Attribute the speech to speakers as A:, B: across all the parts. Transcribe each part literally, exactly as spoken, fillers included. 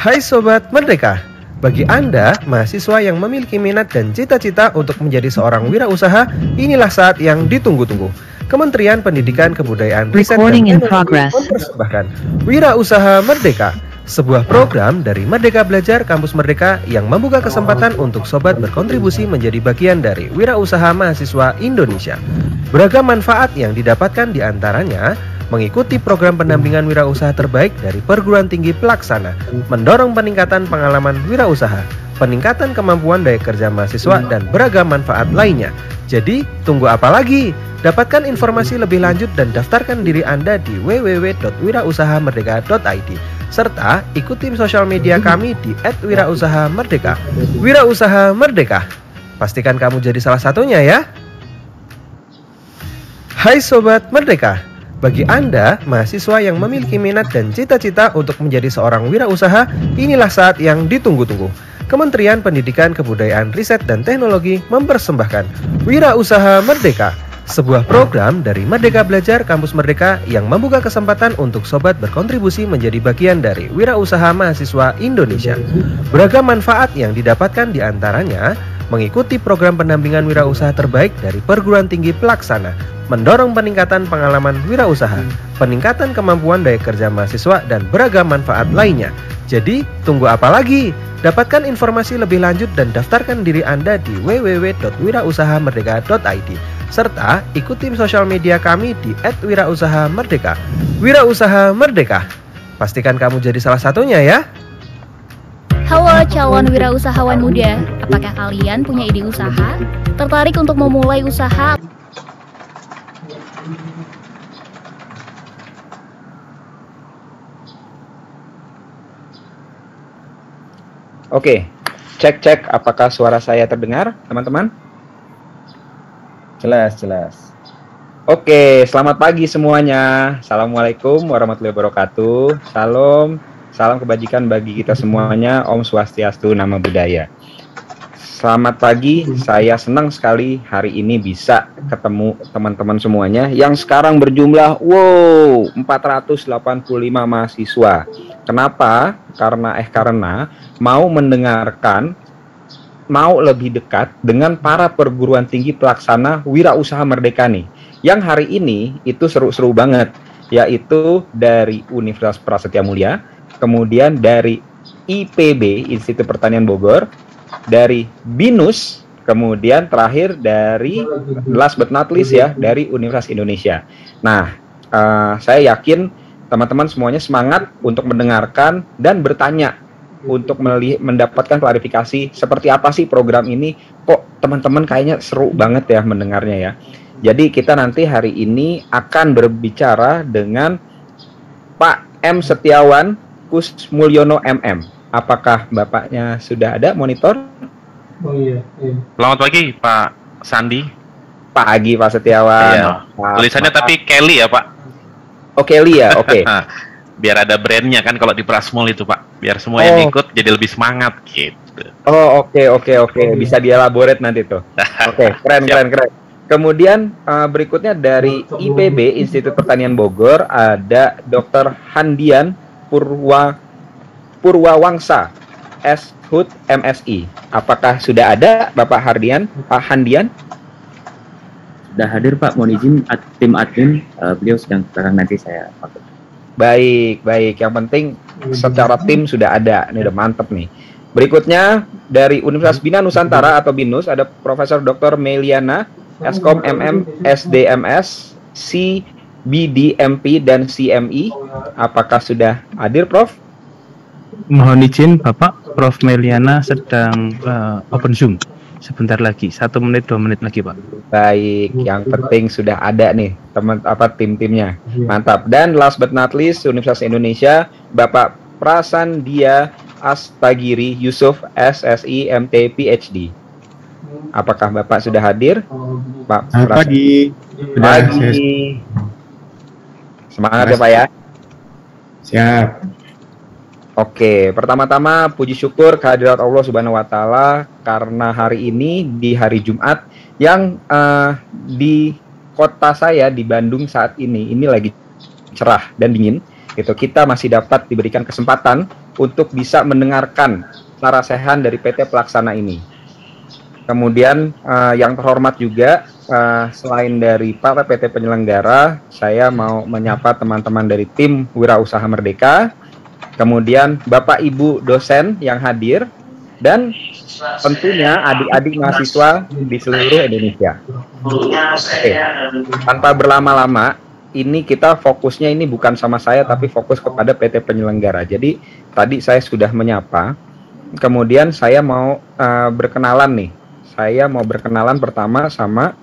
A: Hai Sobat Merdeka, bagi Anda, mahasiswa yang memiliki minat dan cita-cita untuk menjadi seorang wirausaha, inilah saat yang ditunggu-tunggu. Kementerian Pendidikan, Kebudayaan, Riset dan Teknologi mempersembahkan Wirausaha Merdeka, sebuah program dari Merdeka Belajar Kampus Merdeka yang membuka kesempatan untuk sobat berkontribusi menjadi bagian dari wirausaha mahasiswa Indonesia. Beragam manfaat yang didapatkan diantaranya mengikuti program pendampingan wirausaha terbaik dari perguruan tinggi pelaksana, mendorong peningkatan pengalaman wirausaha, peningkatan kemampuan daya kerja mahasiswa, dan beragam manfaat lainnya. Jadi, tunggu apa lagi? Dapatkan informasi lebih lanjut dan daftarkan diri Anda di w w w titik wirausahamerdeka titik i d serta ikuti sosial media kami di et wirausahamerdeka. Wirausaha Merdeka, pastikan kamu jadi salah satunya ya. Hai Sobat Merdeka, bagi Anda, mahasiswa yang memiliki minat dan cita-cita untuk menjadi seorang wirausaha, inilah saat yang ditunggu-tunggu. Kementerian Pendidikan, Kebudayaan, Riset dan Teknologi mempersembahkan Wirausaha Merdeka, sebuah program dari Merdeka Belajar Kampus Merdeka yang membuka kesempatan untuk sobat berkontribusi menjadi bagian dari wirausaha mahasiswa Indonesia. Beragam manfaat yang didapatkan diantaranya mengikuti program pendampingan wirausaha terbaik dari perguruan tinggi pelaksana, mendorong peningkatan pengalaman wirausaha, peningkatan kemampuan daya kerja mahasiswa, dan beragam manfaat lainnya. Jadi, tunggu apa lagi? Dapatkan informasi lebih lanjut dan daftarkan diri Anda di w w w titik wirausahamerdeka titik i d serta ikuti sosial media kami di et wirausahamerdeka. Wirausaha Merdeka, pastikan kamu jadi salah satunya ya.
B: Halo calon wirausahawan muda, apakah kalian punya ide usaha? Tertarik untuk memulai usaha?
C: Oke, cek-cek apakah suara saya terdengar, teman-teman? Jelas, jelas. Oke, selamat pagi semuanya. Assalamualaikum warahmatullahi wabarakatuh. Salam, salam kebajikan bagi kita semuanya. Om Swastiastu, Namo Buddhaya. Selamat pagi, saya senang sekali hari ini bisa ketemu teman-teman semuanya yang sekarang berjumlah wow empat ratus delapan puluh lima mahasiswa. Kenapa? Karena eh karena mau mendengarkan, mau lebih dekat dengan para perguruan tinggi pelaksana wirausaha merdeka nih. Yang hari ini itu seru-seru banget, yaitu dari Universitas Prasetya Mulia, kemudian dari I P B, Institut Pertanian Bogor, dari BINUS, kemudian terakhir dari last but not least ya, dari Universitas Indonesia. Nah, uh, saya yakin teman-teman semuanya semangat untuk mendengarkan dan bertanya untuk mendapatkan klarifikasi seperti apa sih program ini. Kok teman-teman kayaknya seru banget ya mendengarnya ya. Jadi kita nanti hari ini akan berbicara dengan Pak M. Setiawan Kusmulyono M M. Apakah Bapaknya sudah ada monitor?
D: Oh iya, iya.
E: Selamat pagi Pak Sandi.
C: Pagi Pak Setiawan.
E: Iya. Tulisannya tapi Kelly ya Pak?
C: Oh Kelly ya, oke. Okay.
E: Biar ada brandnya kan kalau di Prasmul itu Pak. Biar semua yang
C: oh.
E: ikut jadi lebih semangat gitu.
C: Oh oke okay, oke okay, oke. Okay. Bisa dielaborate nanti tuh. Oke, okay, keren keren keren. Kemudian uh, berikutnya dari I P B, Institut Pertanian Bogor, ada Doktor Handian Purwa Purwawangsa, S H U D M S I. Apakah sudah ada Bapak Hardian, Pak Handian?
F: Sudah hadir Pak, mohon izin ad, tim admin, uh, beliau sedang sekarang, nanti saya pakai.
C: Baik, baik. Yang penting secara tim sudah ada. Ini udah mantep nih. Berikutnya dari Universitas Bina Nusantara atau BINUS ada Profesor Doktor Meliana, Eskom M M, S D M S, C B D M P dan C M I. Apakah sudah hadir Prof?
G: Mohon izin Bapak, Prof Meliana sedang uh, open Zoom. Sebentar lagi, satu menit, dua menit lagi Pak.
C: Baik, yang penting sudah ada nih teman apa tim-timnya, mantap. Dan last but not least, Universitas Indonesia, Bapak Prasandia Astagiri Yusuf, S S I M T P H D. Apakah Bapak sudah hadir? Pak
D: Selamat pagi.
C: Pagi. Semangat ya Pak ya.
D: Siap.
C: Oke, pertama-tama puji syukur kehadirat Allah Subhanahu wa taala karena hari ini di hari Jumat yang uh, di kota saya di Bandung saat ini ini lagi cerah dan dingin. Gitu, kita masih dapat diberikan kesempatan untuk bisa mendengarkan sarasehan dari P T pelaksana ini. Kemudian uh, yang terhormat juga, uh, selain dari para P T penyelenggara, saya mau menyapa teman-teman dari tim Wirausaha Merdeka, kemudian Bapak Ibu dosen yang hadir, dan tentunya adik-adik mahasiswa di seluruh Indonesia. Oke, tanpa berlama-lama, ini kita fokusnya ini bukan sama saya, tapi fokus kepada P T penyelenggara. Jadi tadi saya sudah menyapa, kemudian saya mau uh, berkenalan nih. Saya mau berkenalan pertama sama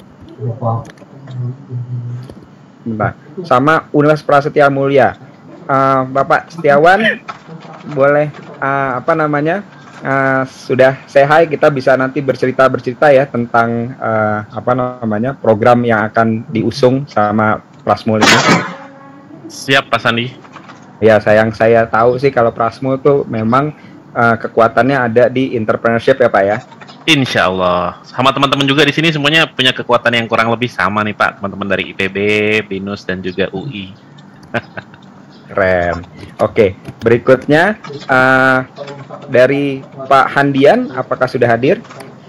C: Bentar, sama Universitas Prasetya Mulia. Uh, Bapak Setiawan, boleh uh, apa namanya? Uh, sudah say hi, kita bisa nanti bercerita-bercerita ya tentang uh, apa namanya program yang akan diusung sama Prasmul ini.
E: Siap Pak Sandi.
C: Ya, sayang saya tahu sih kalau Prasmul tuh memang uh, kekuatannya ada di entrepreneurship ya Pak ya.
E: Insya Allah. Sama teman-teman juga di sini semuanya punya kekuatan yang kurang lebih sama nih Pak, teman-teman dari I P B, BINUS dan juga U I.
C: Keren. Oke, berikutnya uh, dari Pak Handian, apakah sudah hadir?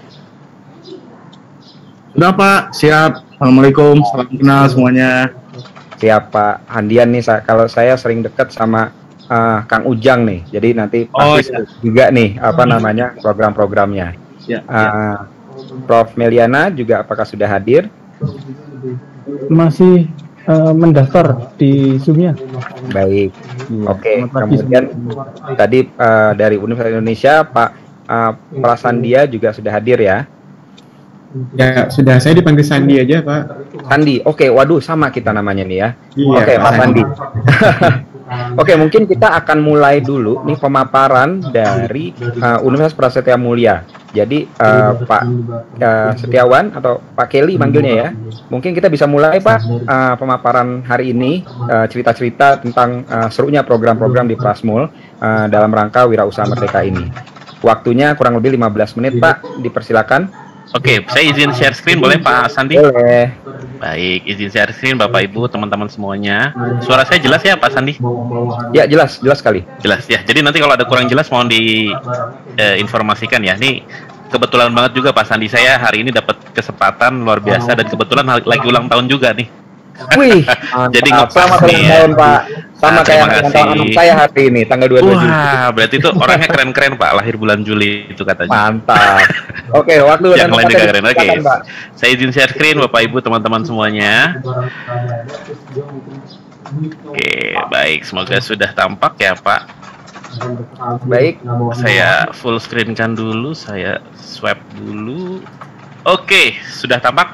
D: Sudah Pak, siap. Assalamualaikum, salam kenal semuanya.
C: Siap Pak Handian nih, sa kalau saya sering dekat sama uh, Kang Ujang nih, jadi nanti
E: Oh,
C: pasti juga nih apa namanya program-programnya.
F: Ya,
C: Uh,
F: ya.
C: Prof Meliana juga apakah sudah hadir?
H: Masih uh, mendaftar di Zoom-nya.
C: Baik.
H: Iya,
C: Oke,
H: selamat pagi
C: kemudian tadi uh, dari Universitas Indonesia Pak uh, Prasandia juga sudah hadir ya.
D: Ya, sudah, saya dipanggil Sandi aja Pak.
C: Sandi, oke, waduh sama kita namanya nih ya.
D: Iya,
C: Oke, Pak
D: Sandi.
C: Sandi. Oke, mungkin kita akan mulai dulu nih pemaparan dari uh, Universitas Prasetya Mulia. Jadi uh, Pak uh, Setiawan atau Pak Kelly manggilnya ya. Mungkin kita bisa mulai Pak uh, pemaparan hari ini, uh, cerita-cerita tentang uh, serunya program-program di Prasmul uh, dalam rangka Wirausaha Merdeka ini. Waktunya kurang lebih lima belas menit Pak, dipersilakan.
E: Oke, saya izin share screen boleh Pak Sandi?
C: Boleh.
E: Baik, izin share screen Bapak Ibu, teman-teman semuanya. Suara saya jelas ya Pak Sandi?
C: Ya, jelas, jelas sekali.
E: Jelas ya. Jadi nanti kalau ada kurang jelas mohon diinformasikan ya. Ini kebetulan banget juga Pak Sandi, saya hari ini dapat kesempatan luar biasa dan kebetulan lagi ulang tahun juga nih.
C: Wih,
E: Jadi
C: mantap.
E: ngepas
C: Selamat
E: nih
C: ulang
E: ya.
C: tahun Pak. Sama
E: Nah,
C: kayak
E: terima
C: ulang tahun
E: kasih.
C: anak saya hari ini, tanggal dua puluh dua Juli.
E: Wah, berarti itu orangnya keren-keren Pak, lahir bulan Juli itu katanya.
C: Mantap. Oke, waktu dan
E: Yang lain
C: tempatnya
E: juga keren. Oke,
C: dipersilakan, Pak.
E: saya izin share screen Bapak Ibu teman-teman semuanya. Oke, baik. Semoga sudah tampak ya Pak.
C: Baik.
E: Saya full screen kan dulu, saya swipe dulu. Oke, sudah tampak.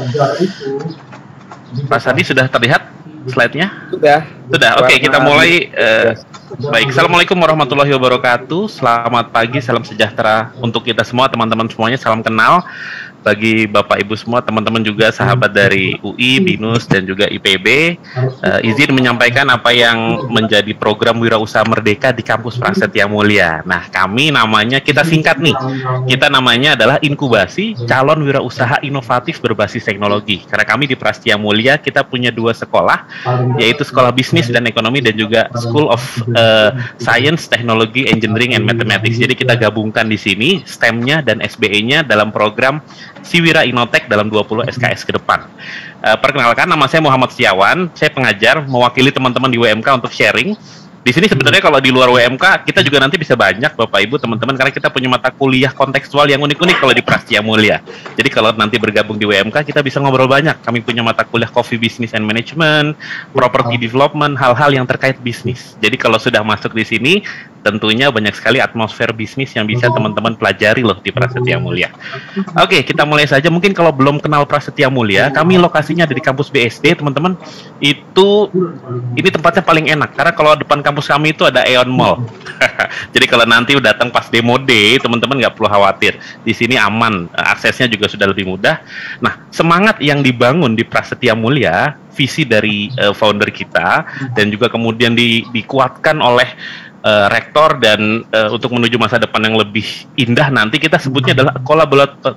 E: Pak Sandi sudah terlihat slide-nya?
C: Sudah.
E: Sudah. Oke, kita mulai. eh, baik, Assalamualaikum warahmatullahi wabarakatuh. Selamat pagi, salam sejahtera untuk kita semua, teman-teman semuanya. Salam kenal bagi Bapak Ibu semua, teman-teman juga sahabat dari U I, BINUS dan juga I P B. Uh, izin menyampaikan apa yang menjadi program Wirausaha Merdeka di kampus Prasetya Mulia. Nah, kami namanya kita singkat nih. Kita namanya adalah Inkubasi Calon Wirausaha Inovatif Berbasis Teknologi. Karena kami di Prasetya Mulia kita punya dua sekolah, yaitu Sekolah Bisnis dan Ekonomi dan juga School of uh, Science, Technology, Engineering and Mathematics. Jadi kita gabungkan di sini S T E M-nya dan S B E-nya dalam program Siwira Inotek dalam dua puluh S K S ke depan. Uh, perkenalkan, nama saya Muhammad Setiawan, saya pengajar mewakili teman-teman di W M K untuk sharing. Di sini sebenarnya kalau di luar W M K kita juga nanti bisa banyak Bapak Ibu teman-teman, karena kita punya mata kuliah kontekstual yang unik-unik kalau di Prasetya Mulia. Jadi kalau nanti bergabung di W M K kita bisa ngobrol banyak. Kami punya mata kuliah Coffee Business and Management, Property Development, hal-hal yang terkait bisnis. Jadi kalau sudah masuk di sini tentunya banyak sekali atmosfer bisnis yang bisa teman-teman pelajari loh di Prasetya Mulia. Oke, kita mulai saja. Mungkin kalau belum kenal Prasetya Mulia, kami lokasinya ada di kampus B S D, teman-teman. Itu ini tempatnya paling enak karena kalau depan kampus kami itu ada Aeon Mall. Jadi kalau nanti datang pas demo day, teman-teman nggak perlu khawatir. Di sini aman, aksesnya juga sudah lebih mudah. Nah, semangat yang dibangun di Prasetya Mulia, visi dari uh, founder kita dan juga kemudian di, dikuatkan oleh Uh, rektor dan uh, untuk menuju masa depan yang lebih indah nanti kita sebutnya adalah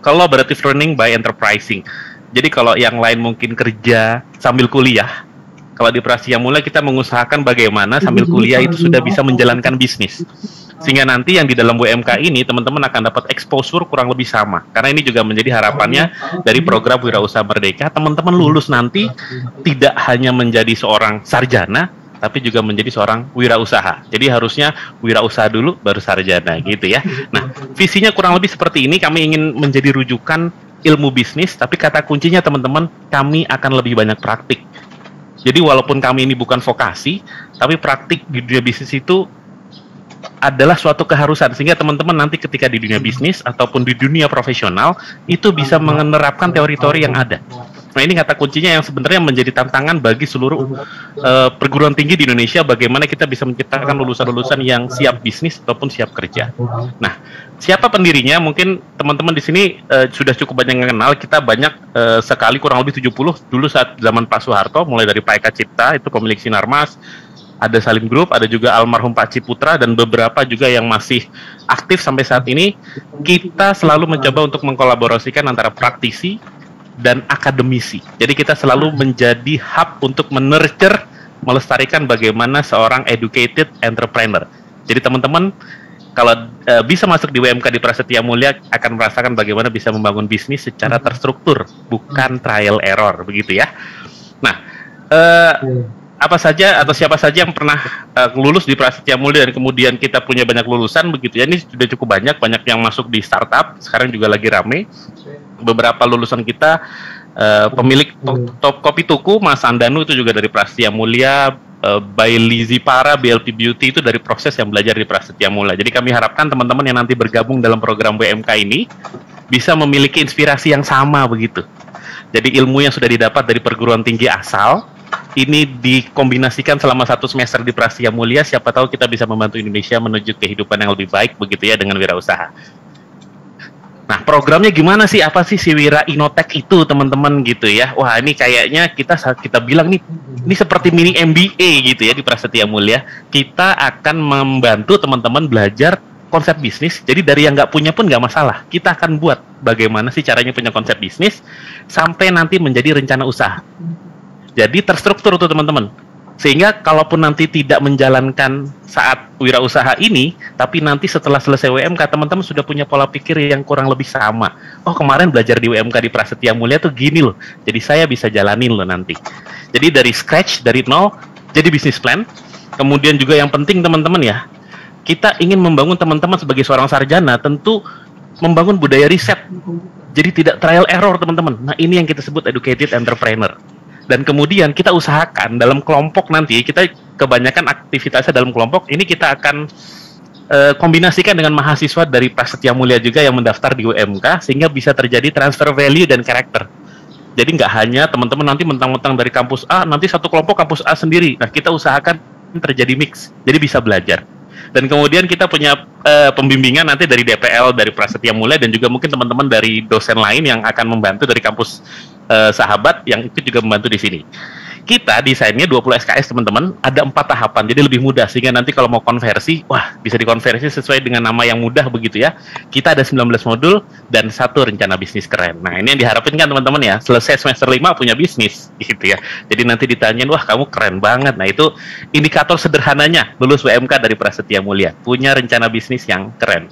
E: collaborative learning by enterprising. Jadi kalau yang lain mungkin kerja sambil kuliah, Kalau di Prasetya Mulia kita mengusahakan bagaimana sambil kuliah itu sudah bisa menjalankan bisnis. Sehingga nanti yang di dalam W M K ini teman-teman akan dapat exposure kurang lebih sama. Karena ini juga menjadi harapannya dari program Wirausaha Merdeka. Teman-teman lulus nanti tidak hanya menjadi seorang sarjana, tapi juga menjadi seorang wirausaha. Jadi harusnya wirausaha dulu baru sarjana gitu ya. Nah, visinya kurang lebih seperti ini. Kami ingin menjadi rujukan ilmu bisnis, tapi kata kuncinya teman-teman, kami akan lebih banyak praktik. Jadi walaupun kami ini bukan vokasi, tapi praktik di dunia bisnis itu adalah suatu keharusan, sehingga teman-teman nanti ketika di dunia bisnis ataupun di dunia profesional itu bisa menerapkan teori-teori yang ada. Nah, ini kata kuncinya yang sebenarnya menjadi tantangan bagi seluruh uh, perguruan tinggi di Indonesia, bagaimana kita bisa menciptakan lulusan-lulusan yang siap bisnis ataupun siap kerja. Nah, siapa pendirinya? Mungkin teman-teman di sini uh, sudah cukup banyak yang kenal. Kita banyak uh, sekali, kurang lebih tujuh puluh dulu saat zaman Pak Soeharto, mulai dari Pak Eka Cipta, itu pemilik Sinarmas, ada Salim Group, ada juga almarhum Pak Ciputra, dan beberapa juga yang masih aktif sampai saat ini. Kita selalu mencoba untuk mengkolaborasikan antara praktisi dan akademisi. Jadi kita selalu menjadi hub untuk menurture, melestarikan bagaimana seorang educated entrepreneur. Jadi teman-teman kalau uh, bisa masuk di W M K di Prasetya Mulia akan merasakan bagaimana bisa membangun bisnis secara terstruktur, bukan trial error, begitu ya. Nah, uh, apa saja atau siapa saja yang pernah uh, lulus di Prasetya Mulia dan kemudian kita punya banyak lulusan begitu ya, ini sudah cukup banyak, banyak yang masuk di startup, sekarang juga lagi rame. Beberapa lulusan kita, uh, pemilik to Top Kopi Tuku, Mas Andanu itu juga dari Prasetya Mulia, uh, by Lizzy Para, B L P Beauty itu dari proses yang belajar di Prasetya Mulia. Jadi kami harapkan teman-teman yang nanti bergabung dalam program W M K ini bisa memiliki inspirasi yang sama begitu. Jadi ilmu yang sudah didapat dari perguruan tinggi asal, ini dikombinasikan selama satu semester di Prasetya Mulia, siapa tahu kita bisa membantu Indonesia menuju kehidupan yang lebih baik begitu ya dengan wirausaha. Nah, programnya gimana sih? Apa sih si Wira Innotek itu, teman-teman gitu ya? Wah, ini kayaknya kita kita bilang nih, ini seperti mini M B A gitu ya di Prasetya Mulia. Kita akan membantu teman-teman belajar konsep bisnis. Jadi dari yang nggak punya pun nggak masalah. Kita akan buat bagaimana sih caranya punya konsep bisnis sampai nanti menjadi rencana usaha. Jadi terstruktur tuh teman-teman. Sehingga kalaupun nanti tidak menjalankan saat wirausaha ini, tapi nanti setelah selesai W M K, teman-teman sudah punya pola pikir yang kurang lebih sama. Oh, kemarin belajar di W M K di Prasetya Mulia tuh gini loh, jadi saya bisa jalanin loh nanti. Jadi dari scratch, dari nol, jadi bisnis plan. Kemudian juga yang penting teman-teman ya, kita ingin membangun teman-teman sebagai seorang sarjana, tentu membangun budaya riset. Jadi tidak trial error teman-teman. Nah, ini yang kita sebut educated entrepreneur. Dan kemudian kita usahakan dalam kelompok nanti, kita kebanyakan aktivitasnya dalam kelompok, ini kita akan uh, kombinasikan dengan mahasiswa dari Prasetya Mulia juga yang mendaftar di W M K, sehingga bisa terjadi transfer value dan karakter. Jadi nggak hanya teman-teman nanti mentang-mentang dari kampus A, nanti satu kelompok kampus A sendiri. Nah, kita usahakan terjadi mix, jadi bisa belajar. Dan kemudian kita punya uh, pembimbingan nanti dari D P L, dari Prasetya Mulia, dan juga mungkin teman-teman dari dosen lain yang akan membantu dari kampus Uh, sahabat yang itu juga membantu di sini. Kita desainnya dua puluh S K S teman-teman, ada empat tahapan, jadi lebih mudah sehingga nanti kalau mau konversi, wah bisa dikonversi sesuai dengan nama yang mudah begitu ya. Kita ada sembilan belas modul dan satu rencana bisnis keren. Nah, ini yang diharapin kan teman-teman ya, selesai semester lima punya bisnis gitu ya. Jadi nanti ditanyain, wah kamu keren banget. Nah, itu indikator sederhananya lulus W M K dari Prasetya Mulia, punya rencana bisnis yang keren.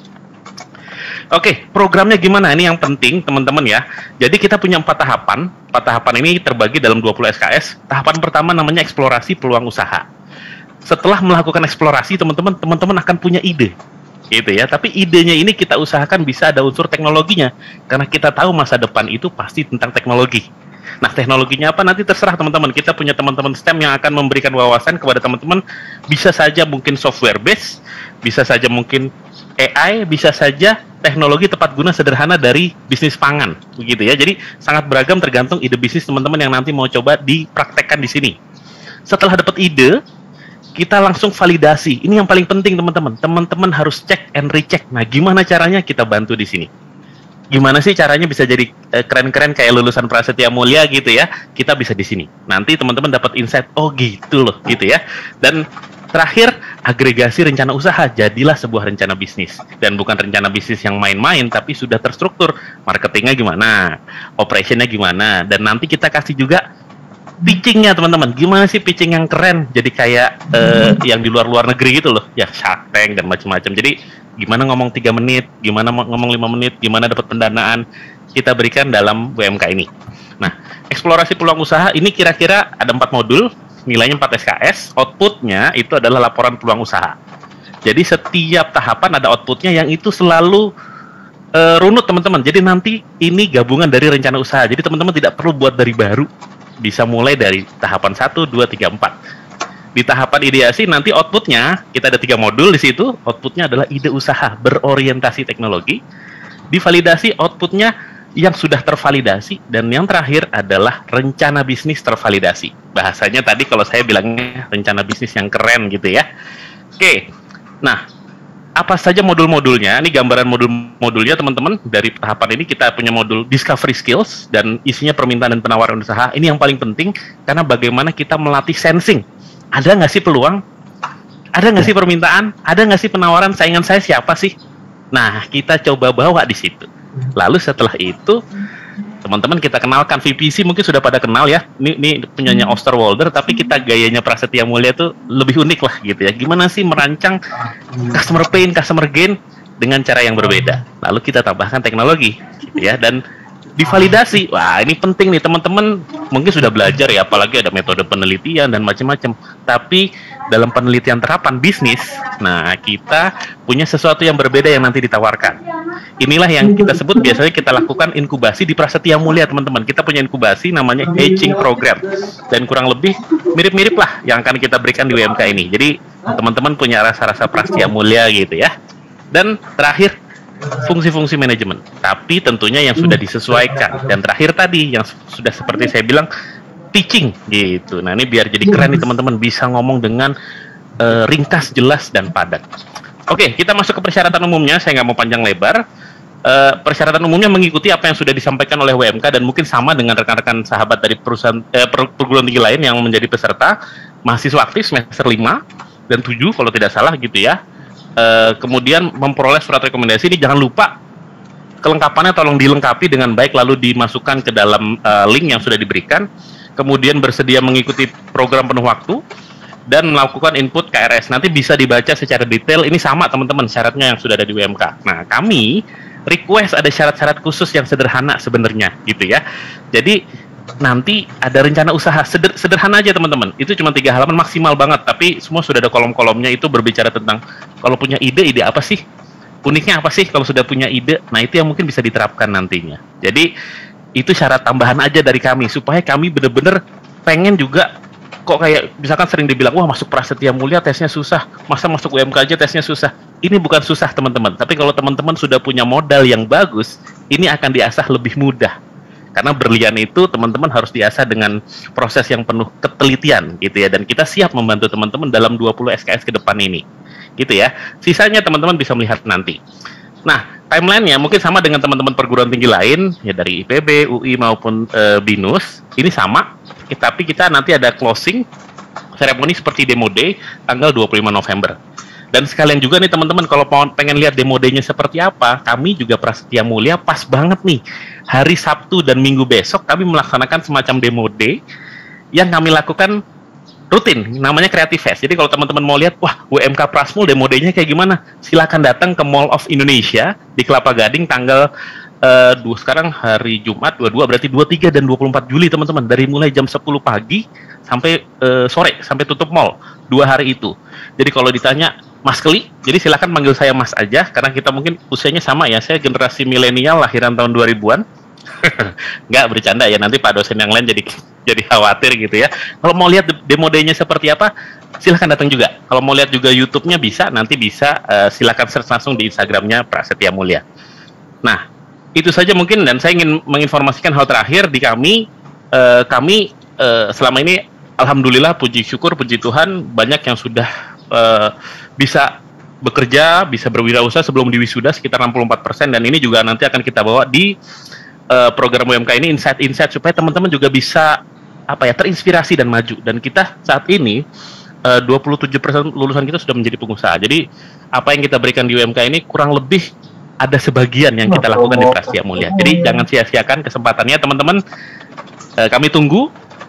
E: Oke, programnya gimana? Ini yang penting teman-teman ya. Jadi kita punya empat tahapan. Empat tahapan ini terbagi dalam dua puluh S K S. Tahapan pertama namanya eksplorasi peluang usaha. Setelah melakukan eksplorasi, teman-teman teman-teman akan punya ide, gitu ya. Tapi idenya ini kita usahakan bisa ada unsur teknologinya, karena kita tahu masa depan itu pasti tentang teknologi. Nah, teknologinya apa nanti terserah teman-teman. Kita punya teman-teman S T E M yang akan memberikan wawasan kepada teman-teman. Bisa saja mungkin software base, bisa saja mungkin A I, bisa saja teknologi tepat guna sederhana dari bisnis pangan, begitu ya. Jadi sangat beragam tergantung ide bisnis teman-teman yang nanti mau coba dipraktekkan di sini. Setelah dapat ide, kita langsung validasi. Ini yang paling penting teman-teman. Teman-teman harus cek and recheck. Nah, gimana caranya? Kita bantu di sini. Gimana sih caranya bisa jadi keren-keren eh, kayak lulusan Prasetya Mulia gitu ya? Kita bisa di sini. Nanti teman-teman dapat insight. Oh gitu loh, gitu ya. Dan terakhir, agregasi rencana usaha, jadilah sebuah rencana bisnis. Dan bukan rencana bisnis yang main-main, tapi sudah terstruktur. Marketingnya gimana, operationnya gimana, dan nanti kita kasih juga pitchingnya teman-teman, gimana sih pitching yang keren, jadi kayak uh, yang di luar-luar negeri gitu loh, ya Shark Tank dan macam-macam. Jadi gimana ngomong tiga menit, gimana ngomong lima menit, gimana dapat pendanaan, kita berikan dalam W M K ini. Nah, eksplorasi peluang usaha ini kira-kira ada empat modul, nilainya empat S K S, outputnya itu adalah laporan peluang usaha. Jadi setiap tahapan ada outputnya yang itu selalu uh, runut teman-teman. Jadi nanti ini gabungan dari rencana usaha. Jadi teman-teman tidak perlu buat dari baru, bisa mulai dari tahapan satu, dua, tiga, empat. Di tahapan ideasi nanti outputnya, kita ada tiga modul di situ, outputnya adalah ide usaha berorientasi teknologi. Divalidasi outputnya yang sudah tervalidasi, dan yang terakhir adalah rencana bisnis tervalidasi. Bahasanya tadi kalau saya bilangnya rencana bisnis yang keren gitu ya. Oke, nah apa saja modul-modulnya? Ini gambaran modul-modulnya teman-teman. Dari tahapan ini kita punya modul Discovery Skills, dan isinya permintaan dan penawaran usaha. Ini yang paling penting, karena bagaimana kita melatih sensing. Ada nggak sih peluang? Ada nggak sih permintaan? Ada nggak sih penawaran? Saingan saya siapa sih? Nah, kita coba bawa di situ. Lalu setelah itu, teman-teman kita kenalkan V P C, mungkin sudah pada kenal ya. Ini, ini punyanya Osterwalder, tapi kita gayanya Prasetya Mulia tuh lebih unik lah gitu ya. Gimana sih merancang customer pain, customer gain dengan cara yang berbeda. Lalu kita tambahkan teknologi gitu ya, dan divalidasi. Wah, ini penting nih teman-teman. Mungkin sudah belajar ya, apalagi ada metode penelitian dan macam-macam. Tapi dalam penelitian terapan bisnis, nah kita punya sesuatu yang berbeda yang nanti ditawarkan. Inilah yang kita sebut biasanya kita lakukan inkubasi di Prasetya Mulia teman-teman. Kita punya inkubasi namanya Hatching Program, dan kurang lebih mirip-mirip lah yang akan kita berikan di W M K ini. Jadi teman-teman punya rasa-rasa Prasetya Mulia gitu ya. Dan terakhir, fungsi-fungsi manajemen, tapi tentunya yang sudah disesuaikan. Dan terakhir tadi yang sudah seperti saya bilang, pitching gitu. Nah, ini biar jadi keren nih teman-teman, bisa ngomong dengan uh, ringkas, jelas, dan padat. Oke, kita masuk ke persyaratan umumnya. Saya nggak mau panjang lebar. Uh, persyaratan umumnya mengikuti apa yang sudah disampaikan oleh W M K, dan mungkin sama dengan rekan-rekan sahabat dari perusahaan eh, perguruan tinggi lain yang menjadi peserta. Mahasiswa aktif semester lima dan tujuh kalau tidak salah gitu ya. Uh, kemudian memperoleh surat rekomendasi. Ini jangan lupa kelengkapannya tolong dilengkapi dengan baik, lalu dimasukkan ke dalam uh, link yang sudah diberikan. Kemudian bersedia mengikuti program penuh waktu dan melakukan input K R S. Nanti bisa dibaca secara detail. Ini sama teman-teman syaratnya yang sudah ada di W M K. Nah, kami request ada syarat-syarat khusus yang sederhana sebenarnya gitu ya. Jadi nanti ada rencana usaha Seder sederhana aja teman-teman. Itu cuma tiga halaman maksimal banget, tapi semua sudah ada kolom-kolomnya. Itu berbicara tentang kalau punya ide, ide apa sih? Uniknya apa sih kalau sudah punya ide? Nah, itu yang mungkin bisa diterapkan nantinya. Jadi itu syarat tambahan aja dari kami, supaya kami benar-benar pengen juga. Kok kayak misalkan sering dibilang, wah masuk Prasetya Mulia tesnya susah, masa masuk W M K aja tesnya susah. Ini bukan susah teman-teman, tapi kalau teman-teman sudah punya modal yang bagus, ini akan diasah lebih mudah. Karena berlian itu teman-teman harus diasah dengan proses yang penuh ketelitian gitu ya, dan kita siap membantu teman-teman dalam dua puluh S K S ke depan ini gitu ya. Sisanya teman-teman bisa melihat nanti. Nah, timeline-nya mungkin sama dengan teman-teman perguruan tinggi lain ya, dari I P B, U I maupun e, BINUS. Ini sama, tapi kita nanti ada closing seremoni seperti demo day tanggal dua puluh lima November. Dan sekalian juga nih teman-teman, kalau pengen lihat demo day-nya seperti apa, kami juga Prasetya Mulia pas banget nih. Hari Sabtu dan Minggu besok kami melaksanakan semacam demo day yang kami lakukan rutin, namanya Creative Fest. Jadi kalau teman-teman mau lihat, wah W M K Prasmul demo day-nya kayak gimana? Silakan datang ke Mall of Indonesia di Kelapa Gading tanggal uh, dua, sekarang hari Jumat dua puluh dua, berarti dua puluh tiga dan dua puluh empat Juli teman-teman. Dari mulai jam sepuluh pagi sampai uh, sore, sampai tutup mall. Dua hari itu. Jadi kalau ditanya, Mas Keli, jadi silakan manggil saya Mas aja, karena kita mungkin usianya sama ya. Saya generasi milenial lahiran tahun dua ribuan. Nggak, bercanda ya, nanti Pak dosen yang lain jadi jadi khawatir gitu ya. Kalau mau lihat demo day-nya seperti apa, silahkan datang juga. Kalau mau lihat juga YouTube-nya bisa, nanti bisa uh, silahkan search langsung di Instagram-nya Prasetya Mulia. Nah, itu saja mungkin, dan saya ingin menginformasikan hal terakhir di kami. Uh, kami uh, selama ini, alhamdulillah, puji syukur, puji Tuhan, banyak yang sudah uh, bisa bekerja, bisa berwirausaha sebelum diwisuda sekitar enam puluh empat persen, dan ini juga nanti akan kita bawa di uh, program W M K ini, insight-insight, supaya teman-teman juga bisa apa ya, terinspirasi dan maju. Dan kita saat ini uh, dua puluh tujuh persen lulusan kita sudah menjadi pengusaha. Jadi apa yang kita berikan di W M K ini kurang lebih ada sebagian yang kita lakukan di Prasetya Mulia. Jadi jangan sia-siakan kesempatannya teman-teman. Uh, kami tunggu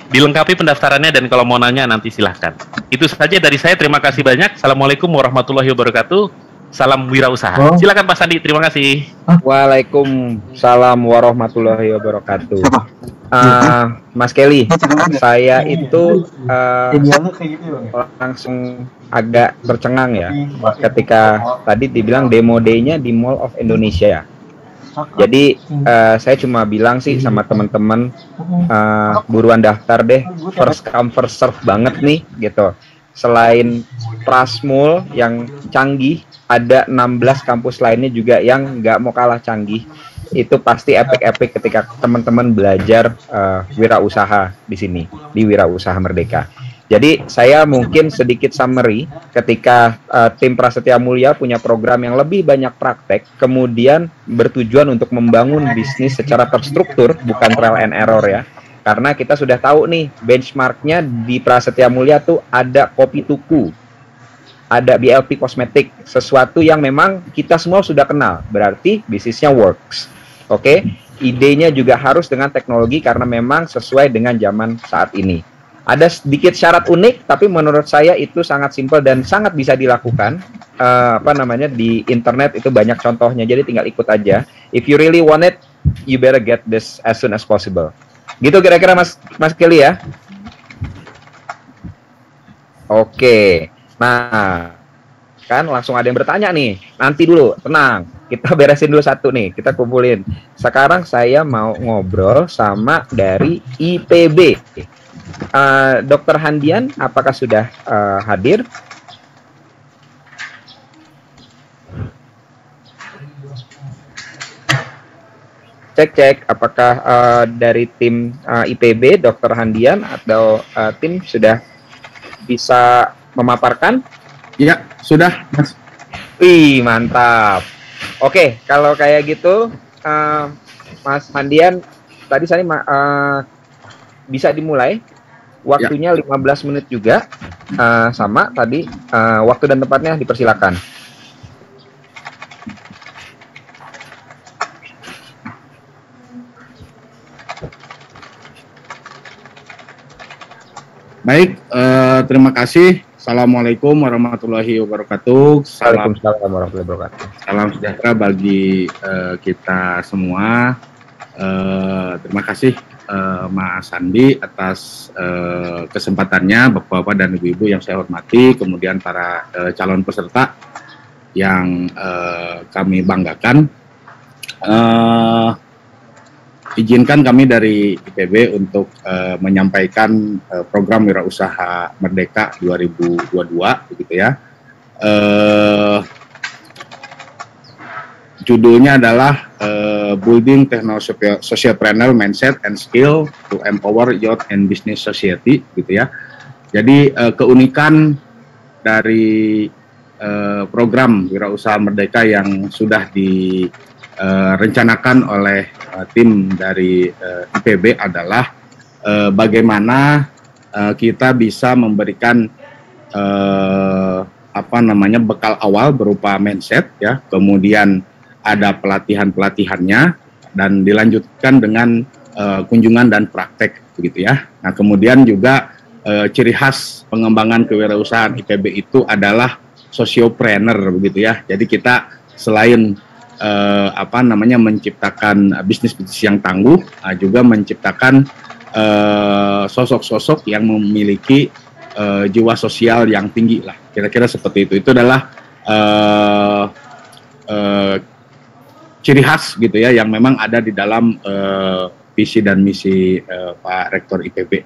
E: dilengkapi pendaftarannya dan kalau mau nanya nanti silahkan. Itu saja dari saya, terima kasih banyak. Assalamualaikum warahmatullahi wabarakatuh. Salam wirausaha.
D: Oh.
E: Silakan Pak Sandi, terima kasih.
C: Waalaikumsalam warahmatullahi wabarakatuh. Uh, Mas Kelly, saya itu uh, langsung agak tercengang ya ketika tadi dibilang demo day-nya di Mall of Indonesia ya. Jadi uh, saya cuma bilang sih sama teman-teman uh, buruan daftar deh, first come first serve banget nih gitu. Selain Prasmul yang canggih, ada enam belas kampus lainnya juga yang nggak mau kalah canggih. Itu pasti epic-epic ketika teman-teman belajar uh, wirausaha di sini, di Wirausaha Merdeka. Jadi saya mungkin sedikit summary ketika uh, tim Prasetya Mulia punya program yang lebih banyak praktek, kemudian bertujuan untuk membangun bisnis secara terstruktur, bukan trial and error ya. Karena kita sudah tahu nih benchmarknya di Prasetya Mulia tuh ada Kopi Tuku, ada B L P Kosmetik, sesuatu yang memang kita semua sudah kenal, berarti bisnisnya works. Oke, okay? Idenya juga harus dengan teknologi karena memang sesuai dengan zaman saat ini. Ada sedikit syarat unik, tapi menurut saya itu sangat simpel dan sangat bisa dilakukan. Uh, apa namanya, di internet itu banyak contohnya, jadi tinggal ikut aja. If you really want it, you better get this as soon as possible. Gitu kira-kira Mas Mas Kelly ya. Oke, nah kan langsung ada yang bertanya nih. Nanti dulu, tenang, kita beresin dulu satu nih, kita kumpulin. Sekarang saya mau ngobrol sama dari I P B. Uh, Dokter Handian, apakah sudah uh, hadir? Cek-cek, apakah uh, dari tim uh, I P B, Dokter Handian atau uh, tim sudah bisa memaparkan?
D: Ya, sudah, Mas.
C: Wih, mantap. Oke, kalau kayak gitu, uh, Mas Handian, tadi saya uh, bisa dimulai. Waktunya ya. lima belas menit juga, uh, sama tadi, uh, waktu dan tempatnya dipersilakan.
D: Baik, uh, terima kasih. Assalamualaikum warahmatullahi wabarakatuh. Salam,
C: Waalaikumsalam warahmatullahi wabarakatuh.
D: Salam sejahtera bagi uh, kita semua. Uh, terima kasih uh, Mas Sandi atas uh, kesempatannya, Bapak-bapak dan Ibu-ibu yang saya hormati, kemudian para uh, calon peserta yang uh, kami banggakan. Uh, Izinkan kami dari I P B untuk uh, menyampaikan uh, program Wirausaha Merdeka dua ribu dua puluh dua, begitu ya. Uh, judulnya adalah uh, Building Techno Sociopreneur Mindset and Skill to Empower Youth and Business Society, gitu ya. Jadi uh, keunikan dari uh, program Wirausaha Merdeka yang sudah di Uh, rencanakan oleh uh, tim dari uh, I P B adalah uh, bagaimana uh, kita bisa memberikan uh, apa namanya bekal awal berupa mindset ya, kemudian ada pelatihan-pelatihannya dan dilanjutkan dengan uh, kunjungan dan praktek begitu ya. Nah, kemudian juga uh, ciri khas pengembangan kewirausahaan I P B itu adalah sociopreneur begitu ya. Jadi kita selain Uh, apa namanya menciptakan bisnis-bisnis yang tangguh, uh, juga menciptakan sosok-sosok uh, yang memiliki uh, jiwa sosial yang tinggi lah, kira-kira seperti itu. Itu adalah uh, uh, ciri khas gitu ya, yang memang ada di dalam uh, visi dan misi uh, Pak Rektor I P B.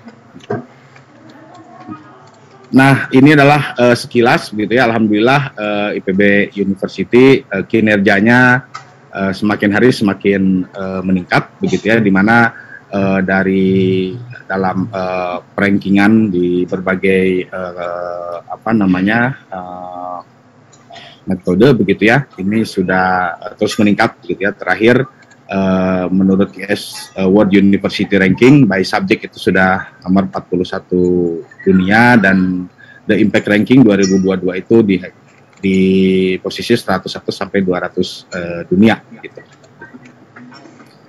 D: Nah, ini adalah uh, sekilas begitu ya. Alhamdulillah uh, I P B University uh, kinerjanya uh, semakin hari semakin uh, meningkat begitu ya, di mana uh, dari dalam uh, rankingan di berbagai uh, apa namanya uh, metode begitu ya, ini sudah uh, terus meningkat begitu ya. Terakhir uh, menurut I S uh, World University Ranking by subject itu sudah nomor empat puluh satu dunia, dan The Impact Ranking dua ribu dua puluh dua itu di di posisi seratus satu sampai dua ratus uh, dunia gitu.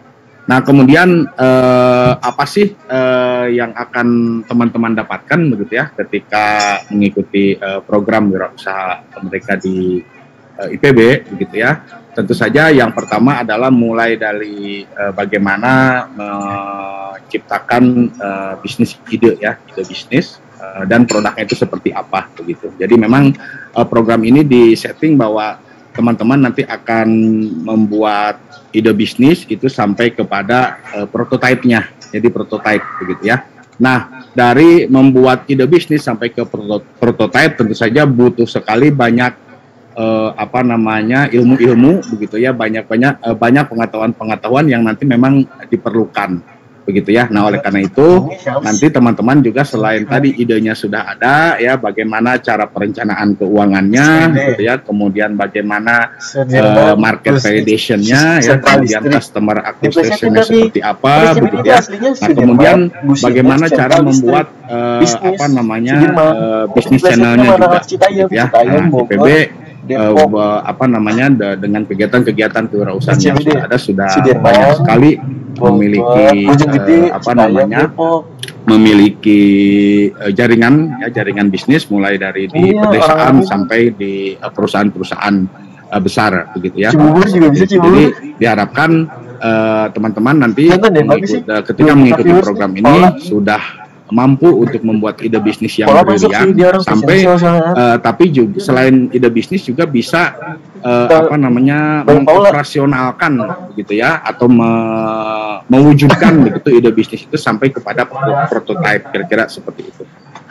D: Nah, kemudian eh, apa sih eh, yang akan teman-teman dapatkan begitu ya ketika mengikuti eh, program wirausaha mereka di eh, I P B begitu ya. Tentu saja yang pertama adalah mulai dari eh, bagaimana menciptakan eh, bisnis ide ya, ide bisnis eh, dan produknya itu seperti apa begitu. Jadi memang eh, program ini disetting bahwa teman-teman nanti akan membuat ide bisnis itu sampai kepada uh, prototipenya, jadi prototype begitu ya. Nah, dari membuat ide bisnis sampai ke proto prototype tentu saja butuh sekali banyak uh, apa namanya ilmu-ilmu begitu ya, banyak-banyak uh, banyak pengetahuan-pengetahuan yang nanti memang diperlukan begitu ya. Nah, oleh karena itu nanti teman-teman juga selain tadi idenya sudah ada ya, bagaimana cara perencanaan keuangannya gitu ya, kemudian bagaimana uh, market validation-nya ya, kemudian customer acquisition-nya seperti apa begitu ya. Nah, kemudian bagaimana cara membuat uh, apa namanya uh, bisnis channel-nya juga gitu ya. Nah, I P B Uh, apa namanya da, dengan kegiatan-kegiatan kewirausahaan yang sudah ada sudah banyak sekali memiliki uh, apa namanya memiliki uh, jaringan ya, jaringan bisnis mulai dari di pedesaan sampai di perusahaan-perusahaan uh, besar begitu ya. Jadi diharapkan teman-teman uh, nanti mengikut, uh, ketika mengikuti program ini sudah mampu untuk membuat ide bisnis yang brilian sampai uh, tapi juga selain ide bisnis juga bisa uh, apa namanya mengoperasionalkan gitu ya, atau me mewujudkan begitu ide bisnis itu sampai kepada prototype, kira-kira seperti itu.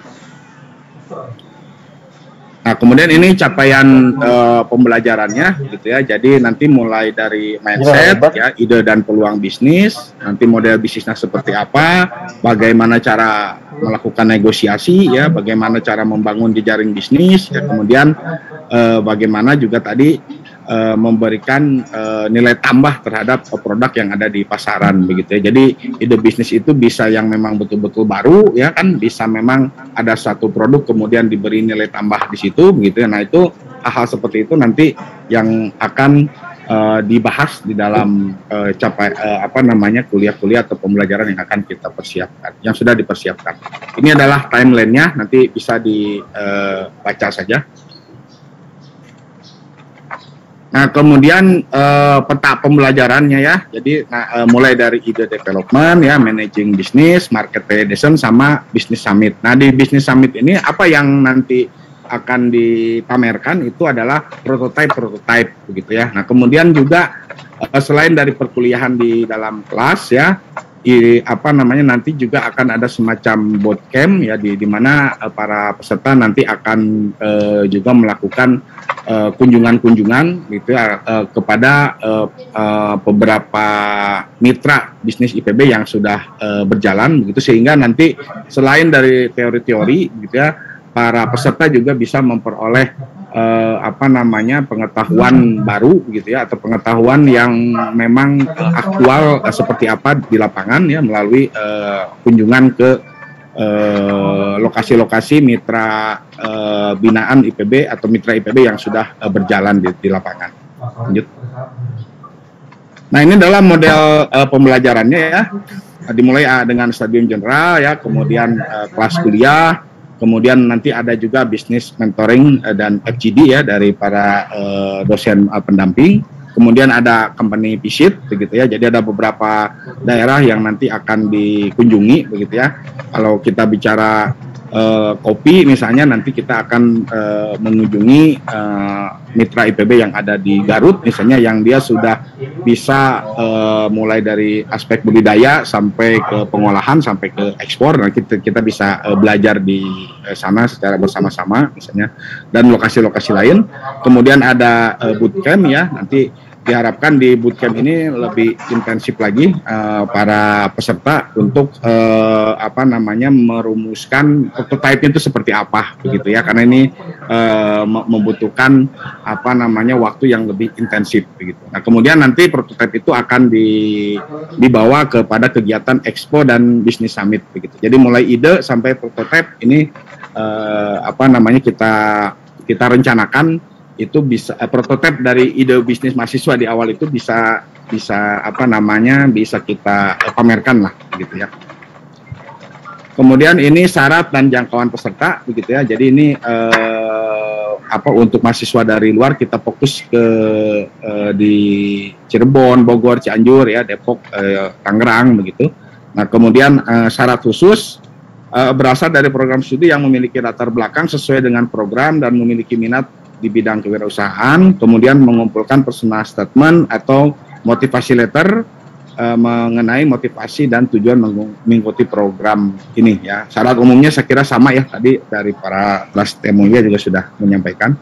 D: Nah, kemudian ini capaian uh, pembelajarannya gitu ya. Jadi nanti mulai dari mindset ya, ide dan peluang bisnis, nanti model bisnisnya seperti apa, bagaimana cara melakukan negosiasi ya, bagaimana cara membangun jejaring bisnis ya, kemudian uh, bagaimana juga tadi uh, memberikan uh, nilai tambah terhadap produk yang ada di pasaran begitu ya. Jadi ide bisnis itu bisa yang memang betul-betul baru ya kan, bisa memang ada satu produk kemudian diberi nilai tambah di situ begitu ya. Nah, itu hal-hal seperti itu nanti yang akan uh, dibahas di dalam uh, capai uh, apa namanya kuliah-kuliah atau pembelajaran yang akan kita persiapkan, yang sudah dipersiapkan. Ini adalah timelinenya, nanti bisa dibaca uh, saja. Nah, kemudian uh, peta pembelajarannya ya. Jadi nah, uh, mulai dari ide development ya, managing business, market validation, sama business summit. Nah, di business summit ini apa yang nanti akan dipamerkan itu adalah prototype-prototype begitu ya. Nah, kemudian juga uh, selain dari perkuliahan di dalam kelas ya, I, apa namanya nanti juga akan ada semacam bootcamp ya, di di mana uh, para peserta nanti akan uh, juga melakukan kunjungan-kunjungan uh, gitu ya, uh, kepada uh, uh, beberapa mitra bisnis I P B yang sudah uh, berjalan begitu, sehingga nanti selain dari teori-teori gitu ya, para peserta juga bisa memperoleh uh, apa namanya pengetahuan baru gitu ya, atau pengetahuan yang memang uh, aktual uh, seperti apa di lapangan ya, melalui uh, kunjungan ke lokasi-lokasi uh, mitra uh, binaan I P B atau mitra I P B yang sudah uh, berjalan di, di lapangan. Lanjut. Nah, ini adalah model uh, pembelajarannya ya, uh, dimulai uh, dengan stadium general ya, kemudian uh, kelas kuliah, kemudian nanti ada juga bisnis mentoring uh, dan F G D ya dari para uh, dosen uh, pendamping. Kemudian ada company visit begitu ya. Jadi ada beberapa daerah yang nanti akan dikunjungi begitu ya. Kalau kita bicara uh, kopi misalnya, nanti kita akan uh, mengunjungi uh, mitra I P B yang ada di Garut misalnya, yang dia sudah bisa uh, mulai dari aspek budidaya sampai ke pengolahan sampai ke ekspor. Nah, kita kita bisa uh, belajar di uh, sana secara bersama-sama misalnya, dan lokasi-lokasi lain. Kemudian ada uh, bootcamp ya, nanti diharapkan di bootcamp ini lebih intensif lagi uh, para peserta untuk uh, apa namanya merumuskan prototype itu seperti apa begitu ya, karena ini uh, membutuhkan apa namanya waktu yang lebih intensif begitu. Nah, kemudian nanti prototype itu akan di, dibawa kepada kegiatan expo dan business summit begitu. Jadi mulai ide sampai prototype ini uh, apa namanya kita kita rencanakan itu bisa uh, prototipe dari ide bisnis mahasiswa di awal itu bisa bisa apa namanya bisa kita uh, pamerkan lah gitu ya. Kemudian ini syarat dan jangkauan peserta begitu ya. Jadi ini uh, apa untuk mahasiswa dari luar kita fokus ke uh, di Cirebon, Bogor, Cianjur ya, Depok, uh, Tangerang begitu. Nah, kemudian uh, syarat khusus uh, berasal dari program studi yang memiliki latar belakang sesuai dengan program dan memiliki minat di bidang kewirausahaan, kemudian mengumpulkan personal statement atau motivasi letter uh, mengenai motivasi dan tujuan mengikuti program ini ya. Syarat umumnya saya kira sama ya, tadi dari para kelas temunya juga sudah menyampaikan.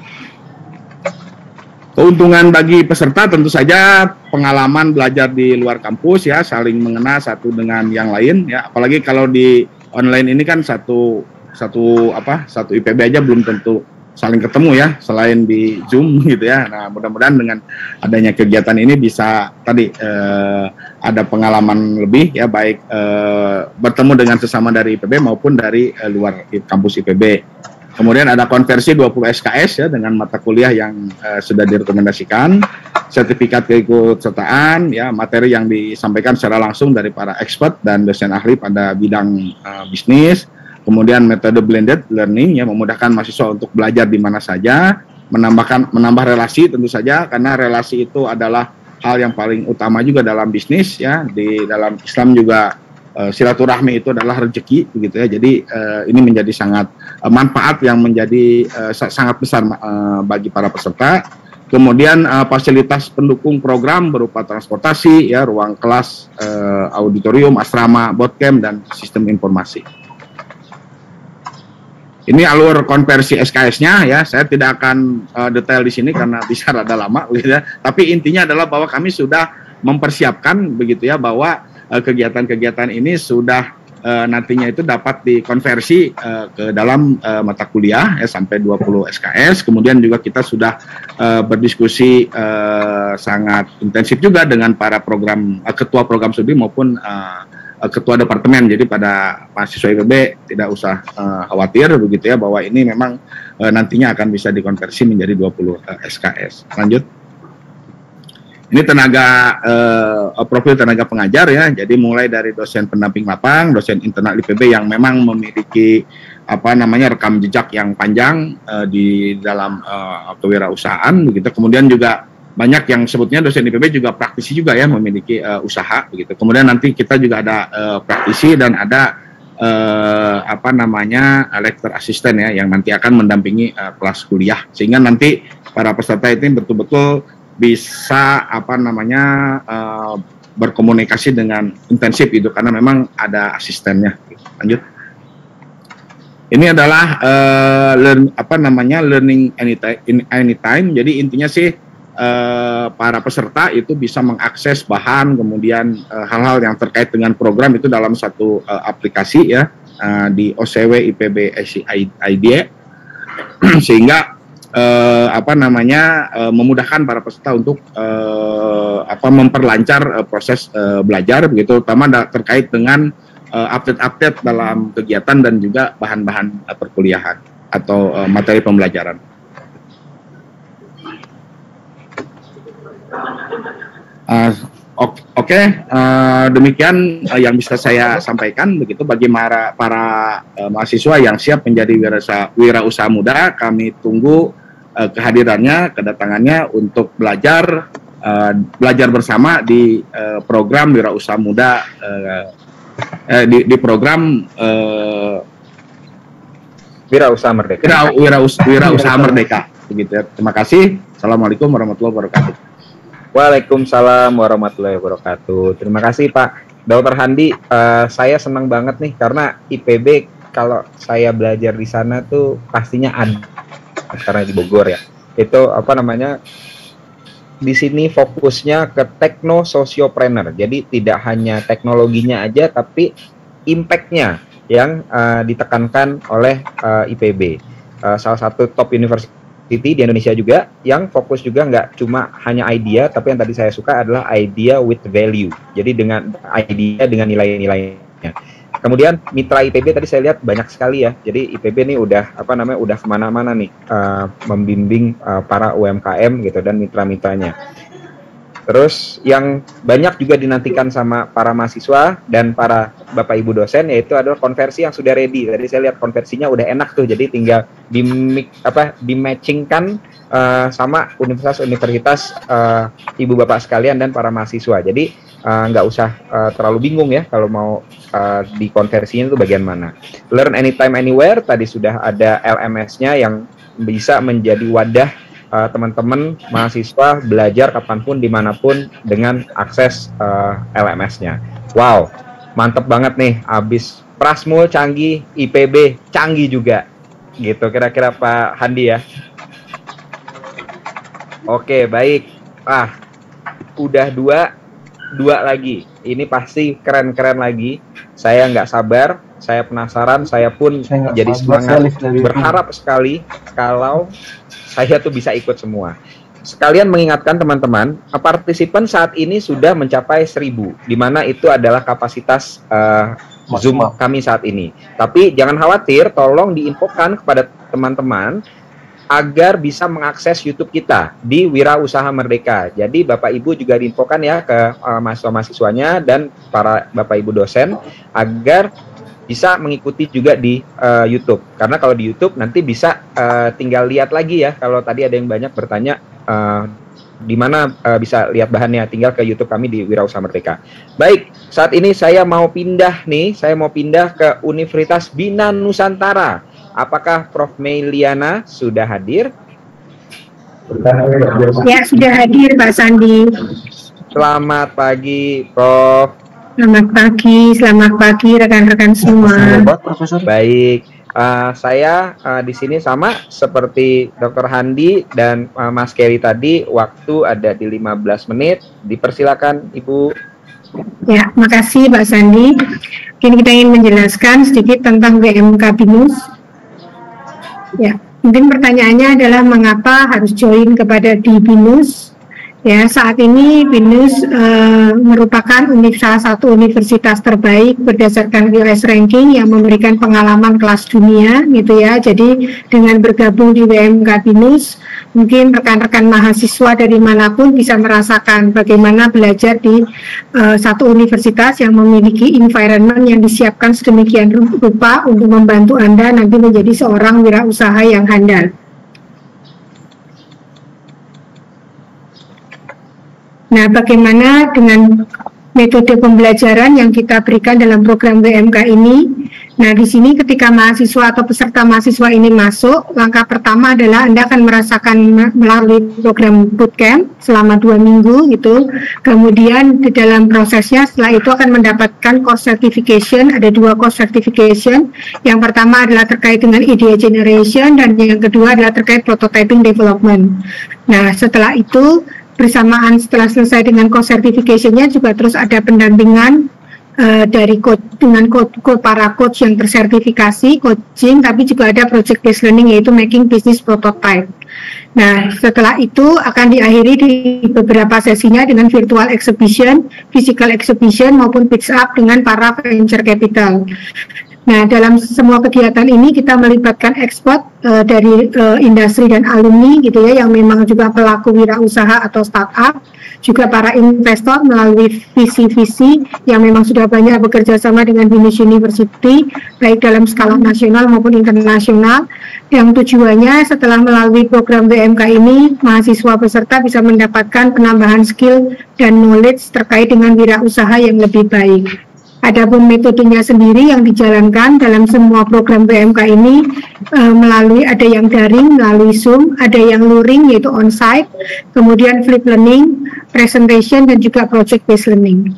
D: Keuntungan bagi peserta tentu saja pengalaman belajar di luar kampus ya, saling mengenal satu dengan yang lain ya. Apalagi kalau di online ini kan satu satu apa satu I P B aja belum tentu saling ketemu ya, selain di Zoom gitu ya. Nah, mudah-mudahan dengan adanya kegiatan ini bisa tadi eh, ada pengalaman lebih ya, baik eh, bertemu dengan sesama dari I P B maupun dari eh, luar kampus I P B. Kemudian ada konversi dua puluh S K S ya dengan mata kuliah yang uh, sudah direkomendasikan, sertifikat keikutsertaan ya, materi yang disampaikan secara langsung dari para expert dan dosen ahli pada bidang uh, bisnis. Kemudian metode blended learning yang memudahkan mahasiswa untuk belajar di mana saja, menambahkan menambah relasi tentu saja, karena relasi itu adalah hal yang paling utama juga dalam bisnis ya. Di dalam Islam juga Uh, silaturahmi itu adalah rezeki begitu ya. Jadi uh, ini menjadi sangat uh, manfaat yang menjadi uh, sangat besar uh, bagi para peserta. Kemudian uh, fasilitas pendukung program berupa transportasi ya, ruang kelas, uh, auditorium, asrama, bootcamp dan sistem informasi. Ini alur konversi S K S-nya ya. Saya tidak akan uh, detail di sini karena bisa rada lama begitu ya. Tapi intinya adalah bahwa kami sudah mempersiapkan begitu ya, bahwa kegiatan-kegiatan ini sudah uh, nantinya itu dapat dikonversi uh, ke dalam uh, mata kuliah ya, sampai dua puluh S K S. Kemudian juga kita sudah uh, berdiskusi uh, sangat intensif juga dengan para program uh, ketua program studi maupun uh, uh, ketua departemen. Jadi pada mahasiswa I P B tidak usah uh, khawatir begitu ya, bahwa ini memang uh, nantinya akan bisa dikonversi menjadi dua puluh uh, S K S. Lanjut. Ini tenaga uh, profil tenaga pengajar ya, jadi mulai dari dosen pendamping lapang, dosen internal I P B yang memang memiliki apa namanya rekam jejak yang panjang uh, di dalam uh, kewirausahaan begitu. Kemudian juga banyak yang sebutnya dosen I P B juga praktisi juga ya, memiliki uh, usaha begitu. Kemudian nanti kita juga ada uh, praktisi dan ada uh, apa namanya lecturer asisten ya, yang nanti akan mendampingi uh, kelas kuliah, sehingga nanti para peserta ini betul-betul bisa apa namanya uh, berkomunikasi dengan intensif itu, karena memang ada asistennya. Lanjut. Ini adalah uh, learn apa namanya learning anytime, in anytime. Jadi intinya sih uh, para peserta itu bisa mengakses bahan, kemudian hal-hal uh, yang terkait dengan program itu dalam satu uh, aplikasi ya, uh, di O C W I P B S I D sehingga Uh, apa namanya uh, memudahkan para peserta untuk uh, apa memperlancar uh, proses uh, belajar begitu, terutama terkait dengan update-update uh, dalam kegiatan dan juga bahan-bahan uh, perkuliahan atau uh, materi pembelajaran. Uh, Oke, okay. uh, demikian uh, yang bisa saya sampaikan begitu bagi para, para uh, mahasiswa yang siap menjadi wirausaha, wirausaha muda. Kami tunggu uh, kehadirannya, kedatangannya untuk belajar uh, belajar bersama di uh, program wirausaha muda uh, eh, di, di program uh,
C: Wirausaha Merdeka.
D: Wira, wirausaha, wirausaha Merdeka. Begitu ya. Terima kasih. Assalamualaikum warahmatullahi wabarakatuh.
C: Waalaikumsalam warahmatullahi wabarakatuh. Terima kasih Pak Dokter Handi. Uh, saya senang banget nih karena I P B kalau saya belajar di sana tuh pastinya ada, karena di Bogor ya. Itu apa namanya? Di sini fokusnya ke tekno sosiopreneur. Jadi tidak hanya teknologinya aja, tapi impact-nya yang uh, ditekankan oleh uh, I P B. Uh, salah satu top university di Indonesia juga, yang fokus juga nggak cuma hanya idea, tapi yang tadi saya suka adalah idea with value. Jadi dengan idea dengan nilai-nilainya. Kemudian mitra I P B tadi saya lihat banyak sekali ya. Jadi I P B ini udah apa namanya udah kemana-mana nih uh, membimbing uh, para U M K M gitu dan mitra-mitranya. Terus yang banyak juga dinantikan sama para mahasiswa dan para bapak ibu dosen yaitu adalah konversi yang sudah ready. Tadi saya lihat konversinya udah enak tuh. Jadi tinggal di apa di-matchingkan uh, sama universitas-universitas uh, ibu bapak sekalian dan para mahasiswa. Jadi nggak uh, usah uh, terlalu bingung ya kalau mau uh, dikonversinya itu bagian mana. Learn anytime anywhere tadi sudah ada L M S-nya yang bisa menjadi wadah uh, teman-teman mahasiswa belajar kapanpun dimanapun dengan akses uh, L M S-nya. Wow, mantep banget nih. Abis Prasmul canggih, I P B canggih juga. Gitu kira-kira Pak Handi ya. Oke baik. Ah, udah dua. Dua lagi, ini pasti keren-keren lagi. Saya nggak sabar, saya penasaran, saya pun saya jadi semangat, berharap sekali kalau saya tuh bisa ikut semua. Sekalian mengingatkan teman-teman, partisipan saat ini sudah mencapai seribu, di mana itu adalah kapasitas uh, Zoom kami saat ini. Tapi jangan khawatir, tolong diinfokan kepada teman-teman agar bisa mengakses YouTube kita di Wira Usaha Merdeka. Jadi Bapak Ibu juga diinfokan ya ke uh, mahasiswa-mahasiswanya dan para Bapak Ibu dosen agar bisa mengikuti juga di uh, YouTube. Karena kalau di YouTube nanti bisa uh, tinggal lihat lagi ya. Kalau tadi ada yang banyak bertanya uh, di mana uh, bisa lihat bahannya, tinggal ke YouTube kami di Wira Usaha Merdeka. Baik, saat ini saya mau pindah nih, saya mau pindah ke Universitas Bina Nusantara. Apakah Prof Meliana sudah hadir?
I: Ya, sudah hadir Pak Sandi.
C: Selamat pagi, Prof.
I: Selamat pagi, selamat pagi rekan-rekan semua.
C: Baik, uh, saya uh, di sini sama seperti Doktor Handi dan uh, Mas Kerry tadi, waktu ada di lima belas menit. Dipersilakan, Ibu.
I: Ya, makasih Pak Sandi. Mungkin kita ingin menjelaskan sedikit tentang W M K BINUS. Ya, mungkin pertanyaannya adalah mengapa harus join kepada di BINUS. Ya, saat ini BINUS uh, merupakan salah satu universitas terbaik berdasarkan Q S ranking yang memberikan pengalaman kelas dunia, gitu ya. Jadi dengan bergabung di W M K BINUS, mungkin rekan-rekan mahasiswa dari manapun bisa merasakan bagaimana belajar di uh, satu universitas yang memiliki environment yang disiapkan sedemikian rupa untuk membantu Anda nanti menjadi seorang wirausaha yang handal. Nah, bagaimana dengan metode pembelajaran yang kita berikan dalam program W M K ini? Nah, di sini ketika mahasiswa atau peserta mahasiswa ini masuk, langkah pertama adalah Anda akan merasakan melalui program bootcamp selama dua minggu gitu. Kemudian di dalam prosesnya setelah itu akan mendapatkan course certification, ada dua course certification. Yang pertama adalah terkait dengan idea generation dan yang kedua adalah terkait prototyping development. Nah, setelah itu bersamaan setelah selesai dengan course certification-nya juga terus ada pendampingan uh, dari coach, dengan coach, coach, para coach yang tersertifikasi coaching, tapi juga ada project based learning yaitu making business prototype. Nah, setelah itu akan diakhiri di beberapa sesinya dengan virtual exhibition, physical exhibition maupun pitch up dengan para venture capital. Nah, dalam semua kegiatan ini kita melibatkan expert uh, dari uh, industri dan alumni gitu ya, yang memang juga pelaku wirausaha atau startup, juga para investor melalui visi-visi yang memang sudah banyak bekerja sama dengan BINUS University, baik dalam skala nasional maupun internasional, yang tujuannya setelah melalui program W M K ini, mahasiswa peserta bisa mendapatkan penambahan skill dan knowledge terkait dengan wirausaha yang lebih baik. Adapun metodenya sendiri yang dijalankan dalam semua program W M K ini e, melalui ada yang daring melalui Zoom, ada yang luring yaitu onsite, kemudian flip learning, presentation dan juga project based learning.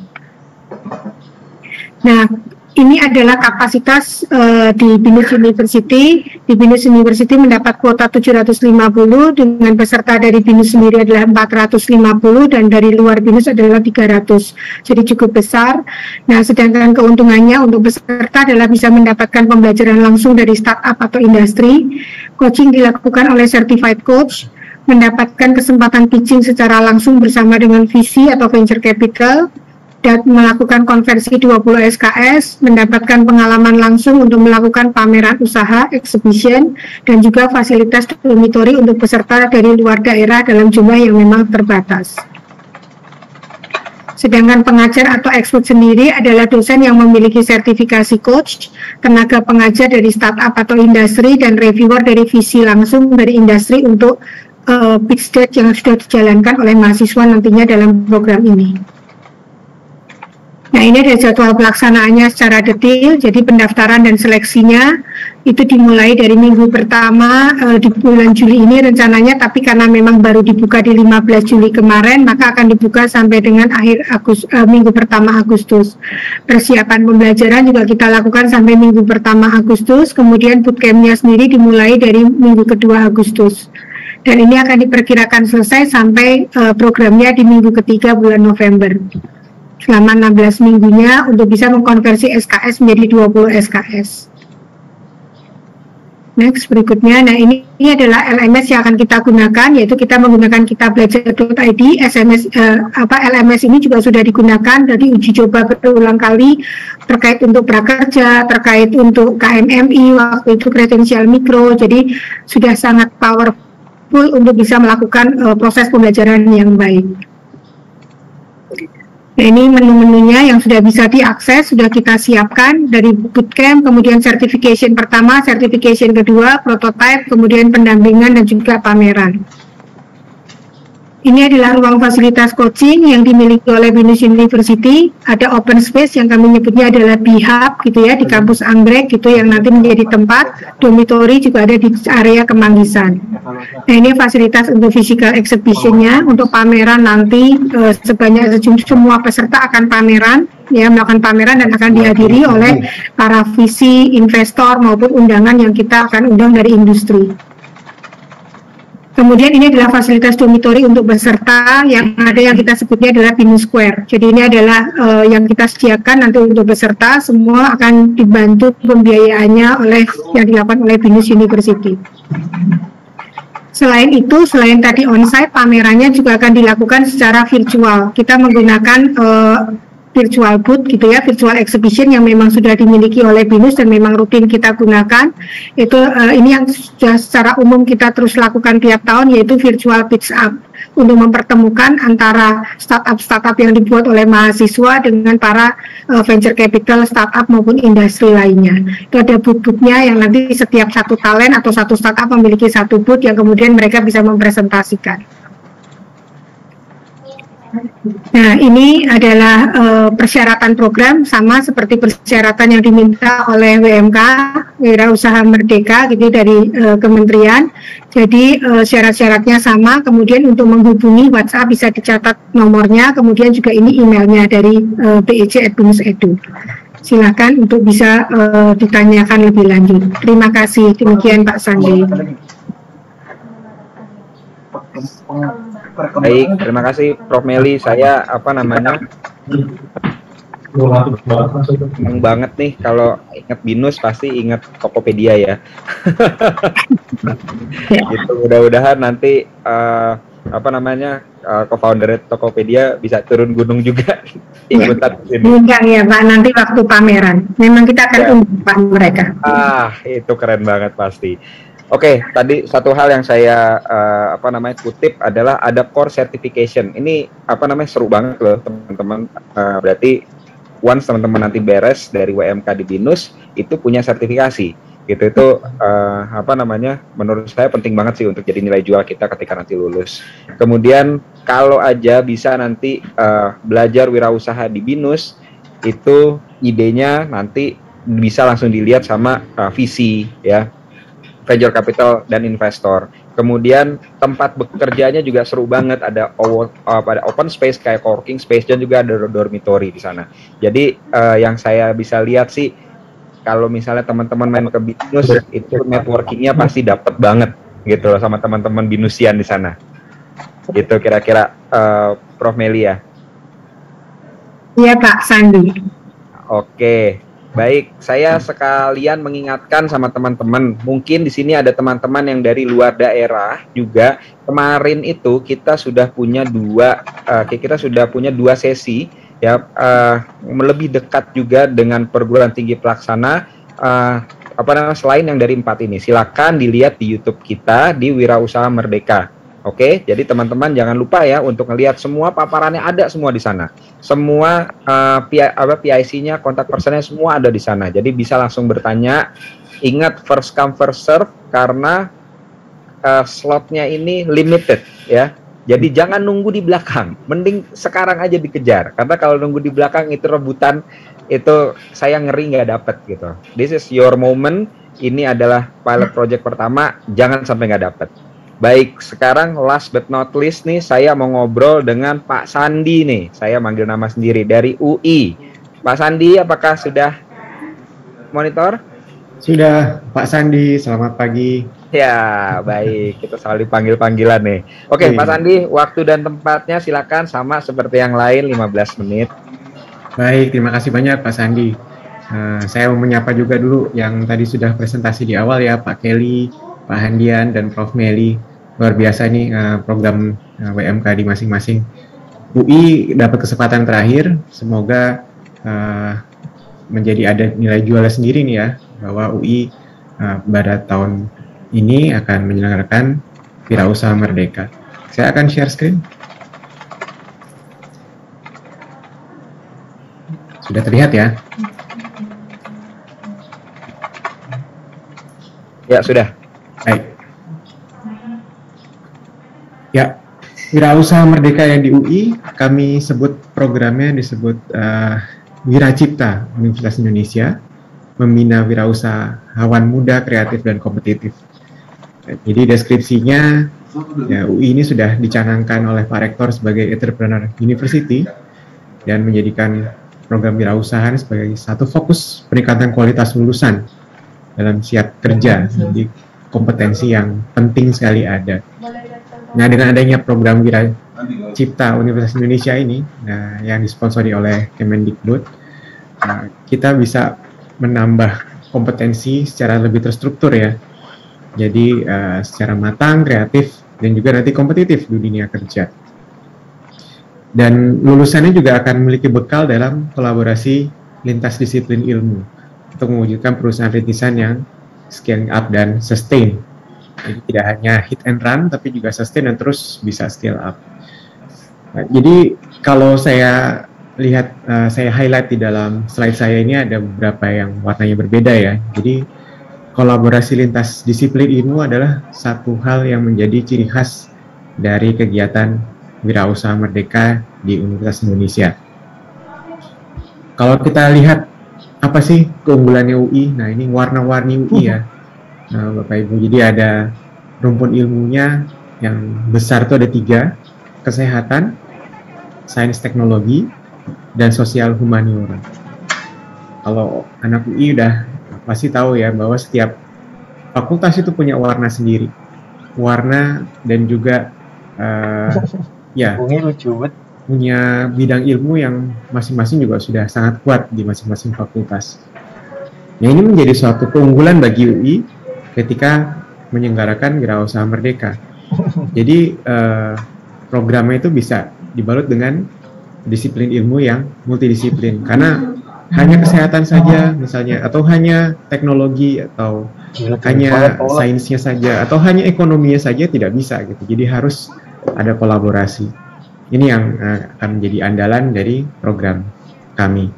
I: Nah, ini adalah kapasitas uh, di BINUS University. Di BINUS University mendapat kuota tujuh ratus lima puluh, dengan peserta dari BINUS sendiri adalah empat ratus lima puluh dan dari luar BINUS adalah tiga ratus. Jadi cukup besar. Nah, sedangkan keuntungannya untuk peserta adalah bisa mendapatkan pembelajaran langsung dari startup atau industri. Coaching dilakukan oleh certified coach, mendapatkan kesempatan pitching secara langsung bersama dengan V C atau venture capital, dan melakukan konversi dua puluh S K S, mendapatkan pengalaman langsung untuk melakukan pameran usaha, exhibition, dan juga fasilitas dormitory untuk peserta dari luar daerah dalam jumlah yang memang terbatas. Sedangkan pengajar atau expert sendiri adalah dosen yang memiliki sertifikasi coach, tenaga pengajar dari startup atau industri, dan reviewer dari visi langsung dari industri untuk uh, pitch deck yang sudah dijalankan oleh mahasiswa nantinya dalam program ini. Nah, ini ada jadwal pelaksanaannya secara detail. Jadi pendaftaran dan seleksinya itu dimulai dari minggu pertama uh, di bulan Juli ini rencananya, tapi karena memang baru dibuka di lima belas Juli kemarin, maka akan dibuka sampai dengan akhir Agustus, uh, minggu pertama Agustus. Persiapan pembelajaran juga kita lakukan sampai minggu pertama Agustus, kemudian bootcampnya sendiri dimulai dari minggu kedua Agustus. Dan ini akan diperkirakan selesai sampai uh, programnya di minggu ketiga bulan November. Selama enam belas minggunya untuk bisa mengkonversi S K S menjadi dua puluh S K S. Next, berikutnya, nah ini, ini adalah L M S yang akan kita gunakan, yaitu kita menggunakan kitabelajar titik I D. S M S eh, apa L M S ini juga sudah digunakan dari uji coba berulang kali terkait untuk prakerja, terkait untuk K M M I, waktu itu kredensial mikro, jadi sudah sangat powerful untuk bisa melakukan uh, proses pembelajaran yang baik. Nah, ini menu-menunya yang sudah bisa diakses, sudah kita siapkan dari bootcamp, kemudian certification pertama, certification kedua, prototype, kemudian pendampingan dan juga pameran. Ini adalah ruang fasilitas coaching yang dimiliki oleh BINUS University. Ada open space yang kami nyebutnya adalah B-Hub gitu ya, di kampus Anggrek gitu, yang nanti menjadi tempat. Dormitory juga ada di area Kemanggisan. Nah, ini fasilitas untuk physical exhibition-nya. Untuk pameran nanti eh, sebanyak semua peserta akan pameran, ya, melakukan pameran dan akan dihadiri oleh para visi, investor maupun undangan yang kita akan undang dari industri. Kemudian ini adalah fasilitas dormitory untuk peserta yang ada yang kita sebutnya adalah BINUS Square. Jadi ini adalah uh, yang kita sediakan nanti untuk peserta, semua akan dibantu pembiayaannya oleh yang dilakukan oleh BINUS University. Selain itu, selain tadi onsite, pamerannya juga akan dilakukan secara virtual. Kita menggunakan uh, virtual booth gitu ya, virtual exhibition yang memang sudah dimiliki oleh BINUS dan memang rutin kita gunakan. Itu uh, ini yang sudah secara umum kita terus lakukan tiap tahun, yaitu virtual pitch up untuk mempertemukan antara startup-startup yang dibuat oleh mahasiswa dengan para uh, venture capital, startup maupun industri lainnya. Itu ada booth-boothnya yang nanti setiap satu talent atau satu startup memiliki satu booth yang kemudian mereka bisa mempresentasikan. Nah, ini adalah uh, persyaratan program sama seperti persyaratan yang diminta oleh W M K, Wirausaha Merdeka gitu dari uh, kementerian. Jadi uh, syarat-syaratnya sama, kemudian untuk menghubungi WhatsApp bisa dicatat nomornya, kemudian juga ini emailnya dari uh, B E C at binus titik edu. Silakan untuk bisa uh, ditanyakan lebih lanjut. Terima kasih, demikian Pak Sandi.
C: Baik, terima kasih Prof Meli. Saya apa namanya senang banget nih kalau ingat BINUS pasti ingat Tokopedia ya. Gitu, mudah-mudahan nanti uh, apa namanya uh, co-founder Tokopedia bisa turun gunung juga ikutan sini.
I: Undang ya Pak, nanti waktu pameran. Memang kita akan
C: ya.
I: undang mereka.
C: Ah, itu keren banget pasti. Oke, okay, tadi satu hal yang saya uh, apa namanya kutip adalah ada core certification. Ini apa namanya seru banget loh teman-teman. Uh, berarti once teman-teman nanti beres dari W M K di BINUS itu punya sertifikasi. Gitu itu uh, apa namanya menurut saya penting banget sih untuk jadi nilai jual kita ketika nanti lulus. Kemudian kalau aja bisa nanti uh, belajar wirausaha di BINUS itu idenya nanti bisa langsung dilihat sama uh, visi ya. Venture capital dan investor. Kemudian tempat bekerjanya juga seru banget, ada uh, ada open space kayak co-working space dan juga ada dormitory di sana. Jadi uh, yang saya bisa lihat sih kalau misalnya teman-teman main ke BINUS itu networkingnya pasti dapat banget gitu loh sama teman-teman BINUSian di sana. Gitu kira-kira uh, Prof Meli ya.
I: Iya Pak Sandi.
C: Oke. Baik, saya sekalian mengingatkan sama teman-teman, mungkin di sini ada teman-teman yang dari luar daerah juga. Kemarin itu kita sudah punya dua, uh, kita sudah punya dua sesi ya, uh, lebih dekat juga dengan perguruan tinggi pelaksana uh, apa namanya selain yang dari empat ini. Silakan dilihat di YouTube kita di Wirausaha Merdeka. Oke, jadi teman-teman jangan lupa ya untuk melihat semua paparannya ada semua di sana. Semua uh, P I C-nya, kontak personnya semua ada di sana. Jadi bisa langsung bertanya. Ingat first come first serve karena uh, slotnya ini limited ya. Jadi jangan nunggu di belakang. Mending sekarang aja dikejar. Karena kalau nunggu di belakang itu rebutan, itu saya ngeri nggak dapet gitu. This is your moment. Ini adalah pilot project pertama. Jangan sampai nggak dapet. Baik, sekarang last but not least nih, saya mau ngobrol dengan Pak Sandi nih. Saya manggil nama sendiri dari U I. Pak Sandi, apakah sudah monitor?
J: Sudah, Pak Sandi. Selamat pagi.
C: Ya, baik. Kita selalu panggil-panggilan nih. Oke,
J: Oke.
C: Pak Sandi, waktu dan tempatnya silakan sama seperti yang lain, lima belas menit.
J: Baik, terima kasih banyak Pak Sandi. Uh, saya mau menyapa juga dulu yang tadi sudah presentasi di awal ya, Pak Kelly, Pak Handian, dan Prof Meli. Luar biasa nih uh, program uh, W M K di masing-masing. U I dapat kesempatan terakhir, semoga uh, menjadi ada nilai jualnya sendiri nih ya, bahwa U I uh, pada tahun ini akan menyelenggarakan Wirausaha Merdeka. Saya akan share screen. Sudah terlihat ya?
C: Ya, sudah.
J: Baik. Ya, Wirausaha Merdeka yang di U I, kami sebut programnya disebut uh, Wiracipta Universitas Indonesia, membina wirausahawan muda, kreatif, dan kompetitif. Jadi deskripsinya, ya, U I ini sudah dicanangkan oleh Pak Rektor sebagai Entrepreneur University dan menjadikan program wirausaha sebagai satu fokus peningkatan kualitas lulusan dalam siap kerja. Jadi kompetensi yang penting sekali ada. Nah, dengan adanya program Wiracipta Universitas Indonesia ini, nah, yang disponsori oleh Kemendikbud, nah, kita bisa menambah kompetensi secara lebih terstruktur ya. Jadi uh, secara matang, kreatif, dan juga nanti kompetitif di dunia kerja. Dan lulusannya juga akan memiliki bekal dalam kolaborasi lintas disiplin ilmu untuk mewujudkan perusahaan rintisan yang scaling up dan sustain. Jadi tidak hanya hit and run, tapi juga sustain dan terus bisa scale up. Nah, jadi kalau saya lihat, uh, saya highlight di dalam slide saya ini ada beberapa yang warnanya berbeda ya. Jadi kolaborasi lintas disiplin ilmu adalah satu hal yang menjadi ciri khas dari kegiatan Wirausaha Merdeka di Universitas Indonesia. Kalau kita lihat apa sih keunggulannya U I? Nah, ini warna-warni U I ya. Nah, Bapak Ibu, jadi ada rumpun ilmunya yang besar itu ada tiga, kesehatan, sains teknologi, dan sosial humaniora. Kalau anak U I udah pasti tahu ya bahwa setiap fakultas itu punya warna sendiri, warna dan juga uh, ya punya bidang ilmu yang masing-masing juga sudah sangat kuat di masing-masing fakultas. Nah, ini menjadi suatu keunggulan bagi U I ketika menyelenggarakan Wirausaha Merdeka. Jadi eh, programnya itu bisa dibalut dengan disiplin ilmu yang multidisiplin, karena hanya kesehatan saja misalnya, atau hanya teknologi, atau hanya sainsnya saja, atau hanya ekonominya saja tidak bisa gitu. Jadi harus ada kolaborasi. Ini yang uh, akan menjadi andalan dari program kami.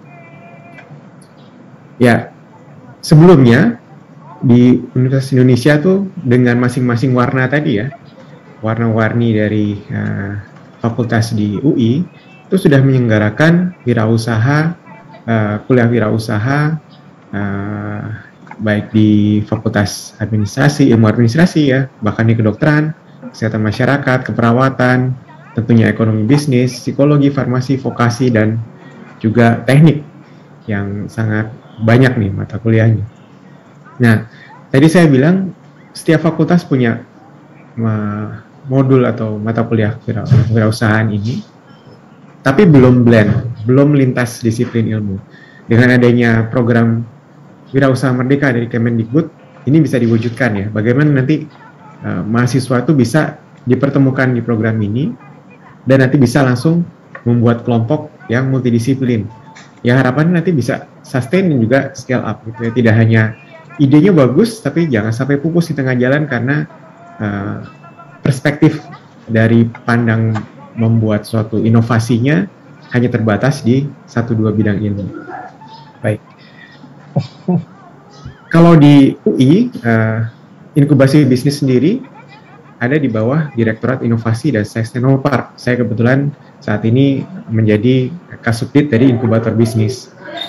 J: Ya, sebelumnya di Universitas Indonesia tuh dengan masing-masing warna tadi ya, warna-warni dari uh, fakultas di U I itu sudah menyelenggarakan wirausaha, uh, kuliah wirausaha, uh, baik di Fakultas Administrasi, Ilmu Administrasi ya, bahkan di kedokteran, kesehatan masyarakat, keperawatan, tentunya ekonomi bisnis, psikologi, farmasi, vokasi, dan juga teknik yang sangat banyak nih mata kuliahnya. Nah, tadi saya bilang setiap fakultas punya uh, modul atau mata kuliah wirausahaan ini, tapi belum blend, belum lintas disiplin ilmu. Dengan adanya program Wirausaha Merdeka dari Kemendikbud, ini bisa diwujudkan ya. Bagaimana nanti uh, mahasiswa itu bisa dipertemukan di program ini, dan nanti bisa langsung membuat kelompok yang multidisiplin. Ya harapannya nanti bisa sustain dan juga scale up gitu ya. Tidak hanya idenya bagus, tapi jangan sampai pupus di tengah jalan karena uh, perspektif dari pandang membuat suatu inovasinya hanya terbatas di satu dua bidang ilmu. Baik. Kalau di U I, uh, inkubasi bisnis sendiri ada di bawah Direktorat Inovasi dan Sustainable Park. Saya kebetulan saat ini menjadi Kasubdit dari inkubator bisnis.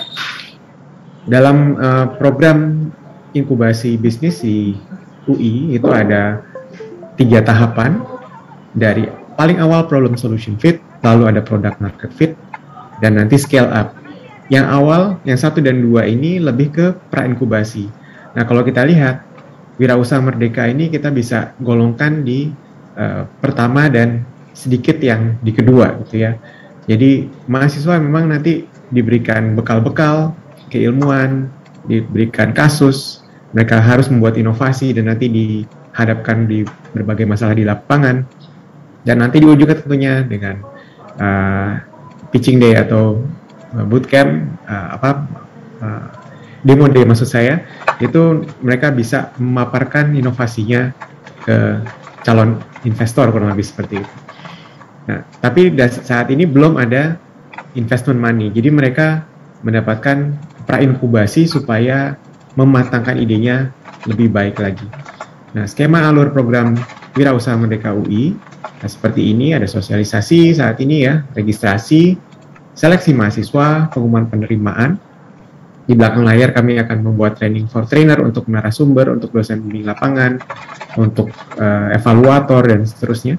J: Dalam uh, program inkubasi bisnis di U I itu ada tiga tahapan, dari paling awal problem solution fit, lalu ada product market fit, dan nanti scale up. Yang awal, yang satu dan dua ini lebih ke pra-inkubasi. Nah kalau kita lihat, Wirausaha Merdeka ini kita bisa golongkan di uh, pertama dan sedikit yang di kedua gitu ya. Jadi mahasiswa memang nanti diberikan bekal-bekal keilmuan, diberikan kasus, mereka harus membuat inovasi dan nanti dihadapkan di berbagai masalah di lapangan, dan nanti di ujungnya tentunya dengan uh, pitching day atau uh, bootcamp, uh, apa uh, demo day maksud saya, itu mereka bisa memaparkan inovasinya ke calon investor kurang lebih seperti itu. Nah, tapi saat ini belum ada investment money, jadi mereka mendapatkan pra-inkubasi supaya mematangkan idenya lebih baik lagi. Nah, skema alur program Wirausaha Merdeka U I, nah, seperti ini, ada sosialisasi saat ini ya, registrasi, seleksi mahasiswa, pengumuman penerimaan. Di belakang layar kami akan membuat training for trainer untuk narasumber, untuk dosen bimbing lapangan, untuk uh, evaluator, dan seterusnya.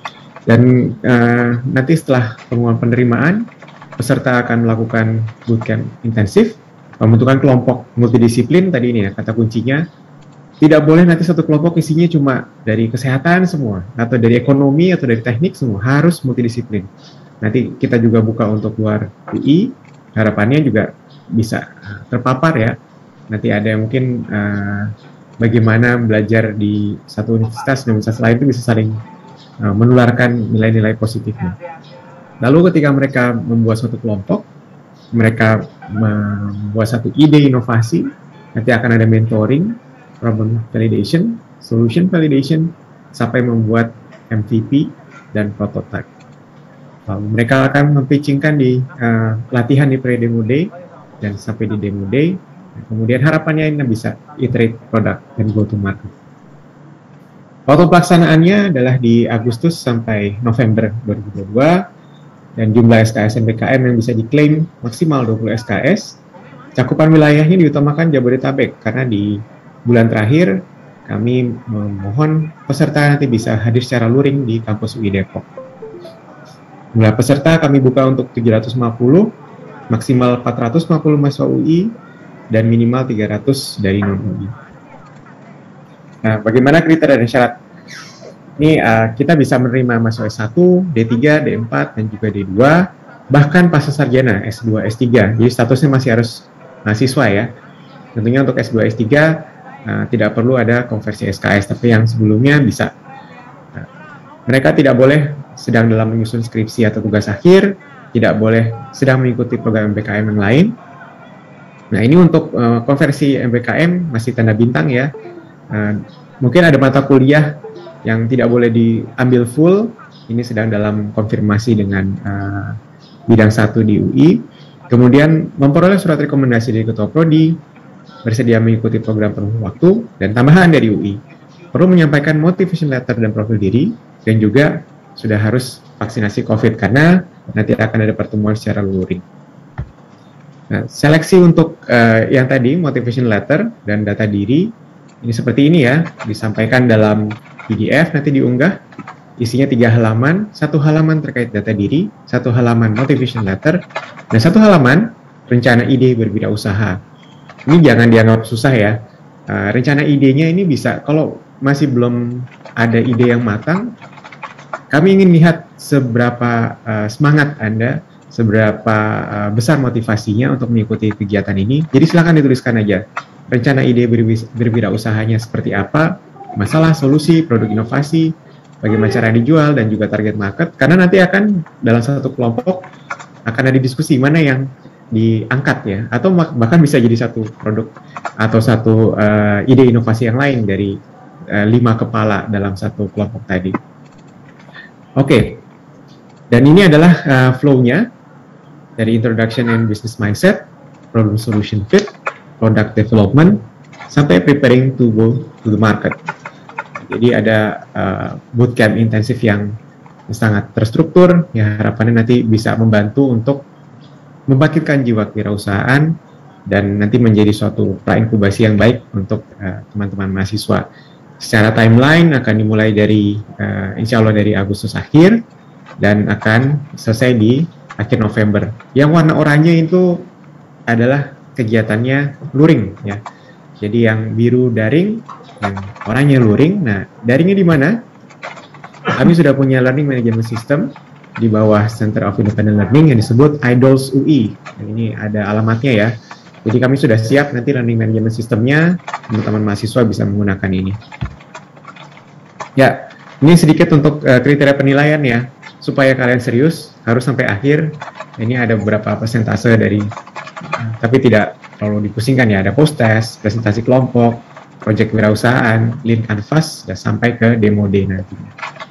J: Dan uh, nanti setelah pengumuman penerimaan, peserta akan melakukan bootcamp intensif, pembentukan kelompok multidisiplin tadi ini ya, kata kuncinya. Tidak boleh nanti satu kelompok isinya cuma dari kesehatan semua, atau dari ekonomi, atau dari teknik semua, harus multidisiplin. Nanti kita juga buka untuk luar U I, harapannya juga bisa terpapar ya. Nanti ada yang mungkin uh, bagaimana belajar di satu universitas dan universitas lain itu bisa saling uh, menularkan nilai-nilai positifnya. Lalu ketika mereka membuat suatu kelompok, mereka membuat satu ide inovasi, nanti akan ada mentoring, problem validation, solution validation, sampai membuat M V P dan prototype. Lalu mereka akan mempitchingkan di uh, latihan di pre-demo day dan sampai di demo day. Kemudian harapannya ini bisa iterate produk dan go to market. Waktu pelaksanaannya adalah di Agustus sampai November dua ribu dua puluh dua, dan jumlah S K S M B K M yang bisa diklaim maksimal dua puluh S K S. Cakupan wilayahnya diutamakan Jabodetabek, karena di bulan terakhir kami memohon peserta nanti bisa hadir secara luring di kampus U I Depok. Jumlah peserta kami buka untuk tujuh ratus lima puluh, maksimal empat ratus lima puluh mahasiswa U I, dan minimal tiga ratus dari non-U I. Nah, bagaimana kriteria dan syarat? Ini uh, kita bisa menerima mahasiswa S satu, D tiga, D empat, dan juga D dua, bahkan pasca sarjana S dua, S tiga. Jadi statusnya masih harus mahasiswa ya. Tentunya untuk S dua, S tiga uh, tidak perlu ada konversi S K S, tapi yang sebelumnya bisa. Nah, mereka tidak boleh sedang dalam menyusun skripsi atau tugas akhir, tidak boleh sedang mengikuti program M B K M yang lain. Nah, ini untuk uh, konversi M B K M masih tanda bintang ya. Uh, mungkin ada mata kuliah yang tidak boleh diambil full, ini sedang dalam konfirmasi dengan uh, bidang satu di U I. Kemudian memperoleh surat rekomendasi dari Ketua Prodi, bersedia mengikuti program penuh waktu, dan tambahan dari U I. Perlu menyampaikan motivation letter dan profil diri, dan juga sudah harus vaksinasi COVID, karena nanti akan ada pertemuan secara luring. Nah, seleksi untuk uh, yang tadi, motivation letter dan data diri, ini seperti ini ya, disampaikan dalam P D F, nanti diunggah, isinya tiga halaman, satu halaman terkait data diri, satu halaman motivation letter, dan satu halaman rencana ide berwirausaha. Ini jangan dianggap susah ya, uh, rencana idenya ini bisa, kalau masih belum ada ide yang matang, kami ingin lihat seberapa uh, semangat Anda, seberapa uh, besar motivasinya untuk mengikuti kegiatan ini. Jadi silakan dituliskan aja rencana ide berwirausahanya seperti apa, masalah, solusi, produk inovasi, bagaimana cara dijual, dan juga target market. Karena nanti akan dalam satu kelompok akan ada diskusi mana yang diangkat ya, atau bahkan bisa jadi satu produk atau satu uh, ide inovasi yang lain dari uh, lima kepala dalam satu kelompok tadi. Oke, okay. Dan ini adalah uh, flow-nya dari introduction and business mindset, problem solution fit, product development, sampai preparing to go to the market. Jadi ada uh, bootcamp intensif yang sangat terstruktur, ya harapannya nanti bisa membantu untuk membangkitkan jiwa kewirausahaan dan nanti menjadi suatu pra-inkubasi yang baik untuk uh, teman-teman mahasiswa. Secara timeline akan dimulai dari uh, insya Allah dari Agustus akhir dan akan selesai di akhir November. Yang warna oranye itu adalah kegiatannya luring ya. Jadi yang biru daring, yang oranye luring. Nah, daringnya di mana? Kami sudah punya learning management system di bawah Center of Independent Learning yang disebut IDOLS U I. Nah, ini ada alamatnya ya. Jadi kami sudah siap nanti learning management systemnya, teman-teman mahasiswa bisa menggunakan ini. Ya, ini sedikit untuk uh, kriteria penilaian ya. Supaya kalian serius, harus sampai akhir. Ini ada beberapa persentase dari, uh, tapi tidak terlalu dipusingkan ya. Ada post test, presentasi kelompok, project wirausahaan, lean canvas, dan sampai ke demo day nantinya.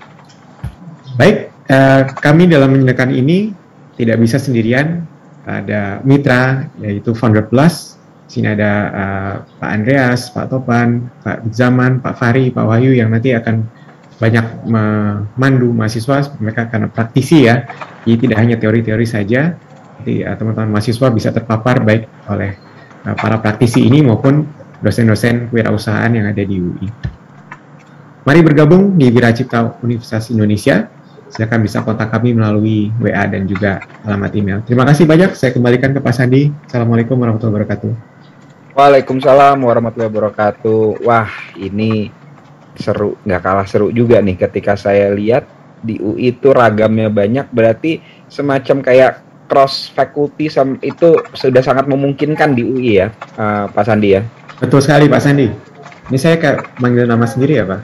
J: Baik. Uh, kami dalam menyediakan ini tidak bisa sendirian, ada mitra yaitu Founder Plus. Sini ada uh, Pak Andreas, Pak Topan, Pak Zaman, Pak Fahri, Pak Wahyu yang nanti akan banyak memandu mahasiswa. Mereka akan praktisi ya, jadi tidak hanya teori-teori saja. Jadi uh, teman-teman mahasiswa bisa terpapar baik oleh uh, para praktisi ini maupun dosen-dosen kewirausahaan yang ada di U I. Mari bergabung di Wiracipta Universitas Indonesia. Silakan bisa kontak kami melalui W A dan juga alamat email. Terima kasih banyak. Saya kembalikan ke Pak Sandi. Assalamualaikum warahmatullahi wabarakatuh.
C: Waalaikumsalam warahmatullahi wabarakatuh. Wah, ini seru, nggak kalah seru juga nih ketika saya lihat di U I itu ragamnya banyak. Berarti semacam kayak cross faculty itu sudah sangat memungkinkan di U I ya, uh, Pak Sandi ya.
J: Betul sekali Pak Sandi. Ini saya kayak manggil nama sendiri ya Pak.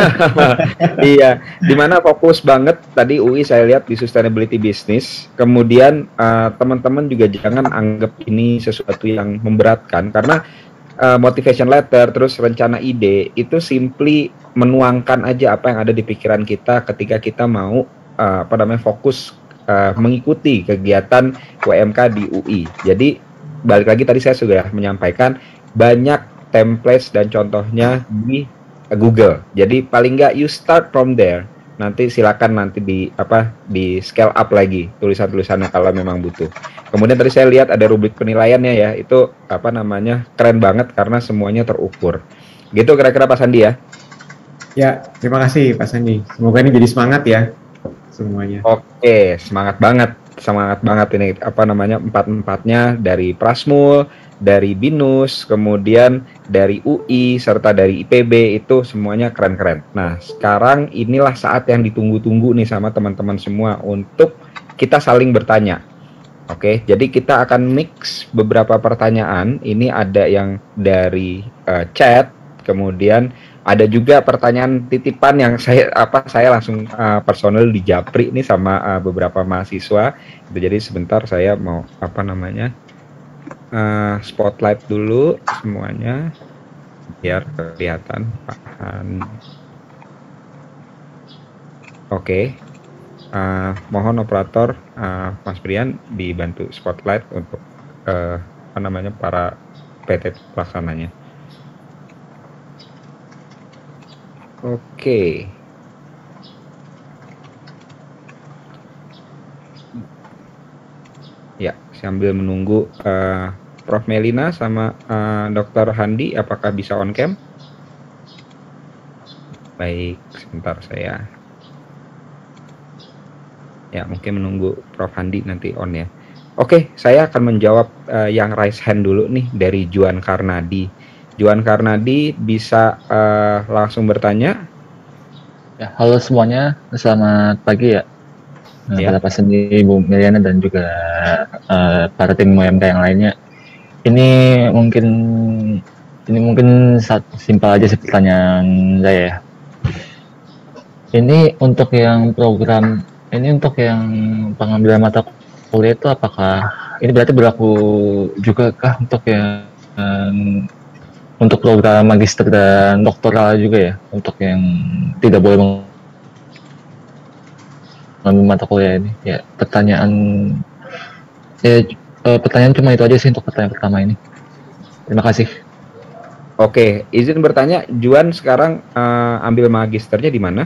C: Iya, dimana fokus banget tadi U I saya lihat di sustainability business. Kemudian uh, teman-teman juga jangan anggap ini sesuatu yang memberatkan karena uh, motivation letter terus rencana ide itu simply menuangkan aja apa yang ada di pikiran kita ketika kita mau uh, apa namanya fokus uh, mengikuti kegiatan W M K di U I. Jadi balik lagi tadi saya sudah menyampaikan banyak templates dan contohnya di Google. Jadi paling nggak you start from there. Nanti silakan nanti di apa di scale up lagi tulisan-tulisannya kalau memang butuh. Kemudian tadi saya lihat ada rubrik penilaiannya ya. Itu apa namanya? Keren banget karena semuanya terukur. Gitu kira-kira Pak Sandi ya.
J: Ya, terima kasih Pak Sandi. Semoga ini jadi semangat ya semuanya.
C: Oke, semangat banget. Semangat banget ini apa namanya? Empat-empatnya dari Prasmul, dari BINUS, kemudian dari U I, serta dari I P B, itu semuanya keren-keren. Nah, sekarang inilah saat yang ditunggu-tunggu nih sama teman-teman semua untuk kita saling bertanya. Oke, jadi kita akan mix beberapa pertanyaan. Ini ada yang dari uh, chat, kemudian ada juga pertanyaan titipan yang saya apa saya langsung uh, personal di japri nih sama uh, beberapa mahasiswa. Jadi sebentar saya mau apa namanya? Uh, spotlight dulu semuanya biar kelihatan Pak Han. Oke, okay. uh, mohon operator uh, Mas Brian dibantu spotlight untuk uh, apa namanya para P T pelaksananya. Oke. Okay. Ya, sambil menunggu uh, Prof Melina sama uh, Doktor Handi, apakah bisa on cam? Baik, sebentar saya. Ya, mungkin menunggu Prof Handi nanti on ya. Oke, saya akan menjawab uh, yang raise hand dulu nih dari Juan Karnadi. Juan Karnadi bisa uh, langsung bertanya.
K: Ya, halo semuanya, selamat pagi ya. Nah, ya. Pak Sandi, Ibu Meliana dan juga uh, para tim W M K yang lainnya. Ini mungkin ini mungkin simpel aja sih pertanyaan saya ya. Ini untuk yang program, ini untuk yang pengambilan mata kuliah itu apakah ini berarti berlaku juga kah untuk yang um, untuk program magister dan doktoral juga ya, untuk yang tidak boleh mengambil mata kuliah ini? Ya, pertanyaan ya uh, pertanyaan cuma itu aja sih untuk pertanyaan pertama ini. Terima kasih.
C: Oke, izin bertanya, Juan sekarang uh, ambil magisternya di mana?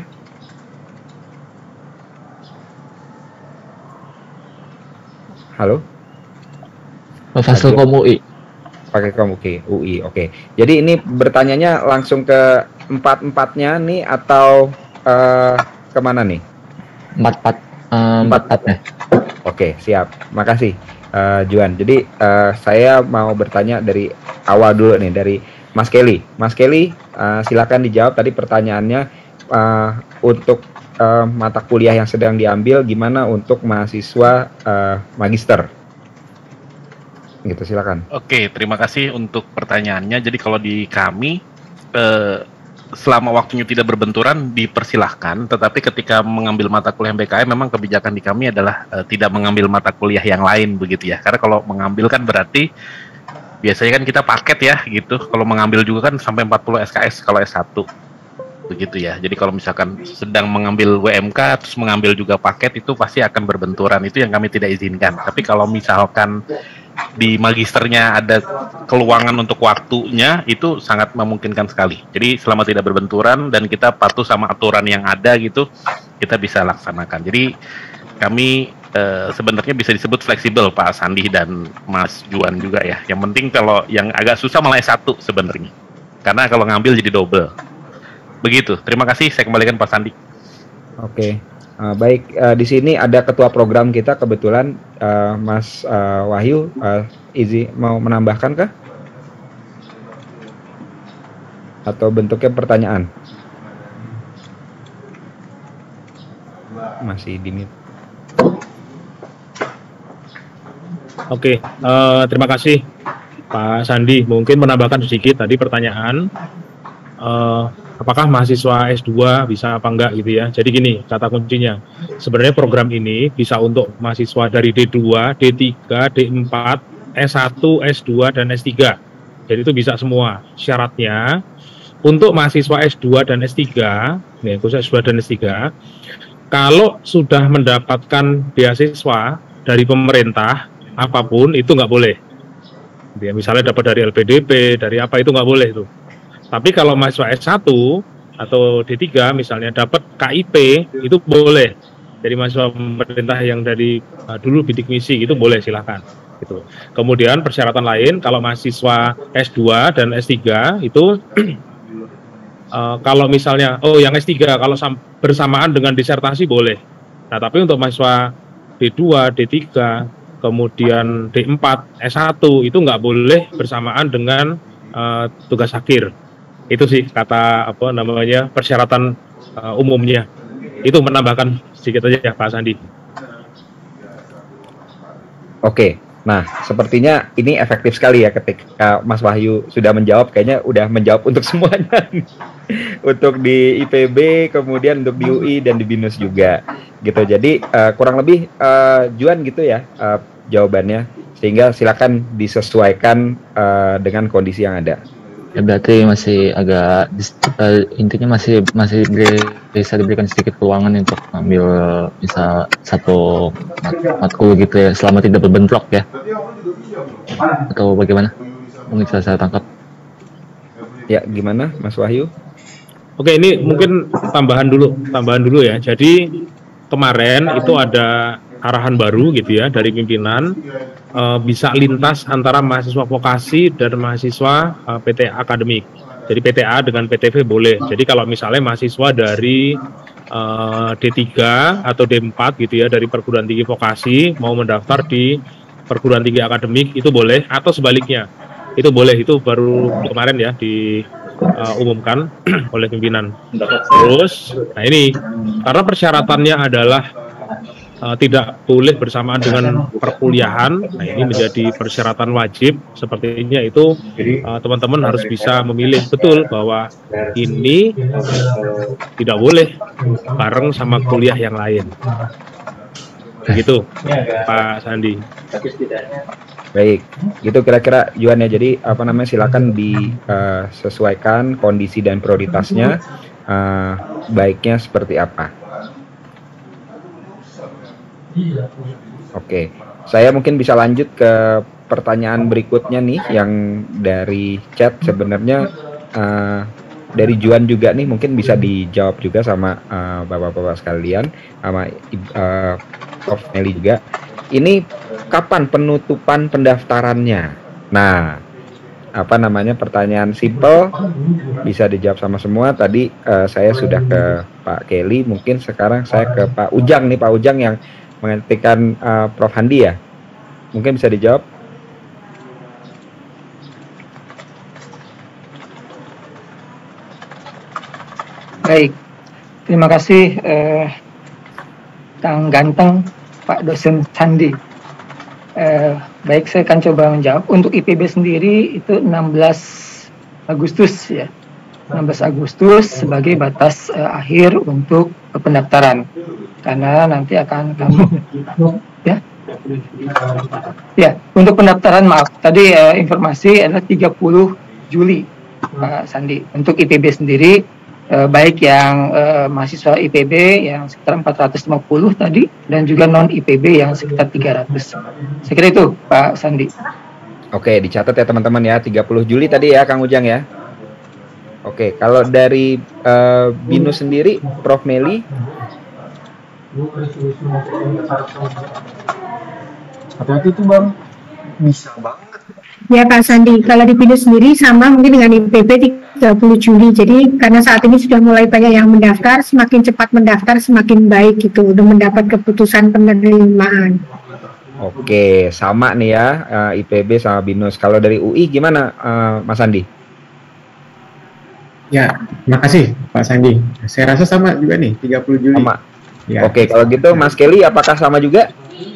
C: Halo?
K: Fasilkom U I.
C: Pakai kom U I, U I, oke. Jadi ini bertanyanya langsung ke empat-empatnya nih atau uh, kemana nih?
K: Empat-empat, um, empat-empatnya.
C: Oke, siap. Makasih, uh, Juan. Jadi uh, saya mau bertanya dari awal dulu nih, dari Mas Kelly. Mas Kelly, uh, silakan dijawab tadi pertanyaannya uh, untuk uh, mata kuliah yang sedang diambil, gimana untuk mahasiswa uh, magister? Gitu, silakan.
E: Oke, terima kasih untuk pertanyaannya. Jadi kalau di kami, eh, selama waktunya tidak berbenturan dipersilahkan, tetapi ketika mengambil mata kuliah B K M memang kebijakan di kami adalah eh, tidak mengambil mata kuliah yang lain begitu ya. Karena kalau mengambil kan berarti biasanya kan kita paket ya gitu. Kalau mengambil juga kan sampai empat puluh S K S kalau S satu. Begitu ya. Jadi kalau misalkan sedang mengambil W M K terus mengambil juga paket, itu pasti akan berbenturan. Itu yang kami tidak izinkan. Tapi kalau misalkan di magisternya ada keluangan untuk waktunya, itu sangat memungkinkan sekali. Jadi selama tidak berbenturan dan kita patuh sama aturan yang ada gitu, kita bisa laksanakan. Jadi kami eh, sebenarnya bisa disebut fleksibel, Pak Sandi dan Mas Juan juga ya. Yang penting kalau yang agak susah malah S satu sebenarnya. Karena kalau ngambil jadi double. Begitu. Terima kasih, saya kembalikan Pak Sandi.
C: Oke. Uh, baik, uh, di sini ada ketua program kita kebetulan, uh, Mas uh, Wahyu, uh, Izi mau menambahkan kah? Atau bentuknya pertanyaan? Masih di mute.
L: Oke, uh, terima kasih Pak Sandi. Mungkin menambahkan sedikit tadi pertanyaan. Uh, apakah mahasiswa S dua bisa apa enggak gitu ya. Jadi gini, kata kuncinya. Sebenarnya program ini bisa untuk mahasiswa dari D dua, D tiga, D empat, S satu, S dua, dan S tiga. Jadi itu bisa semua. Syaratnya, untuk mahasiswa S dua dan S tiga, nih, khusus S dua dan S tiga, kalau sudah mendapatkan beasiswa dari pemerintah, apapun, itu nggak boleh. Ya, misalnya dapat dari L P D P, dari apa, itu nggak boleh tuh. Tapi kalau mahasiswa S satu atau D tiga misalnya dapat K I P, itu boleh. Jadi mahasiswa pemerintah yang dari uh, dulu bidik misi itu boleh, silahkan. Gitu. Kemudian persyaratan lain, kalau mahasiswa S dua dan S tiga itu uh, kalau misalnya, oh yang S tiga kalau bersamaan dengan disertasi boleh. Nah tapi untuk mahasiswa D dua, D tiga, kemudian D empat, S satu itu nggak boleh bersamaan dengan uh, tugas akhir. Itu sih kata apa namanya persyaratan uh, umumnya. Itu menambahkan sedikit aja ya Pak Sandi.
C: Oke, nah sepertinya ini efektif sekali ya ketika Mas Wahyu sudah menjawab, kayaknya udah menjawab untuk semuanya. Untuk di I P B, kemudian untuk di U I dan di BINUS juga gitu. Jadi uh, kurang lebih uh, Juan gitu ya uh, jawabannya, sehingga silakan disesuaikan uh, dengan kondisi yang ada.
K: Ya berarti masih agak uh, intinya masih masih di, bisa diberikan sedikit peluangan untuk ambil misal satu mat, matkul gitu ya, selama tidak berbentrok ya, atau bagaimana? Mungkin bisa saya tangkap.
C: Ya gimana Mas Wahyu?
L: Oke, ini mungkin tambahan dulu, tambahan dulu ya. Jadi kemarin itu ada arahan baru gitu ya dari pimpinan, uh, bisa lintas antara mahasiswa vokasi dan mahasiswa uh, P T A akademik. Jadi P T A dengan P T V boleh. Jadi kalau misalnya mahasiswa dari uh, D tiga atau D empat gitu ya, dari perguruan tinggi vokasi mau mendaftar di perguruan tinggi akademik, itu boleh, atau sebaliknya. Itu boleh, itu baru kemarin ya diumumkan uh, oleh pimpinan. Terus, nah ini karena persyaratannya adalah Uh, tidak boleh bersamaan dengan perkuliahan. Nah ini menjadi persyaratan wajib. Sepertinya itu uh, teman-teman harus bisa memilih betul bahwa ini tidak boleh bareng sama kuliah yang lain. Begitu, Pak Sandi.
C: Baik, gitu kira-kira Juan ya. Jadi apa namanya, silakan disesuaikan uh, kondisi dan prioritasnya, uh, baiknya seperti apa. Oke, saya mungkin bisa lanjut ke pertanyaan berikutnya nih yang dari chat. Sebenarnya uh, dari Juan juga nih, mungkin bisa dijawab juga sama uh, bapak-bapak sekalian, sama uh, Prof Meli juga. Ini kapan penutupan pendaftarannya? Nah, apa namanya, pertanyaan simple, bisa dijawab sama semua. Tadi uh, saya sudah ke Pak Kelly, mungkin sekarang saya ke Pak Ujang nih, Pak Ujang yang menggantikan uh, Prof Handi ya. Mungkin bisa dijawab.
M: Baik, terima kasih eh, Kang Ganteng, Pak Dosen Sandi. Eh, baik, saya akan coba menjawab. Untuk I P B sendiri itu enam belas Agustus ya, enam belas Agustus sebagai batas eh, akhir untuk pendaftaran. Karena nanti akan kami ya. Ya, untuk pendaftaran maaf, tadi eh, informasi adalah tiga puluh Juli Pak Sandi. Untuk I P B sendiri eh, baik yang eh, mahasiswa I P B yang sekitar empat ratus lima puluh tadi dan juga non I P B yang sekitar tiga ratus. Saya kira itu Pak Sandi.
C: Oke, dicatat ya teman-teman ya, tiga puluh Juli tadi ya Kang Ujang ya. Oke, kalau dari uh, BINUS sendiri Prof Meli.
H: Hati-hati tuh Bang, bisa banget.
I: Ya Pak Sandi, kalau di BINUS sendiri sama mungkin dengan I P B tiga puluh Juli. Jadi karena saat ini sudah mulai banyak yang mendaftar, semakin cepat mendaftar semakin baik gitu untuk mendapat keputusan penerimaan.
C: Oke, sama nih ya, uh, I P B sama BINUS. Kalau dari U I gimana uh, Mas Sandi?
J: Ya, makasih Pak Sandi. Saya rasa sama juga nih, tiga puluh Juli.
C: Sama.
J: Ya.
C: Oke, kalau gitu Mas Kelly apakah sama juga?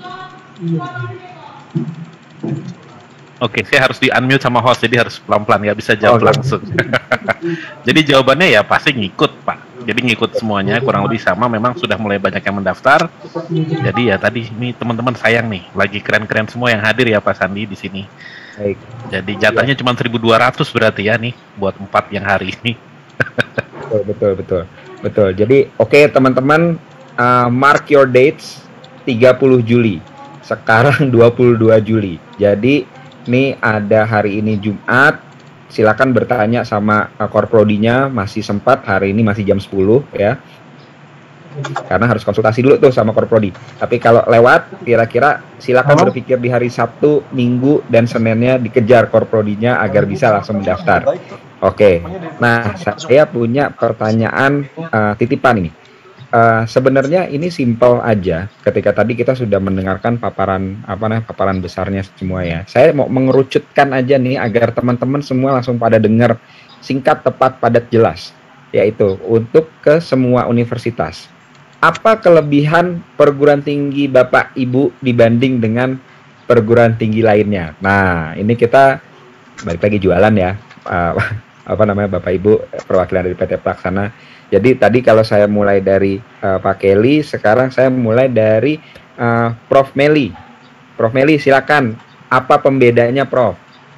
E: Oke, saya harus di-unmute sama host, jadi harus pelan-pelan, nggak bisa jawab
C: oh,
E: langsung. Jadi jawabannya ya pasti ngikut, Pak. Jadi ngikut semuanya, kurang lebih sama. Memang sudah mulai banyak yang mendaftar. Jadi ya tadi, ini teman-teman sayang nih, lagi keren-keren semua yang hadir ya Pak Sandi di sini.
C: Baik.
E: Jadi jatahnya cuma seribu dua ratus berarti ya nih, buat empat yang hari ini.
C: Betul, betul, betul. Betul, jadi oke okay, teman-teman, uh, mark your dates, tiga puluh Juli. Sekarang dua puluh dua Juli. Jadi ini ada hari ini Jumat, silakan bertanya sama uh, Korprodinya, masih sempat, hari ini masih jam sepuluh ya. Karena harus konsultasi dulu tuh sama Korprodi. Tapi kalau lewat, kira-kira silakan berpikir di hari Sabtu, Minggu, dan Seninnya dikejar Korprodinya agar bisa langsung mendaftar. Oke, nah saya punya pertanyaan uh, titipan ini. Uh, sebenarnya ini simpel aja. Ketika tadi kita sudah mendengarkan paparan apa namanya paparan besarnya semua ya. Saya mau mengerucutkan aja nih agar teman-teman semua langsung pada dengar, singkat, tepat, padat, jelas. Yaitu untuk ke semua universitas. Apa kelebihan perguruan tinggi Bapak Ibu dibanding dengan perguruan tinggi lainnya? Nah, ini kita balik lagi jualan ya. Uh, apa namanya Bapak Ibu perwakilan dari P T Pelaksana. Jadi tadi kalau saya mulai dari uh, Pak Kelly, sekarang saya mulai dari uh, Prof Meli. Prof Meli silakan, apa pembedanya Prof?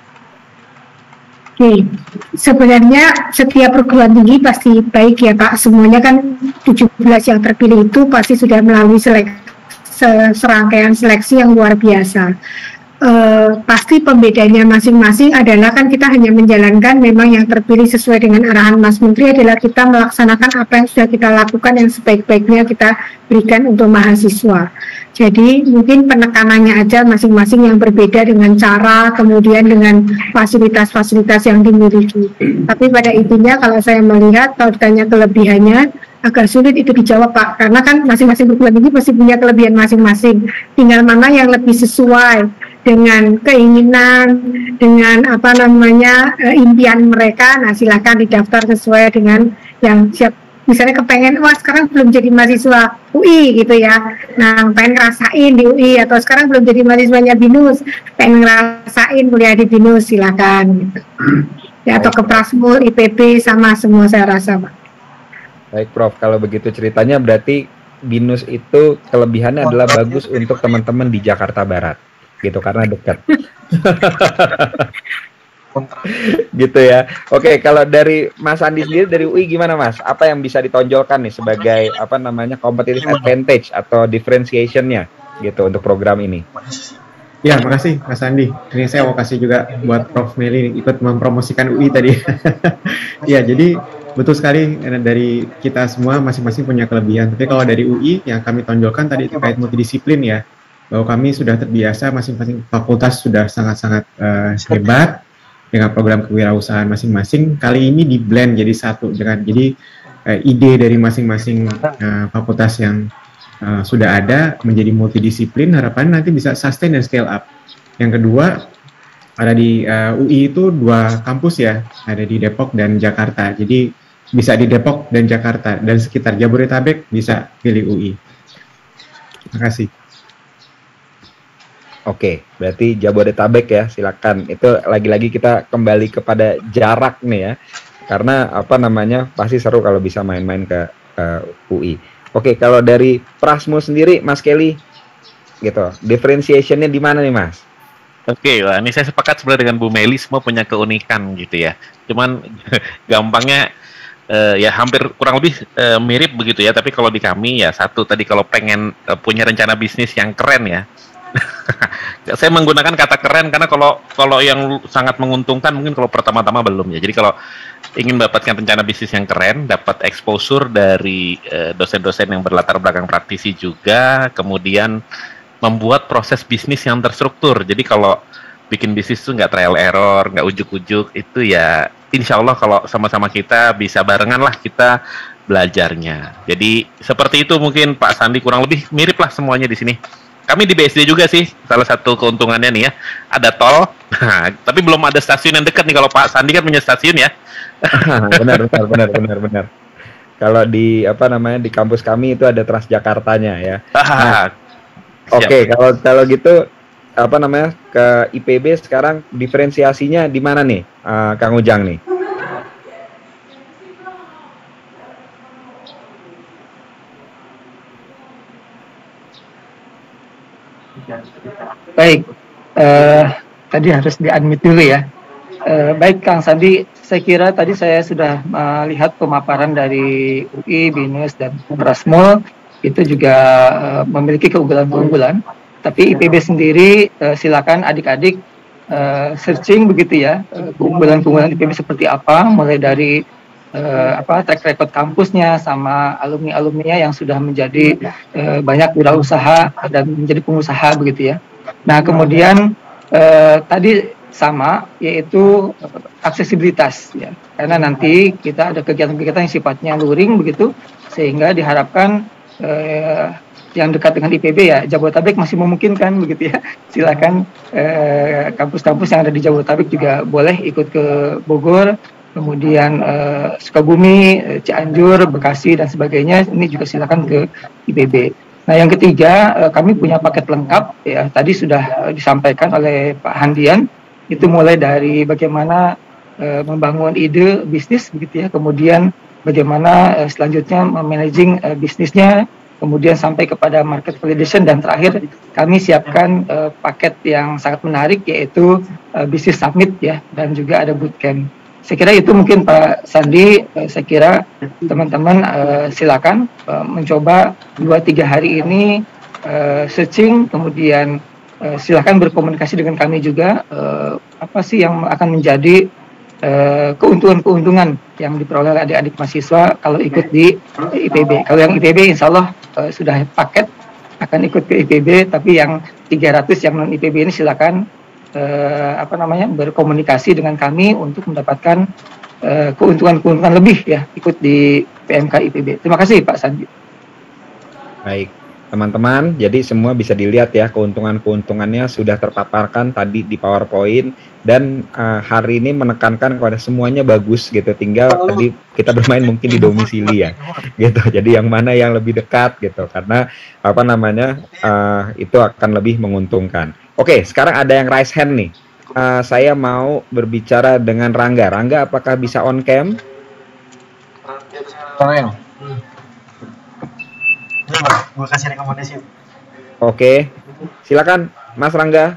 I: Oke, sebenarnya setiap perguruan tinggi pasti baik ya Pak. Semuanya kan tujuh belas yang terpilih itu pasti sudah melalui selek, serangkaian seleksi yang luar biasa. Uh, pasti pembedanya masing-masing adalah kan kita hanya menjalankan memang yang terpilih sesuai dengan arahan Mas Menteri adalah kita melaksanakan apa yang sudah kita lakukan yang sebaik-baiknya kita berikan untuk mahasiswa. Jadi mungkin penekanannya aja masing-masing yang berbeda dengan cara kemudian dengan fasilitas-fasilitas yang dimiliki. Tapi pada intinya kalau saya melihat kalau ditanya kelebihannya agak sulit itu dijawab Pak, karena kan masing-masing perguruan tinggi pasti punya kelebihan masing-masing. Tinggal mana yang lebih sesuai dengan keinginan, dengan apa namanya e, impian mereka. Nah silakan didaftar sesuai dengan yang siap. Misalnya kepengen, wah sekarang belum jadi mahasiswa U I gitu ya. Nah pengen ngerasain di U I atau sekarang belum jadi mahasiswanya BINUS, pengen ngerasain kuliah di BINUS silakan. Gitu. Ya atau ke Prasmul, I P B sama semua saya rasa Pak.
C: Baik Prof, kalau begitu ceritanya berarti BINUS itu kelebihannya adalah bagus untuk teman-teman di Jakarta Barat, gitu, karena dekat. Gitu ya. Oke, kalau dari Mas Andi sendiri dari U I gimana Mas? Apa yang bisa ditonjolkan nih sebagai apa namanya competitive advantage atau differentiation-nya gitu untuk program ini?
J: Ya, makasih Mas Andi. Ini saya mau kasih juga buat Prof Meli ikut mempromosikan U I tadi. Ya, jadi betul sekali dari kita semua masing-masing punya kelebihan. Tapi kalau dari U I yang kami tonjolkan tadi terkait multidisiplin ya, bahwa kami sudah terbiasa masing-masing fakultas sudah sangat-sangat uh, hebat dengan program kewirausahaan masing-masing. Kali ini di blend jadi satu dengan jadi uh, ide dari masing-masing uh, fakultas yang Uh, sudah ada menjadi multidisiplin, harapan nanti bisa sustain dan scale up. Yang kedua, ada di uh, U I itu dua kampus ya, ada di Depok dan Jakarta. Jadi bisa di Depok dan Jakarta dan sekitar Jabodetabek bisa pilih U I. Terima kasih.
C: Oke, berarti Jabodetabek ya, silakan. Itu lagi-lagi kita kembali kepada jarak nih ya, karena apa namanya pasti seru kalau bisa main-main ke uh, U I. Oke, kalau dari Prasmo sendiri, Mas Kelly, gitu, differentiation-nya di mana nih, Mas?
E: Oke, wah, ini saya sepakat sebenarnya dengan Bu Meli, semua punya keunikan gitu ya. Cuman gampangnya uh, ya hampir kurang lebih uh, mirip begitu ya. Tapi kalau di kami ya satu tadi kalau pengen uh, punya rencana bisnis yang keren ya. Saya menggunakan kata keren karena kalau kalau yang sangat menguntungkan mungkin kalau pertama-tama belum ya. Jadi kalau ingin mendapatkan rencana bisnis yang keren, dapat exposure dari uh, dosen-dosen yang berlatar belakang praktisi juga, kemudian membuat proses bisnis yang terstruktur. Jadi kalau bikin bisnis itu nggak trial error, nggak ujuk-ujuk, itu ya insya Allah kalau sama-sama kita bisa barengan lah kita belajarnya. Jadi seperti itu mungkin Pak Sandi, kurang lebih mirip lah semuanya di sini. Kami di B S D juga sih, salah satu keuntungannya nih ya, ada tol, nah, tapi belum ada stasiun yang dekat nih. Kalau Pak Sandi kan punya stasiun ya.
C: benar, benar, benar, benar, benar. Kalau di apa namanya di kampus kami itu ada Transjakartanya ya. Nah, Oke, okay, kalau kalau gitu apa namanya ke I P B sekarang diferensiasinya di mana nih, uh, Kang Ujang nih?
M: Baik, uh, tadi harus di-unmute dulu ya. Uh, baik Kang Sandi, saya kira tadi saya sudah melihat uh, pemaparan dari U I, BINUS, dan Prasmo, itu juga uh, memiliki keunggulan-keunggulan. Tapi I P B sendiri, uh, silakan adik-adik uh, searching begitu ya, uh, keunggulan-keunggulan I P B seperti apa, mulai dari uh, apa track record kampusnya sama alumni-alumninya yang sudah menjadi uh, banyak wirausaha dan menjadi pengusaha begitu ya. Nah kemudian uh, tadi sama, yaitu aksesibilitas ya, karena nanti kita ada kegiatan-kegiatan yang sifatnya luring begitu, sehingga diharapkan eh, yang dekat dengan I P B ya, Jabodetabek masih memungkinkan begitu ya, silakan eh, kampus-kampus yang ada di Jabodetabek juga boleh ikut ke Bogor, kemudian eh, Sukabumi, Cianjur, Bekasi dan sebagainya, ini juga silakan ke I P B. Nah yang ketiga, eh, kami punya paket lengkap ya, tadi sudah eh, disampaikan oleh Pak Handian. Itu mulai dari bagaimana uh, membangun ide bisnis begitu ya, kemudian bagaimana uh, selanjutnya memanaging uh, bisnisnya, kemudian sampai kepada market validation, dan terakhir kami siapkan uh, paket yang sangat menarik yaitu uh, business summit ya, dan juga ada bootcamp. Saya kira itu mungkin Pak Sandi, uh, saya kira teman-teman uh, silakan uh, mencoba dua tiga hari ini uh, searching, kemudian Uh, silahkan berkomunikasi dengan kami juga, uh, apa sih yang akan menjadi uh, keuntungan-keuntungan yang diperoleh oleh adik-adik mahasiswa kalau ikut di I P B. Kalau yang I P B insya Allah uh, sudah paket akan ikut ke I P B, tapi yang tiga ratus yang non I P B ini silakan uh, apa namanya berkomunikasi dengan kami untuk mendapatkan uh, keuntungan-keuntungan lebih ya ikut di P M K I P B. Terima kasih Pak Sandi.
C: Baik. Teman-teman, jadi semua bisa dilihat ya keuntungan-keuntungannya sudah terpaparkan tadi di PowerPoint, dan uh, hari ini menekankan kepada semuanya bagus gitu, tinggal tadi kita bermain mungkin di domisili ya gitu, jadi yang mana yang lebih dekat gitu, karena apa namanya uh, itu akan lebih menguntungkan. Oke, sekarang ada yang raise hand nih, uh, saya mau berbicara dengan Rangga. Rangga, apakah bisa on cam?
H: Iya bang, gue kasih rekomendasi.
C: Oke, silakan Mas Rangga.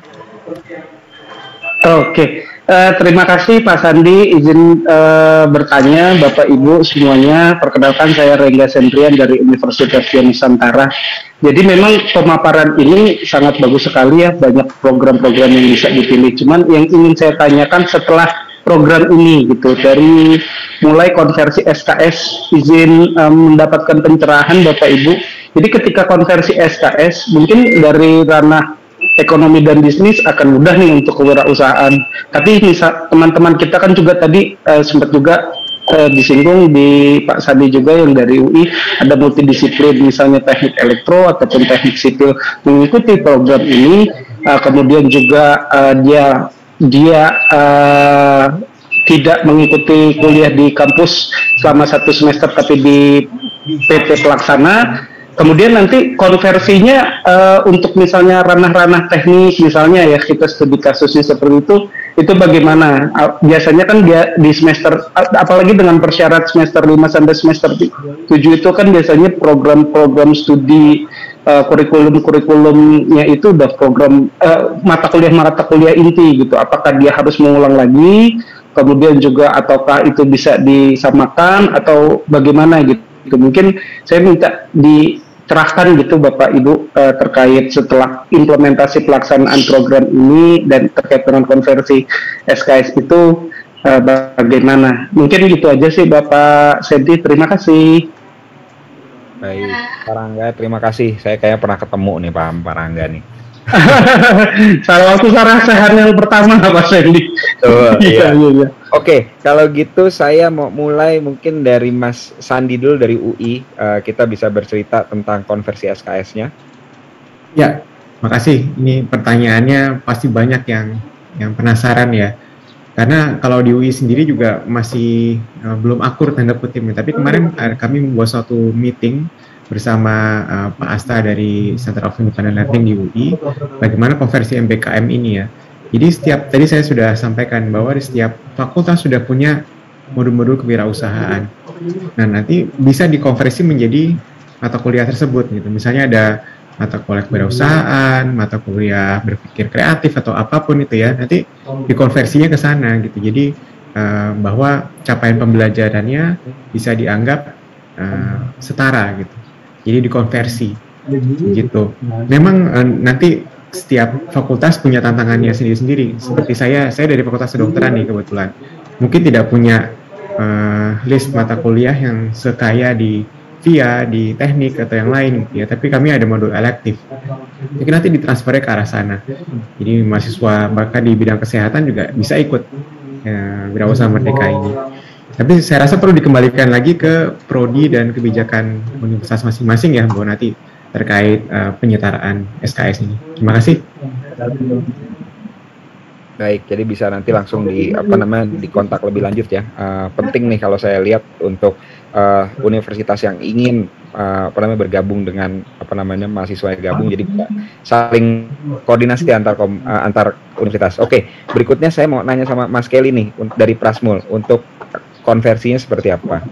N: Oke, uh, terima kasih Pak Sandi, izin uh, bertanya Bapak Ibu semuanya. Perkenalkan saya Rengga Sendrian dari Universitas Nusantara. Jadi memang pemaparan ini sangat bagus sekali ya, banyak program-program yang bisa dipilih. Cuman yang ingin saya tanyakan setelah program ini gitu, dari mulai konversi S K S, izin um, mendapatkan pencerahan Bapak Ibu. Jadi ketika konversi S K S, mungkin dari ranah ekonomi dan bisnis akan mudah nih untuk kewirausahaan. Tapi misal teman-teman kita kan juga tadi uh, sempat juga uh, disinggung di Pak Sandi juga yang dari U I ada multidisiplin, misalnya teknik elektro ataupun teknik sipil mengikuti program ini, uh, kemudian juga uh, dia dia uh, tidak mengikuti kuliah di kampus selama satu semester tapi di P T pelaksana. Kemudian nanti konversinya uh, untuk misalnya ranah-ranah teknik misalnya ya kita studi kasusnya seperti itu, itu bagaimana? Uh, biasanya kan dia di semester, uh, apalagi dengan persyarat semester lima sampai semester tujuh itu kan biasanya program-program studi uh, kurikulum-kurikulumnya itu udah program uh, mata kuliah-mata kuliah inti gitu. Apakah dia harus mengulang lagi? Kemudian juga ataukah itu bisa disamakan atau bagaimana gitu? Mungkin saya minta dicerahkan gitu Bapak Ibu uh, terkait setelah implementasi pelaksanaan program ini dan terkait dengan konversi S K S itu uh, bagaimana. Mungkin gitu aja sih Bapak Sedi, terima kasih.
C: Baik, Pak Rangga, terima kasih. Saya kayaknya pernah ketemu nih Pak, Pak Rangga nih.
N: Salah waktu sarah sehat yang pertama Pak Sandy.
C: Betul, iya.
N: iya, iya.
C: Oke, kalau gitu saya mau mulai mungkin dari Mas Sandi dulu dari U I. Uh, kita bisa bercerita tentang konversi S K S-nya.
J: Ya, makasih. Ini pertanyaannya pasti banyak yang yang penasaran ya. Karena kalau di U I sendiri juga masih uh, belum akur tanda kutipnya. Tapi kemarin uh, kami membuat suatu meeting bersama uh, Pak Asta dari Center of Independent Learning di U I, bagaimana konversi M B K M ini ya. Jadi setiap, tadi saya sudah sampaikan bahwa di setiap fakultas sudah punya modul-modul kewirausahaan. Nah nanti bisa dikonversi menjadi mata kuliah tersebut gitu. Misalnya ada mata kuliah kewirausahaan, mata kuliah berpikir kreatif atau apapun itu ya, nanti dikonversinya ke sana gitu. Jadi uh, bahwa capaian pembelajarannya bisa dianggap uh, setara gitu. Jadi dikonversi gitu. Memang uh, nanti setiap fakultas punya tantangannya sendiri-sendiri. Seperti saya, saya dari Fakultas Kedokteran nih kebetulan. Mungkin tidak punya uh, list mata kuliah yang sekaya di V I A, di teknik atau yang lain gitu ya. Tapi kami ada modul elektif. Jadi nanti ditransfernya ke arah sana. Jadi mahasiswa bahkan di bidang kesehatan juga bisa ikut uh, Wirausaha Merdeka ini. Tapi saya rasa perlu dikembalikan lagi ke prodi dan kebijakan universitas masing-masing ya, bahwa nanti terkait uh, penyetaraan S K S ini. Terima kasih.
C: Baik, jadi bisa nanti langsung di apa namanya dikontak lebih lanjut ya. Uh, penting nih kalau saya lihat untuk uh, universitas yang ingin uh, apa namanya bergabung dengan apa namanya mahasiswa yang gabung, jadi saling koordinasi antar kom, uh, antar universitas. Oke, berikutnya saya mau nanya sama Mas Kelly nih dari Prasmul untuk konversinya seperti apa?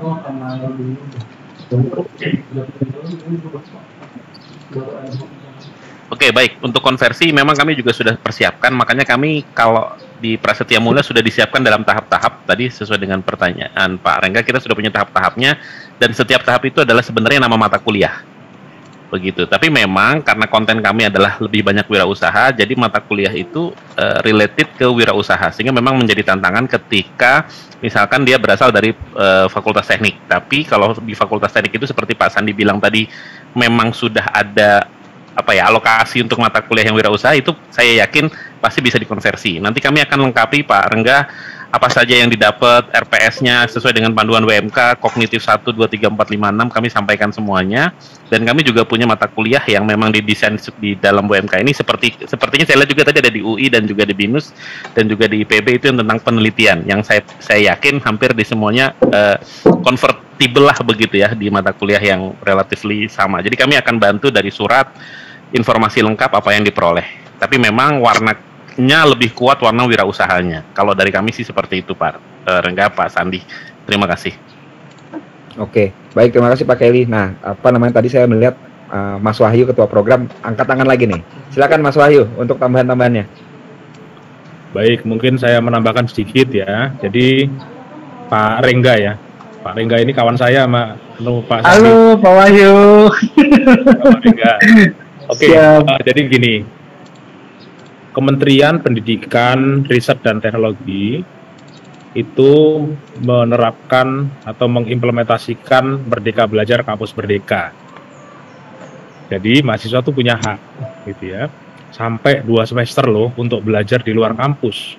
E: Oke, baik. Untuk konversi memang kami juga sudah persiapkan, makanya kami kalau di Prasetya Mulia sudah disiapkan dalam tahap-tahap tadi sesuai dengan pertanyaan Pak Rengga, kita sudah punya tahap-tahapnya dan setiap tahap itu adalah sebenarnya nama mata kuliah. Begitu. Tapi memang karena konten kami adalah lebih banyak wirausaha, jadi mata kuliah itu uh, related ke wirausaha, sehingga memang menjadi tantangan ketika misalkan dia berasal dari uh, fakultas teknik. Tapi kalau di fakultas teknik itu seperti Pak Sandi bilang tadi, memang sudah ada apa ya alokasi untuk mata kuliah yang wirausaha, itu saya yakin pasti bisa dikonversi. Nanti kami akan lengkapi Pak Rengga apa saja yang didapat, R P S-nya sesuai dengan panduan W M K, kognitif satu, dua, tiga, empat, lima, enam, kami sampaikan semuanya. Dan kami juga punya mata kuliah yang memang didesain di dalam W M K ini, seperti sepertinya saya lihat juga tadi ada di U I dan juga di BINUS dan juga di I P B, itu yang tentang penelitian, yang saya saya yakin hampir di semuanya uh, convertible lah begitu ya, di mata kuliah yang relatively sama. Jadi kami akan bantu dari surat, informasi lengkap apa yang diperoleh. Tapi memang warna nya lebih kuat warna wirausahanya. Kalau dari kami sih seperti itu Pak e, Rengga, Pak Sandi. Terima kasih.
C: Oke, baik, terima kasih Pak Kelly. Nah, apa namanya tadi saya melihat uh, Mas Wahyu ketua program angkat tangan lagi nih. Silakan Mas Wahyu untuk tambahan-tambahannya.
L: Baik, mungkin saya menambahkan sedikit ya. Jadi Pak Rengga ya, Pak Rengga ini kawan saya sama anu, Pak Sandi.
N: Halo Pak Wahyu.
L: Pak Rengga. Oke, uh, jadi gini, Kementerian Pendidikan, Riset dan Teknologi itu menerapkan atau mengimplementasikan Merdeka Belajar Kampus Merdeka. Jadi mahasiswa itu punya hak, gitu ya, sampai dua semester loh untuk belajar di luar kampus.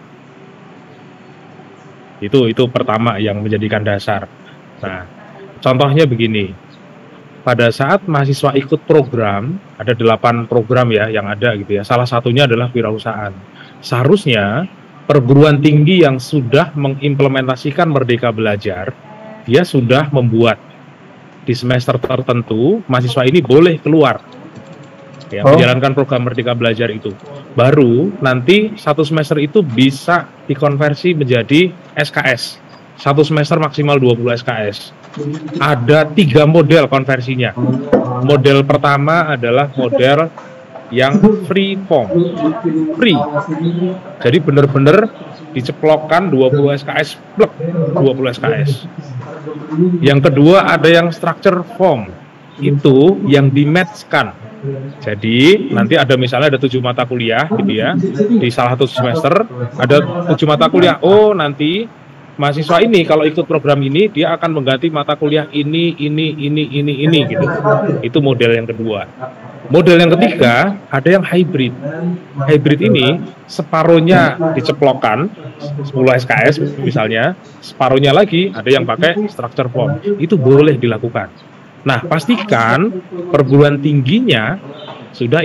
L: Itu itu pertama yang menjadikan dasar. Nah, contohnya begini, pada saat mahasiswa ikut program, ada delapan program ya yang ada gitu ya. Salah satunya adalah wirausahaan. Seharusnya perguruan tinggi yang sudah mengimplementasikan Merdeka Belajar, dia sudah membuat di semester tertentu mahasiswa ini boleh keluar ya, oh. menjalankan program Merdeka Belajar itu. Baru nanti satu semester itu bisa dikonversi menjadi S K S. Satu semester maksimal dua puluh S K S. Ada tiga model konversinya. Model pertama adalah model yang free form, free. Jadi benar-benar diceplokkan dua puluh S K S, plek, dua puluh S K S. Yang kedua ada yang structure form, itu yang di-match-kan. Jadi nanti ada misalnya ada tujuh mata kuliah gitu ya, di salah satu semester ada tujuh mata kuliah. Oh nanti mahasiswa ini kalau ikut program ini dia akan mengganti mata kuliah ini, ini, ini, ini, ini gitu. Itu model yang kedua. Model yang ketiga ada yang hybrid. Hybrid ini separuhnya diceplokkan sepuluh S K S misalnya, separuhnya lagi ada yang pakai structure form. Itu boleh dilakukan. Nah, pastikan perguruan tingginya sudah.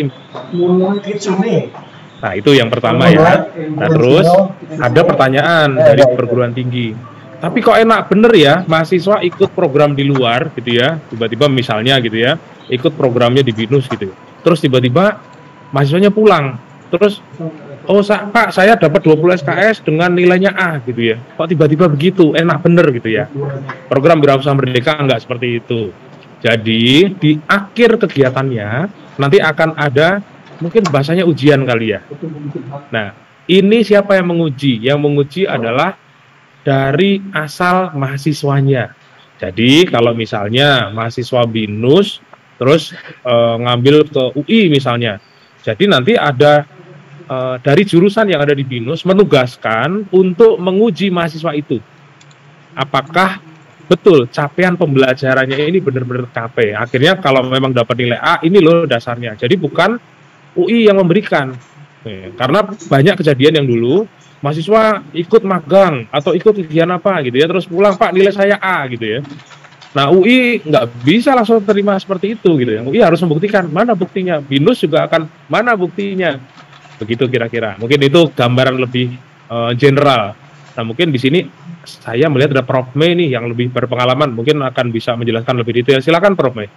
L: Nah, itu yang pertama ya. Nah, terus ada pertanyaan dari perguruan tinggi. Tapi kok enak bener ya, mahasiswa ikut program di luar gitu ya, tiba-tiba misalnya gitu ya, ikut programnya di BINUS gitu. Terus tiba-tiba mahasiswanya pulang. Terus, oh sa Pak, saya dapat dua puluh S K S dengan nilainya A gitu ya. Kok tiba-tiba begitu, enak bener gitu ya. Program Wirausaha Merdeka enggak seperti itu. Jadi di akhir kegiatannya nanti akan ada mungkin bahasanya ujian kali ya. Nah, ini siapa yang menguji? Yang menguji adalah dari asal mahasiswanya. Jadi kalau misalnya mahasiswa BINUS terus e, ngambil ke U I misalnya, jadi nanti ada e, dari jurusan yang ada di BINUS menugaskan untuk menguji mahasiswa itu. Apakah betul capaian pembelajarannya ini benar-benar capai. Akhirnya kalau memang dapat nilai A, ini loh dasarnya. Jadi bukan U I yang memberikan. Nih, karena banyak kejadian yang dulu mahasiswa ikut magang atau ikut kegiatan apa gitu ya, terus pulang Pak nilai saya A gitu ya. Nah U I nggak bisa langsung terima seperti itu gitu ya. U I harus membuktikan mana buktinya. BINUS juga akan mana buktinya. Begitu kira-kira. Mungkin itu gambaran lebih uh, general. Nah mungkin di sini saya melihat ada Prof Mei nih yang lebih berpengalaman, mungkin akan bisa menjelaskan lebih detail. Silakan Prof Mei.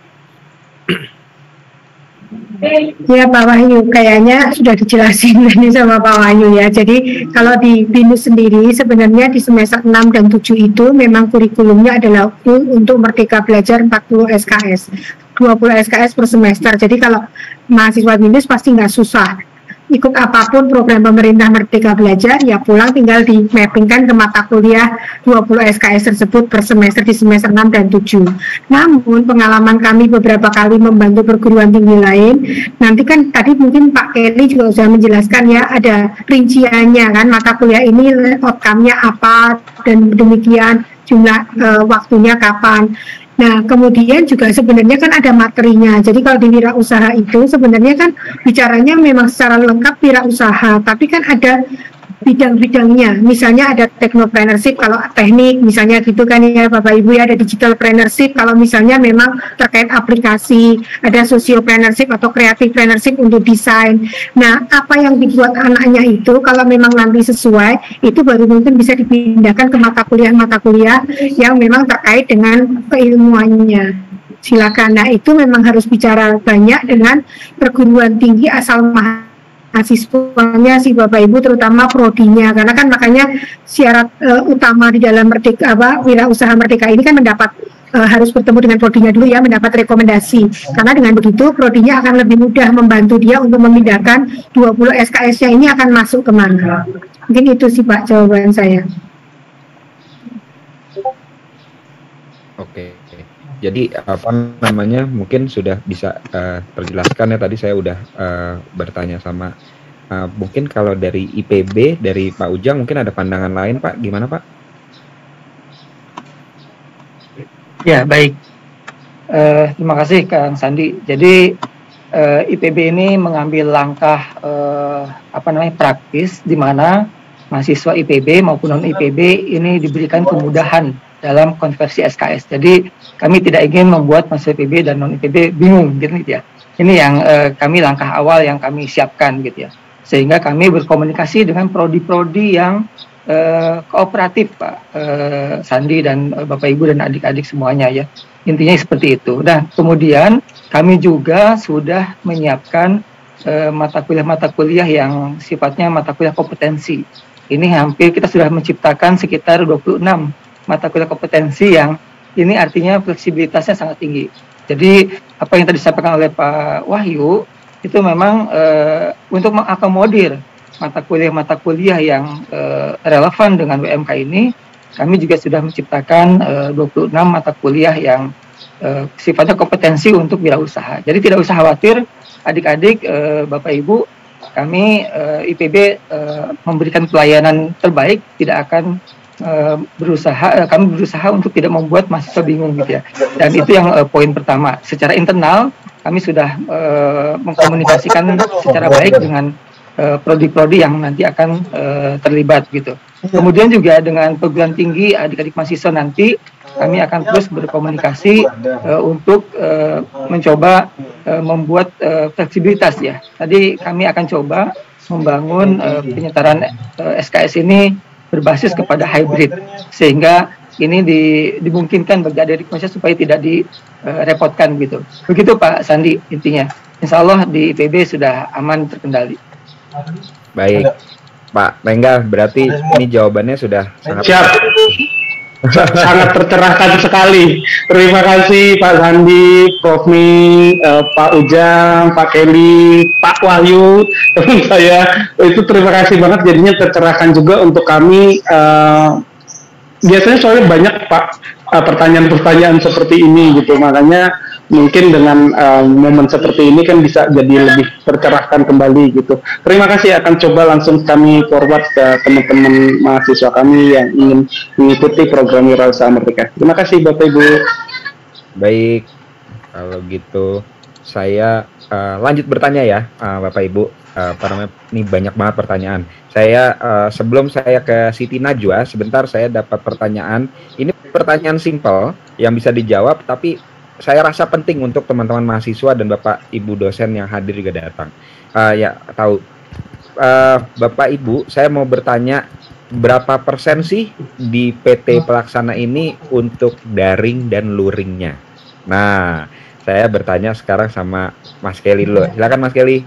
I: Ya Pak Wahyu, kayaknya sudah dijelasin ini sama Pak Wahyu ya. Jadi kalau di BINUS sendiri sebenarnya di semester enam dan tujuh itu memang kurikulumnya adalah full untuk Merdeka Belajar empat puluh S K S, dua puluh S K S per semester. Jadi kalau mahasiswa BINUS pasti nggak susah. Ikut apapun program pemerintah Merdeka Belajar, ya pulang tinggal di mappingkan ke mata kuliah dua puluh S K S tersebut per semester di semester enam dan tujuh. Namun pengalaman kami beberapa kali membantu perguruan tinggi lain, nanti kan tadi mungkin Pak Kelly juga sudah menjelaskan ya, ada rinciannya kan, mata kuliah ini outcome-nya apa, dan demikian jumlah e, waktunya kapan. Nah, kemudian juga sebenarnya kan ada materinya. Jadi kalau di wirausaha itu sebenarnya kan bicaranya memang secara lengkap wirausaha, tapi kan ada bidang-bidangnya. Misalnya ada technopreneurship kalau teknik, misalnya gitu kan ya Bapak Ibu ya, ada digitalpreneurship kalau misalnya memang terkait aplikasi, ada sociopreneurship atau creativepreneurship untuk desain. Nah, apa yang dibuat anaknya itu kalau memang nanti sesuai, itu baru mungkin bisa dipindahkan ke mata kuliah-mata kuliah yang memang terkait dengan keilmuannya. Silakan. Nah, itu memang harus bicara banyak dengan perguruan tinggi asal mahasiswa mahasiswanya si Bapak Ibu, terutama prodinya, karena kan makanya syarat uh, utama di dalam merdeka apa wirausaha merdeka ini kan mendapat uh, harus bertemu dengan prodinya dulu ya, mendapat rekomendasi. Karena dengan begitu prodinya akan lebih mudah membantu dia untuk memindahkan dua puluh S K S-nya ini akan masuk kemana. Mungkin itu sih Pak jawaban saya.
C: Oke, jadi apa namanya mungkin sudah bisa uh, terjelaskan ya, tadi saya udah uh, bertanya sama uh, mungkin kalau dari I P B dari Pak Ujang mungkin ada pandangan lain Pak, gimana Pak?
M: Ya baik, uh, terima kasih Kang Sandi. Jadi uh, I P B ini mengambil langkah uh, apa namanya praktis di mana mahasiswa I P B maupun non I P B ini diberikan kemudahan dalam konversi S K S. Jadi kami tidak ingin membuat mahasiswa I P B dan non I P B bingung gitu ya. Ini yang uh, kami langkah awal yang kami siapkan gitu ya. Sehingga kami berkomunikasi dengan prodi-prodi yang uh, kooperatif Pak uh, Sandi dan uh, Bapak Ibu dan adik-adik semuanya ya. Intinya seperti itu. Nah, kemudian kami juga sudah menyiapkan uh, mata kuliah-mata kuliah yang sifatnya mata kuliah kompetensi. Ini hampir kita sudah menciptakan sekitar dua puluh enam mata kuliah kompetensi yang ini artinya fleksibilitasnya sangat tinggi. Jadi apa yang tadi disampaikan oleh Pak Wahyu itu memang uh, untuk mengakomodir mata kuliah-mata kuliah yang uh, relevan dengan W M K ini, kami juga sudah menciptakan uh, dua puluh enam mata kuliah yang uh, sifatnya kompetensi untuk wirausaha. Jadi tidak usah khawatir adik-adik, uh, Bapak Ibu, kami uh, I P B uh, memberikan pelayanan terbaik, tidak akan Uh, berusaha uh, kami berusaha untuk tidak membuat mahasiswa bingung gitu ya, dan itu yang uh, poin pertama. Secara internal kami sudah uh, mengkomunikasikan secara baik dengan uh, prodi-prodi yang nanti akan uh, terlibat gitu. Kemudian juga dengan perguruan tinggi adik-adik mahasiswa nanti kami akan terus berkomunikasi uh, untuk uh, mencoba uh, membuat uh, fleksibilitas ya. Tadi kami akan coba membangun uh, penyetaraan uh, S K S ini berbasis kepada hybrid, sehingga ini di, dimungkinkan bagi adik-adik mahasiswa supaya tidak direpotkan uh, gitu. Begitu Pak Sandi intinya. Insya Allah di I P B sudah aman terkendali.
C: Baik, Pak Rengga, berarti ini jawabannya sudah sangat
N: siap. Sangat tercerahkan sekali. Terima kasih Pak Sandi, Prof Mi, uh, Pak Ujang, Pak Kelly, Pak Wahyu, teman saya. Itu terima kasih banget, jadinya tercerahkan juga untuk kami. Uh, biasanya soalnya banyak Pak uh, pertanyaan-pertanyaan seperti ini gitu, makanya mungkin dengan uh, momen seperti ini kan bisa jadi lebih tercerahkan kembali gitu. Terima kasih, akan coba langsung kami forward ke teman-teman mahasiswa kami yang ingin mengikuti program Wirausaha Merdeka. Terima kasih Bapak Ibu.
C: Baik, kalau gitu saya uh, lanjut bertanya ya uh, Bapak Ibu. Uh, apa namanya, ini banyak banget pertanyaan. Saya uh, sebelum saya ke Siti Najwa, sebentar saya dapat pertanyaan. Ini pertanyaan simpel yang bisa dijawab, tapi saya rasa penting untuk teman-teman mahasiswa dan Bapak Ibu dosen yang hadir juga datang. Uh, ya tahu, uh, Bapak Ibu, saya mau bertanya berapa persen sih di P T pelaksana ini untuk daring dan luringnya? Nah, saya bertanya sekarang sama Mas Kelly dulu. Silakan Mas Kelly.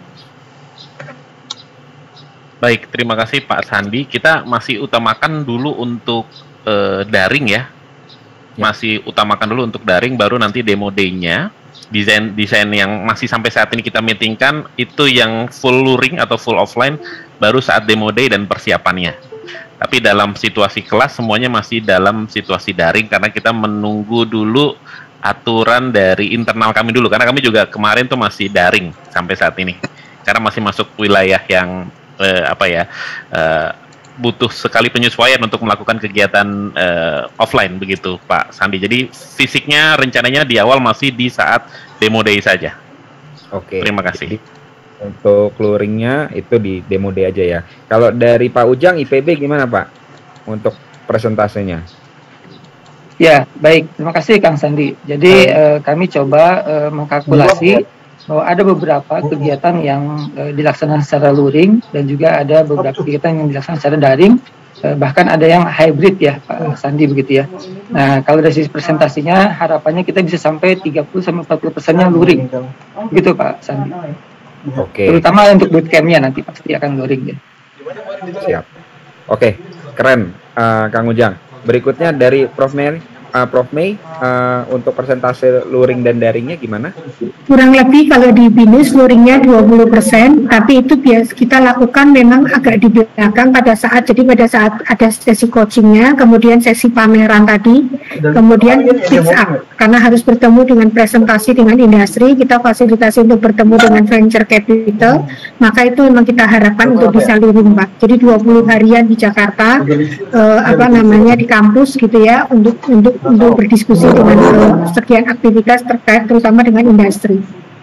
E: Baik, terima kasih Pak Sandi. Kita masih utamakan dulu untuk uh, daring ya. Masih utamakan dulu untuk daring, baru nanti demo day-nya. Desain desain yang masih sampai saat ini kita meetingkan itu yang full luring atau full offline baru saat demo day dan persiapannya. Tapi dalam situasi kelas semuanya masih dalam situasi daring karena kita menunggu dulu aturan dari internal kami dulu, karena kami juga kemarin tuh masih daring sampai saat ini. Karena masih masuk wilayah yang eh, apa ya? Eh, butuh sekali penyesuaian untuk melakukan kegiatan uh, offline begitu Pak Sandi. Jadi fisiknya rencananya di awal masih di saat demo day saja.
C: Oke.
E: Terima kasih.
C: Jadi, untuk luringnya itu di demo day aja ya. Kalau dari Pak Ujang I P B gimana Pak untuk presentasenya?
M: Ya baik, terima kasih Kang Sandi. Jadi hmm. uh, kami coba uh, mengkalkulasi bahwa ada beberapa kegiatan yang uh, dilaksanakan secara luring dan juga ada beberapa kegiatan yang dilaksanakan secara daring, uh, bahkan ada yang hybrid ya Pak Sandi begitu ya. Nah kalau dari sisi presentasinya harapannya kita bisa sampai tiga puluh sampai empat puluh persen yang luring, begitu Pak Sandi.
C: Oke.
M: Terutama untuk bootcampnya nanti pasti akan luring ya.
C: Siap. Oke, keren uh, Kang Ujang. Berikutnya dari Prof Mary. uh, Prof Mei, uh, untuk persentase luring dan daringnya gimana?
I: Kurang lebih kalau di BINUS luringnya dua puluh persen, tapi itu bias kita lakukan memang agak di belakang pada saat, jadi pada saat ada sesi coachingnya, kemudian sesi pameran tadi, kemudian pitch up, karena harus bertemu dengan presentasi dengan industri, kita fasilitasi untuk bertemu dengan venture capital, maka itu memang kita harapkan untuk bisa luring, Pak. Jadi dua puluh harian di Jakarta, eh, apa namanya di kampus gitu ya, untuk untuk untuk berdiskusi dengan uh, sekian aktivitas terkait terutama dengan industri.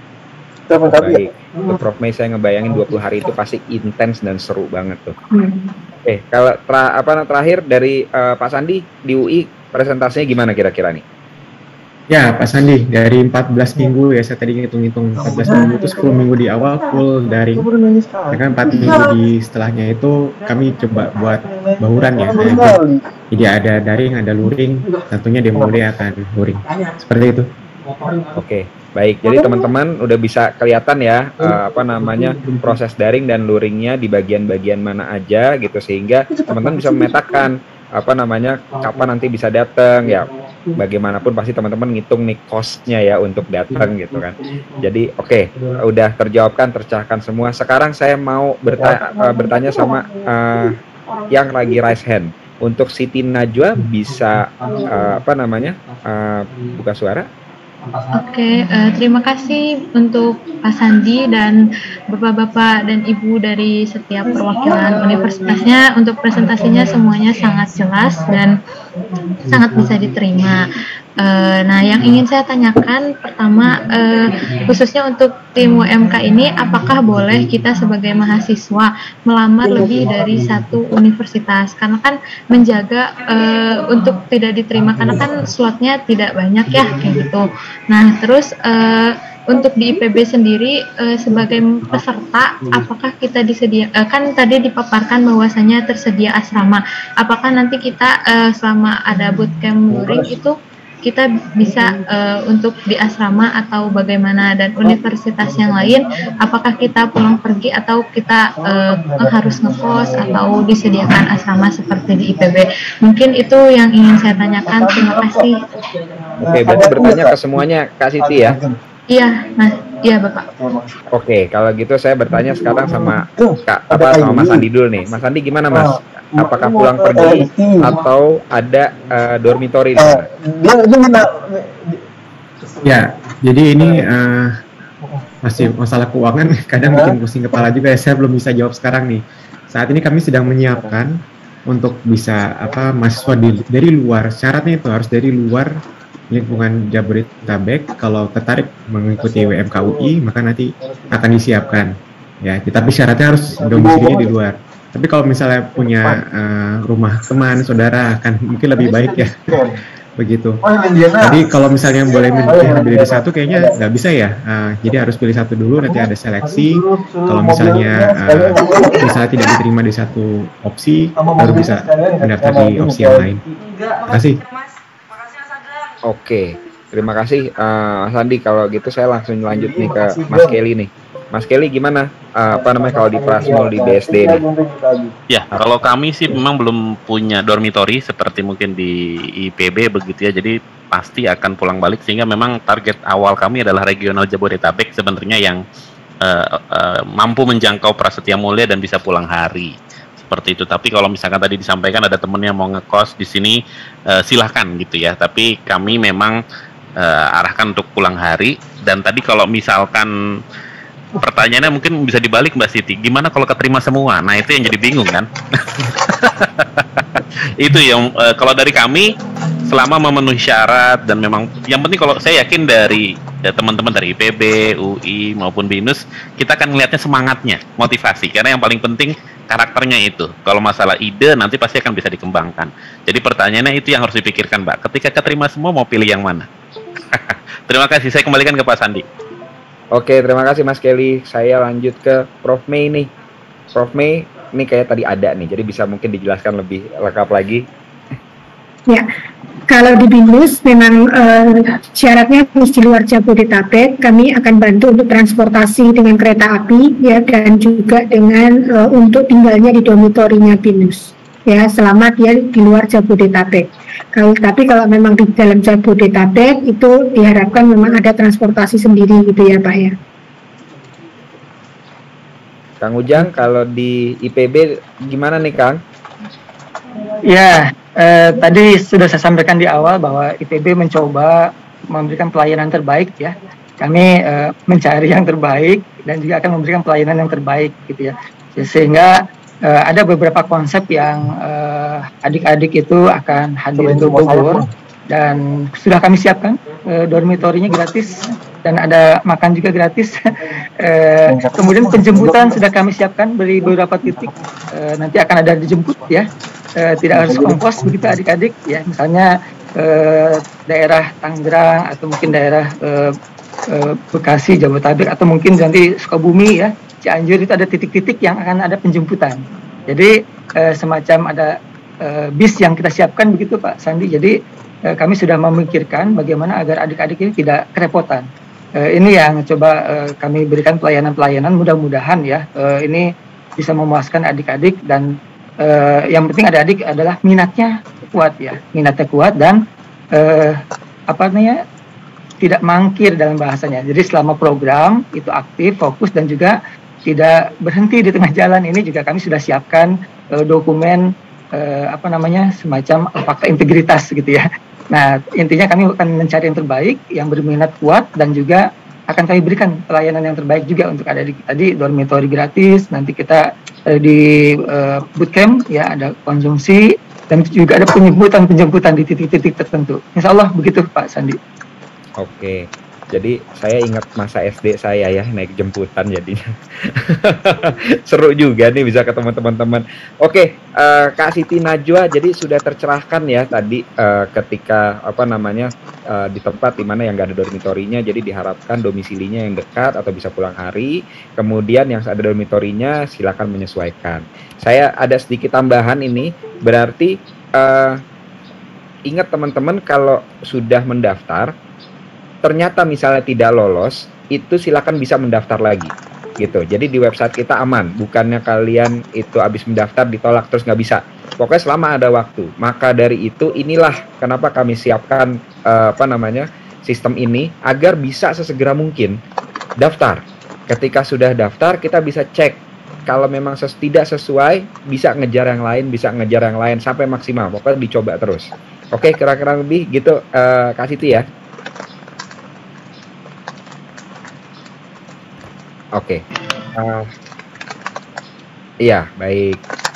C: Baik, untuk Prof Mei saya ngebayangin dua puluh hari itu pasti intens dan seru banget tuh. Hmm. Oke, kalau tra, apa terakhir dari uh, Pak Sandi di U I presentasinya gimana kira-kira nih?
J: Ya, Pak Sandi, dari empat belas minggu ya, saya tadi ngitung-ngitung empat belas minggu itu sepuluh minggu di awal full daring. Ya kan empat minggu di setelahnya itu kami coba buat bauran ya. Nah, jadi ada daring, ada luring, tentunya demo day akan luring. Seperti itu.
C: Oke, baik. Jadi teman-teman udah bisa kelihatan ya uh, apa namanya proses daring dan luringnya di bagian-bagian mana aja gitu, sehingga teman-teman bisa memetakan apa namanya kapan nanti bisa datang ya. Bagaimanapun pasti teman-teman ngitung nih cost-nya ya untuk datang gitu kan. Jadi oke, okay, udah terjawabkan, tercahkan semua. Sekarang saya mau berta uh, bertanya sama uh, yang lagi raise hand. Untuk Siti Najwa bisa uh, apa namanya uh, buka suara?
O: Oke, uh, terima kasih untuk Pak Sandi dan Bapak-Bapak dan Ibu dari setiap perwakilan universitasnya. Untuk presentasinya semuanya sangat jelas dan sangat bisa diterima. Uh, nah, yang ingin saya tanyakan pertama, uh, khususnya untuk tim U M K ini, apakah boleh kita sebagai mahasiswa melamar lebih dari satu universitas? Karena kan menjaga uh, untuk tidak diterima, karena kan slotnya tidak banyak ya, kayak gitu. Nah, terus uh, untuk di I P B sendiri uh, sebagai peserta, apakah kita disedia? Uh, kan tadi dipaparkan bahwasanya tersedia asrama. Apakah nanti kita uh, selama ada bootcamp luring itu kita bisa uh, untuk di asrama atau bagaimana, dan universitas yang lain apakah kita pulang pergi atau kita uh, harus ngekos atau disediakan asrama seperti di I P B? Mungkin itu yang ingin saya tanyakan. Terima kasih.
C: Oke, berarti bertanya ke semuanya Kak Siti ya?
O: Iya, Mas. Iya, Bapak.
C: Oke, kalau gitu saya bertanya sekarang sama Kak apa sama Mas Andi dulu nih. Mas Andi gimana, Mas? Apakah pulang pergi atau ada uh, dormitory di sana?
J: Ya, jadi ini uh, masih masalah keuangan, kadang bikin pusing kepala juga ya. Saya belum bisa jawab sekarang nih. Saat ini kami sedang menyiapkan untuk bisa apa mahasiswa di, dari luar. Syaratnya itu harus dari luar lingkungan Jabodetabek. Kalau tertarik mengikuti W M K U I, maka nanti akan disiapkan. Ya, tapi syaratnya harus domisilinya di luar. Tapi kalau misalnya punya uh, rumah teman, saudara, akan mungkin lebih baik ya. Begitu. Jadi kalau misalnya boleh milih lebih dari satu, kayaknya nggak bisa ya. Uh, jadi harus pilih satu dulu, nanti ada seleksi. Kalau misalnya uh, misalnya tidak diterima di satu opsi, baru bisa mendaftar di opsi yang lain. Terima kasih.
C: Oke, terima kasih uh, Mas Andi. Kalau gitu saya langsung lanjut nih ke Mas Kelly nih. Mas Kelly gimana? Uh, apa namanya kalau di Prasmul di B S D nih?
E: Ya, kalau kami sih memang belum punya dormitory seperti mungkin di I P B begitu ya. Jadi pasti akan pulang balik, sehingga memang target awal kami adalah regional Jabodetabek sebenarnya yang uh, uh, mampu menjangkau Prasetya Mulia dan bisa pulang hari. Seperti itu. Tapi kalau misalkan tadi disampaikan ada temennya mau ngekos di sini, uh, silahkan gitu ya. Tapi kami memang uh, arahkan untuk pulang hari. Dan tadi kalau misalkan pertanyaannya mungkin bisa dibalik Mbak Siti, gimana kalau keterima semua? Nah itu yang jadi bingung kan. Itu yang uh, kalau dari kami selama memenuhi syarat dan memang yang penting, kalau saya yakin dari ya, teman-teman dari I P B, U I maupun BINUS, kita akan melihatnya semangatnya, motivasi, karena yang paling penting karakternya itu. Kalau masalah ide nanti pasti akan bisa dikembangkan. Jadi pertanyaannya itu yang harus dipikirkan Mbak. Ketika keterima semua mau pilih yang mana? Terima kasih, saya kembalikan ke Pak Sandi.
C: Oke, terima kasih Mas Kelly. Saya lanjut ke Prof Mei nih. Prof Mei, ini kayak tadi ada nih, jadi bisa mungkin dijelaskan lebih lengkap lagi.
I: Ya, kalau di BINUS memang uh, syaratnya harus di luar Jabodetabek. Kami akan bantu untuk transportasi dengan kereta api, ya, dan juga dengan uh, untuk tinggalnya di dormitorinya BINUS. ya selama dia di luar Jabodetabek. Kalau tapi kalau memang di dalam Jabodetabek itu diharapkan memang ada transportasi sendiri gitu ya Pak ya.
C: Kang Ujang, kalau di I P B gimana nih Kang?
M: Ya, eh, tadi sudah saya sampaikan di awal bahwa I P B mencoba memberikan pelayanan terbaik ya. Kami eh, mencari yang terbaik dan juga akan memberikan pelayanan yang terbaik gitu ya. Sehingga eh, ada beberapa konsep yang eh, adik-adik itu akan hadir ke Bogor dan sudah kami siapkan eh, dormitorinya gratis dan ada makan juga gratis. eh, kemudian penjemputan sudah kami siapkan dari beberapa titik. Eh, nanti akan ada dijemput ya. Eh, tidak harus ongkos begitu adik-adik ya. Misalnya eh, daerah Tangerang atau mungkin daerah eh, eh, Bekasi, Jabodetabek atau mungkin nanti Sukabumi ya, Cianjur itu ada titik-titik yang akan ada penjemputan. Jadi eh, semacam ada eh, bis yang kita siapkan begitu Pak Sandi. Jadi eh, kami sudah memikirkan bagaimana agar adik-adik ini tidak kerepotan. Eh, ini yang coba eh, kami berikan pelayanan-pelayanan, mudah-mudahan ya eh, ini bisa memuaskan adik-adik dan eh, yang penting adik-adik adalah minatnya kuat ya, minatnya kuat dan eh, apa namanya tidak mangkir dalam bahasanya. Jadi selama program itu aktif, fokus dan juga tidak berhenti di tengah jalan. Ini juga kami sudah siapkan uh, dokumen uh, apa namanya semacam fakta integritas gitu ya. Nah intinya kami akan mencari yang terbaik, yang berminat kuat dan juga akan kami berikan pelayanan yang terbaik juga untuk adik tadi dormitory gratis. Nanti kita uh, di uh, bootcamp ya ada konsumsi dan juga ada penjemputan-penjemputan di titik-titik tertentu. Insya Allah begitu Pak Sandi.
C: Oke, jadi saya ingat masa S D saya ya naik jemputan jadinya. Seru juga nih bisa ketemu teman-teman. Oke, uh, Kak Siti Najwa, jadi sudah tercerahkan ya tadi uh, ketika apa namanya uh, di tempat dimana yang nggak ada dormitorinya, jadi diharapkan domisilinya yang dekat atau bisa pulang hari. Kemudian yang ada dormitorinya silakan menyesuaikan. Saya ada sedikit tambahan ini, berarti uh, ingat teman-teman kalau sudah mendaftar ternyata misalnya tidak lolos, itu silakan bisa mendaftar lagi, gitu. Jadi di website kita aman, bukannya kalian itu habis mendaftar ditolak terus nggak bisa. Pokoknya selama ada waktu. Maka dari itu inilah kenapa kami siapkan uh, apa namanya sistem ini agar bisa sesegera mungkin daftar. Ketika sudah daftar kita bisa cek kalau memang ses tidak sesuai, bisa ngejar yang lain, bisa ngejar yang lain sampai maksimal. Pokoknya dicoba terus. Oke, kira-kira lebih gitu uh, Kak Siti ya. Oke, okay. uh, iya baik.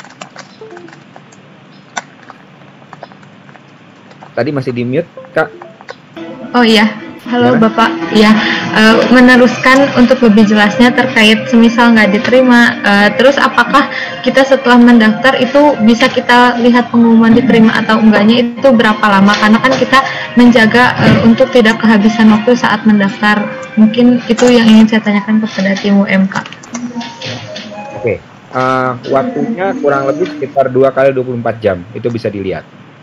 C: Tadi masih di mute, Kak?
O: Oh iya, halo
C: Gimana?
O: Bapak. Ya, uh, meneruskan untuk lebih jelasnya terkait semisal nggak diterima, uh, terus apakah kita setelah mendaftar itu bisa kita lihat pengumuman diterima atau enggaknya itu berapa lama? Karena kan kita menjaga uh, untuk tidak kehabisan waktu saat mendaftar. Mungkin itu yang ingin saya tanyakan kepada tim U M K.
C: Oke, uh, waktunya kurang lebih sekitar dua kali dua puluh empat jam, itu bisa dilihat.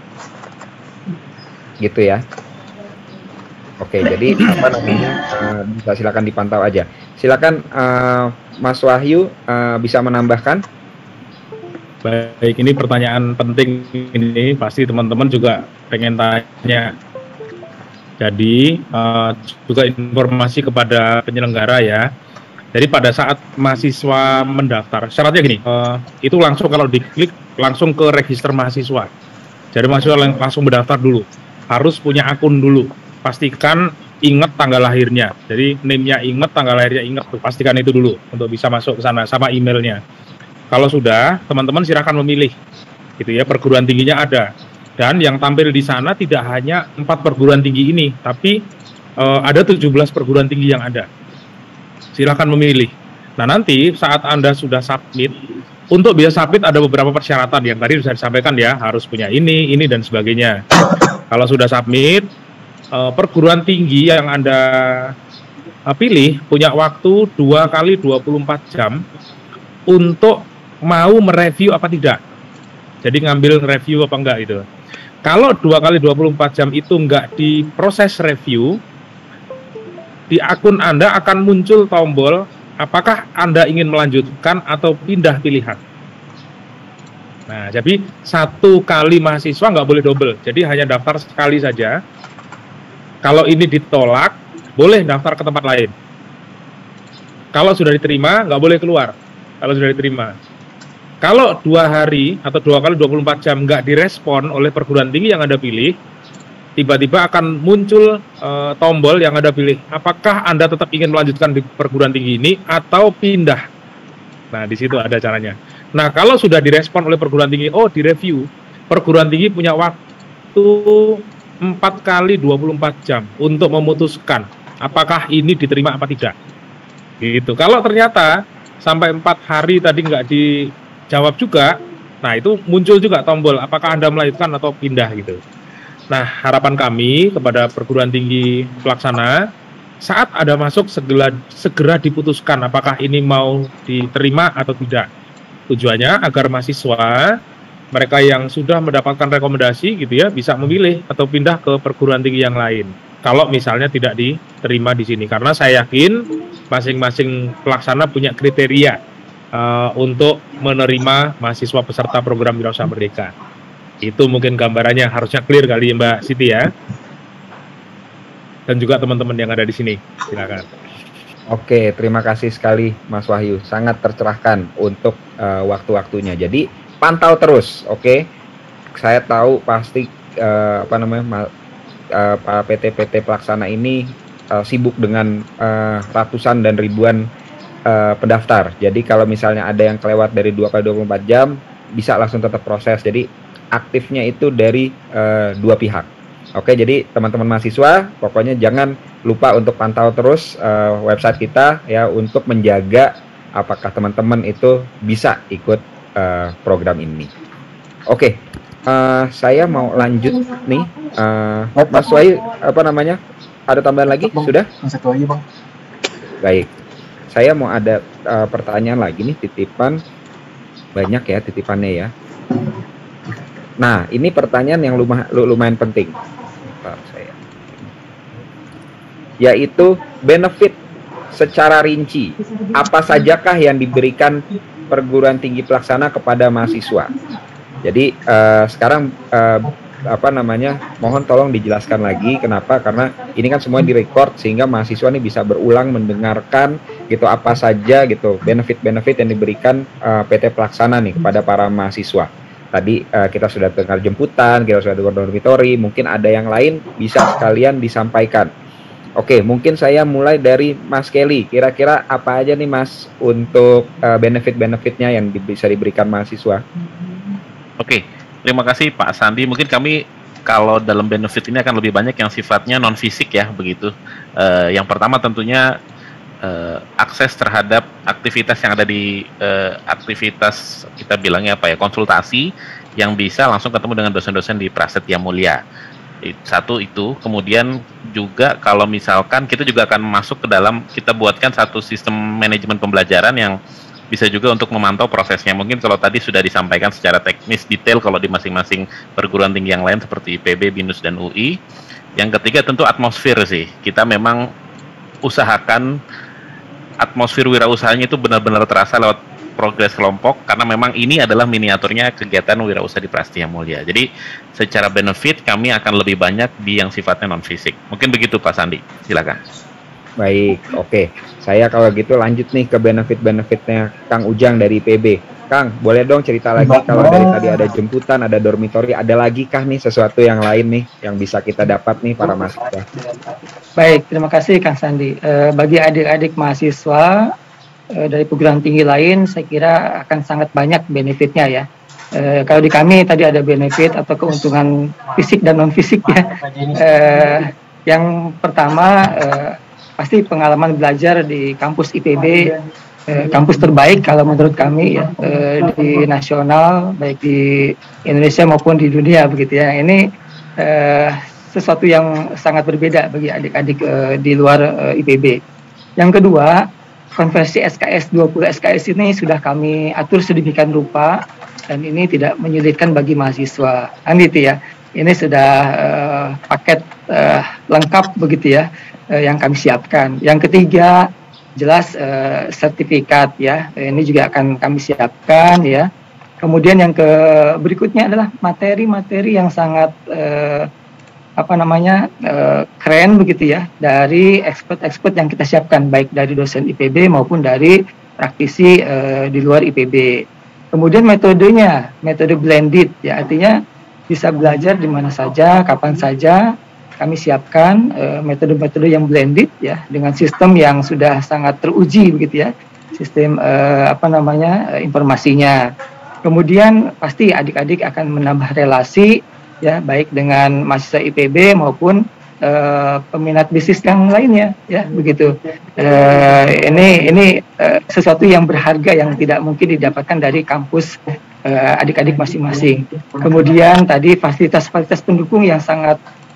C: Gitu ya. Oke, jadi apa namanya, uh, bisa silakan dipantau aja. Silakan uh, Mas Wahyu uh, bisa menambahkan.
L: Baik, ini pertanyaan penting ini, pasti teman-teman juga pengen tanya. Jadi uh, juga informasi kepada penyelenggara ya. Jadi pada saat mahasiswa mendaftar, syaratnya gini, uh, itu langsung kalau diklik langsung ke register mahasiswa. Jadi mahasiswa lang langsung mendaftar dulu, harus punya akun dulu. Pastikan ingat tanggal lahirnya. Jadi name-nya ingat, tanggal lahirnya ingat tuh. Pastikan itu dulu untuk bisa masuk ke sana sama emailnya. Kalau sudah, teman-teman silakan memilih. Gitu ya, perguruan tingginya ada. Dan yang tampil di sana tidak hanya empat perguruan tinggi ini, tapi uh, ada tujuh belas perguruan tinggi yang ada. Silakan memilih. Nah nanti saat Anda sudah submit, untuk bisa submit ada beberapa persyaratan yang tadi sudah disampaikan ya, harus punya ini, ini dan sebagainya. Kalau sudah submit, uh, perguruan tinggi yang Anda uh, pilih punya waktu dua kali dua puluh empat jam untuk mau mereview apa tidak. Jadi ngambil review apa enggak itu. Kalau dua kali dua puluh empat jam itu enggak diproses review, di akun Anda akan muncul tombol apakah Anda ingin melanjutkan atau pindah pilihan. Nah, jadi satu kali mahasiswa nggak boleh double. Jadi hanya daftar sekali saja. Kalau ini ditolak, boleh daftar ke tempat lain. Kalau sudah diterima, nggak boleh keluar. Kalau sudah diterima. Kalau dua hari atau dua kali dua puluh empat jam nggak direspon oleh perguruan tinggi yang Anda pilih, tiba-tiba akan muncul uh, tombol yang Anda pilih. Apakah Anda tetap ingin melanjutkan di perguruan tinggi ini atau pindah? Nah, di situ ada caranya. Nah, kalau sudah direspon oleh perguruan tinggi, oh direview, perguruan tinggi punya waktu empat kali dua puluh empat jam untuk memutuskan apakah ini diterima apa tidak. Gitu. Kalau ternyata sampai empat hari tadi nggak dijawab juga, nah itu muncul juga tombol apakah Anda melanjutkan atau pindah gitu. Nah, harapan kami kepada perguruan tinggi pelaksana, saat Anda masuk segera, segera diputuskan apakah ini mau diterima atau tidak. Tujuannya agar mahasiswa, mereka yang sudah mendapatkan rekomendasi gitu ya, bisa memilih atau pindah ke perguruan tinggi yang lain. Kalau misalnya tidak diterima di sini, karena saya yakin masing-masing pelaksana punya kriteria uh, untuk menerima mahasiswa peserta program Wirausaha Merdeka. Itu mungkin gambarannya, harusnya clear kali Mbak Siti ya. Dan juga teman-teman yang ada di sini, silakan.
C: Oke, terima kasih sekali Mas Wahyu, sangat tercerahkan untuk uh, waktu-waktunya. Jadi pantau terus, oke? Okay? Saya tahu pasti uh, apa namanya uh, P T P T pelaksana ini uh, sibuk dengan uh, ratusan dan ribuan uh, pendaftar. Jadi kalau misalnya ada yang kelewat dari dua kali dua puluh empat jam, bisa langsung tetap proses. Jadi aktifnya itu dari uh, dua pihak. Oke, jadi teman-teman mahasiswa, pokoknya jangan lupa untuk pantau terus uh, website kita ya untuk menjaga apakah teman-teman itu bisa ikut uh, program ini. Oke, uh, saya mau lanjut nih, uh, Mas Wahyu, apa namanya? Ada tambahan lagi? Bang, sudah?
H: Satu lagi, Bang.
C: Baik, saya mau ada uh, pertanyaan lagi nih, titipan banyak ya titipannya ya. Nah, ini pertanyaan yang lumah, lumayan penting. Saya. Yaitu benefit secara rinci. Apa sajakah yang diberikan perguruan tinggi pelaksana kepada mahasiswa? Jadi uh, sekarang uh, apa namanya? Mohon tolong dijelaskan lagi kenapa? Karena ini kan semua direcord sehingga mahasiswa ini bisa berulang mendengarkan gitu apa saja gitu benefit-benefit yang diberikan uh, P T pelaksana nih kepada para mahasiswa. Tadi uh, kita sudah dengar jemputan, kita sudah dengar dormitory, mungkin ada yang lain bisa sekalian disampaikan. Oke, mungkin saya mulai dari Mas Kelly. Kira-kira apa aja nih Mas untuk uh, benefit-benefitnya yang di bisa diberikan mahasiswa?
E: Oke, terima kasih Pak Sandi. Mungkin kami kalau dalam benefit ini akan lebih banyak yang sifatnya non fisik ya, begitu. Uh, yang pertama tentunya Uh, akses terhadap aktivitas yang ada di uh, aktivitas kita bilangnya apa ya konsultasi yang bisa langsung ketemu dengan dosen-dosen di Prasetya Mulia. Satu itu, kemudian juga kalau misalkan kita juga akan masuk ke dalam kita buatkan satu sistem manajemen pembelajaran yang bisa juga untuk memantau prosesnya. Mungkin kalau tadi sudah disampaikan secara teknis detail kalau di masing-masing perguruan tinggi yang lain seperti I P B, BINUS dan U I. Yang ketiga tentu atmosfer sih. Kita memang usahakan atmosfer wirausahanya itu benar-benar terasa lewat progres kelompok karena memang ini adalah miniaturnya kegiatan wirausaha di Prasetya Mulia. Jadi secara benefit kami akan lebih banyak di yang sifatnya non fisik. Mungkin begitu Pak Sandi. Silakan.
C: Baik, oke. Saya kalau gitu lanjut nih ke benefit-benefitnya Kang Ujang dari I P B. Kang, boleh dong cerita lagi kalau dari tadi ada jemputan, ada dormitory, ada lagi kah nih sesuatu yang lain nih yang bisa kita dapat nih para mahasiswa?
M: Baik, terima kasih Kang Sandi. E, bagi adik-adik mahasiswa e, dari perguruan tinggi lain, saya kira akan sangat banyak benefitnya ya. E, kalau di kami tadi ada benefit atau keuntungan fisik dan non fisik ya. E, yang pertama e, pasti pengalaman belajar di kampus I P B. Eh, kampus terbaik kalau menurut kami ya eh, di nasional baik di Indonesia maupun di dunia begitu ya. Ini eh, sesuatu yang sangat berbeda bagi adik-adik eh, di luar eh, I P B. Yang kedua, konversi S K S dua puluh S K S ini sudah kami atur sedemikian rupa dan ini tidak menyulitkan bagi mahasiswa. Kan gitu ya. Ini sudah eh, paket eh, lengkap begitu ya eh, yang kami siapkan. Yang ketiga, jelas uh, sertifikat ya, ini juga akan kami siapkan ya. Kemudian yang ke berikutnya adalah materi-materi yang sangat uh, apa namanya uh, keren begitu ya dari expert-expert yang kita siapkan baik dari dosen I P B maupun dari praktisi uh, di luar I P B. Kemudian metodenya, metode blended ya, artinya bisa belajar di mana saja, kapan saja. Kami siapkan metode-metode uh, yang blended ya dengan sistem yang sudah sangat teruji begitu ya, sistem uh, apa namanya uh, informasinya. Kemudian pasti adik-adik akan menambah relasi ya baik dengan mahasiswa I P B maupun uh, peminat bisnis yang lainnya ya begitu. Uh, ini ini uh, sesuatu yang berharga yang tidak mungkin didapatkan dari kampus uh, adik-adik masing-masing. Kemudian tadi fasilitas-fasilitas pendukung yang sangat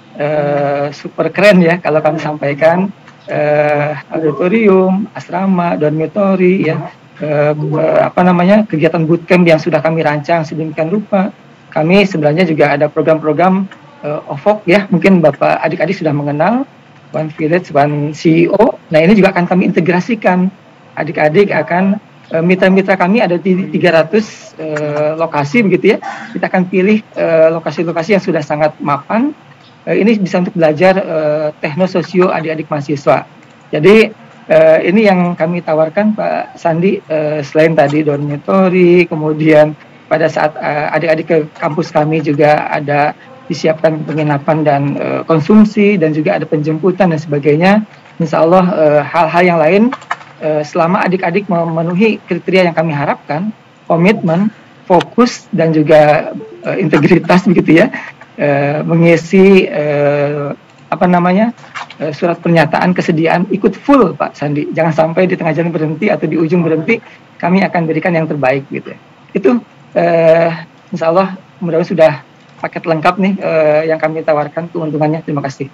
M: Uh, super keren ya kalau kami sampaikan, uh, auditorium, asrama, dormitory ya, uh, uh, apa namanya kegiatan bootcamp yang sudah kami rancang sedemikian rupa. Kami sebenarnya juga ada program-program uh, O V O K ya, mungkin Bapak adik-adik sudah mengenal One Village One C E O. Nah ini juga akan kami integrasikan. Adik-adik akan uh, mitra-mitra kami ada di tiga ratus uh, lokasi begitu ya. Kita akan pilih uh, lokasi-lokasi yang sudah sangat mapan. Ini bisa untuk belajar uh, teknososio adik-adik mahasiswa. Jadi uh, ini yang kami tawarkan Pak Sandi, uh, selain tadi dormitory, kemudian pada saat uh, adik-adik ke kampus kami juga ada disiapkan penginapan dan uh, konsumsi dan juga ada penjemputan dan sebagainya. Insya Allah uh, hal-hal yang lain uh, selama adik-adik memenuhi kriteria yang kami harapkan, komitmen, fokus dan juga uh, integritas begitu ya. Uh, mengisi uh, apa namanya uh, surat pernyataan kesediaan ikut full Pak Sandi, jangan sampai di tengah jalan berhenti atau di ujung berhenti. Kami akan berikan yang terbaik gitu ya. Itu uh, Insya Allah mudah-mudahan sudah paket lengkap nih uh, yang kami tawarkan keuntungannya. Terima kasih.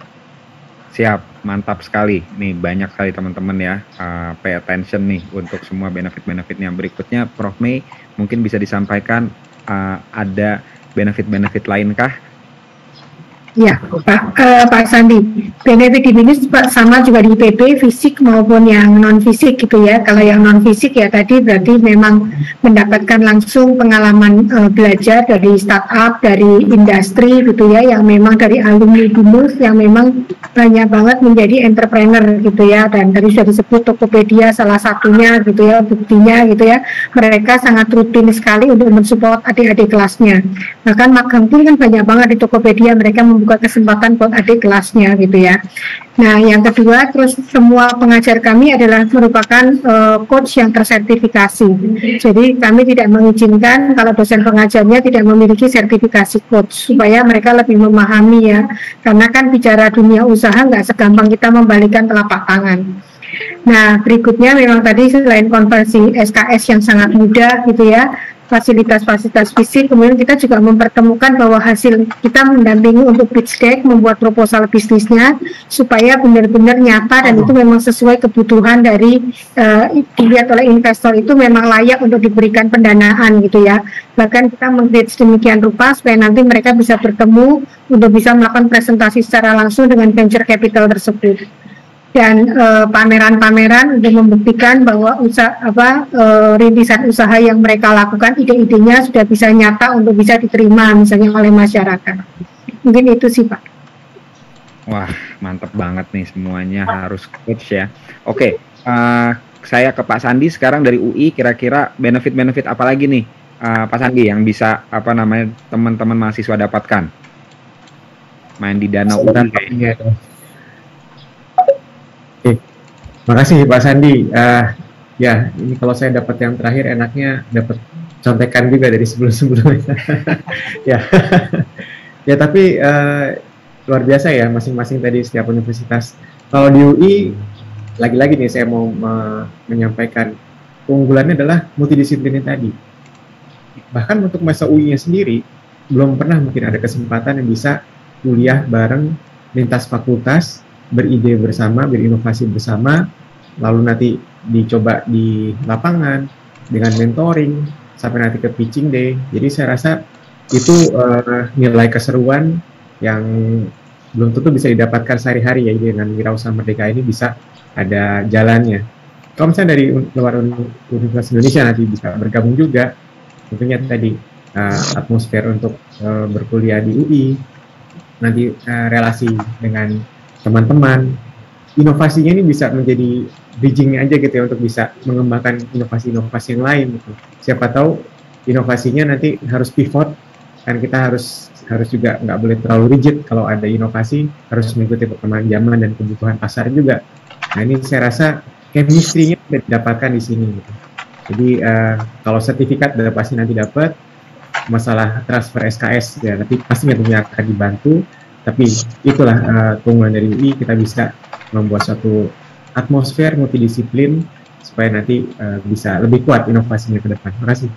C: Siap, mantap sekali. Nih banyak sekali teman-teman ya, uh, pay attention nih untuk semua benefit-benefitnya. Berikutnya Prof Mei mungkin bisa disampaikan uh, ada benefit-benefit lainkah?
I: Ya, Pak, uh, Pak Sandi, benefit di bisnis sama juga di I P B, fisik maupun yang non fisik gitu ya. Kalau yang non fisik ya tadi berarti memang mendapatkan langsung pengalaman uh, belajar dari startup, dari industri gitu ya, yang memang dari alumni binus yang memang banyak banget menjadi entrepreneur gitu ya. Dan tadi sudah disebut Tokopedia salah satunya gitu ya, buktinya gitu ya. Mereka sangat rutin sekali untuk mensupport adik-adik kelasnya. Bahkan magang pun kan banyak banget di Tokopedia, mereka buka kesempatan buat adik kelasnya gitu ya. Nah yang kedua, terus semua pengajar kami adalah merupakan uh, coach yang tersertifikasi. Jadi kami tidak mengizinkan kalau dosen pengajarnya tidak memiliki sertifikasi coach, supaya mereka lebih memahami ya. Karena kan bicara dunia usaha nggak segampang kita membalikan telapak tangan. Nah berikutnya memang tadi selain konversi S K S yang sangat mudah gitu ya, fasilitas-fasilitas fisik, kemudian kita juga mempertemukan bahwa hasil kita mendampingi untuk pitch deck, membuat proposal bisnisnya supaya benar-benar nyata dan itu memang sesuai kebutuhan dari uh, dilihat oleh investor, itu memang layak untuk diberikan pendanaan gitu ya. Bahkan kita meng-pitch demikian rupa supaya nanti mereka bisa bertemu untuk bisa melakukan presentasi secara langsung dengan venture capital tersebut. Dan pameran-pameran uh, untuk membuktikan bahwa usaha apa uh, rintisan usaha yang mereka lakukan, ide-idenya sudah bisa nyata untuk bisa diterima misalnya oleh masyarakat. Mungkin itu sih Pak.
C: Wah mantap banget nih, semuanya harus coach ya. Oke, uh, saya ke Pak Sandi sekarang dari U I. Kira-kira benefit-benefit apa lagi nih uh, Pak Sandi yang bisa apa namanya teman-teman mahasiswa dapatkan main di danau U I?
J: Oke, makasih Pak Sandi. Uh, ya, ini kalau saya dapat yang terakhir enaknya dapat contekan juga dari sebelum-sebelumnya. ya, ya tapi uh, luar biasa ya masing-masing tadi setiap universitas. Kalau di U I, lagi-lagi nih saya mau me menyampaikan keunggulannya adalah multidisipliner tadi. Bahkan untuk masa U I-nya sendiri belum pernah mungkin ada kesempatan yang bisa kuliah bareng lintas fakultas, beride bersama, berinovasi bersama, lalu nanti dicoba di lapangan dengan mentoring sampai nanti ke pitching day. Jadi saya rasa itu uh, nilai keseruan yang belum tentu bisa didapatkan sehari-hari ya. Dengan Wirausaha Merdeka ini bisa ada jalannya. Kalau misalnya dari luar Universitas Indonesia nanti bisa bergabung juga, tentunya tadi uh, atmosfer untuk uh, berkuliah di U I, nanti uh, relasi dengan teman-teman, inovasinya ini bisa menjadi bridging aja gitu ya untuk bisa mengembangkan inovasi-inovasi yang lain gitu. Siapa tahu inovasinya nanti harus pivot, kan kita harus harus juga nggak boleh terlalu rigid kalau ada inovasi, harus mengikuti perkembangan zaman dan kebutuhan pasar juga. Nah ini saya rasa chemistry-nya didapatkan di sini gitu. Jadi uh, kalau sertifikat sudah pasti nanti dapat, masalah transfer S K S ya nanti pasti tentunya akan dibantu, tapi itulah uh, keunggulan dari U I, kita bisa membuat suatu atmosfer multidisiplin supaya nanti uh, bisa lebih kuat inovasinya ke depan. Terima kasih.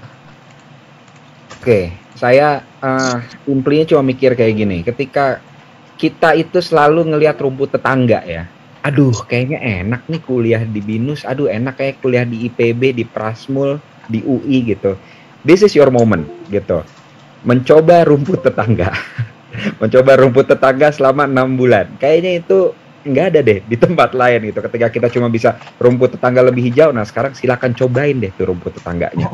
C: Oke, saya uh, simplinya cuma mikir kayak gini, ketika kita itu selalu ngelihat rumput tetangga ya, aduh kayaknya enak nih kuliah di BINUS, aduh enak kayak kuliah di I P B, di Prasmul, di U I gitu. This is your moment gitu, mencoba rumput tetangga. Mencoba rumput tetangga selama enam bulan, kayaknya itu nggak ada deh di tempat lain gitu. Ketika kita cuma bisa rumput tetangga lebih hijau, nah sekarang silakan cobain deh tuh rumput tetangganya.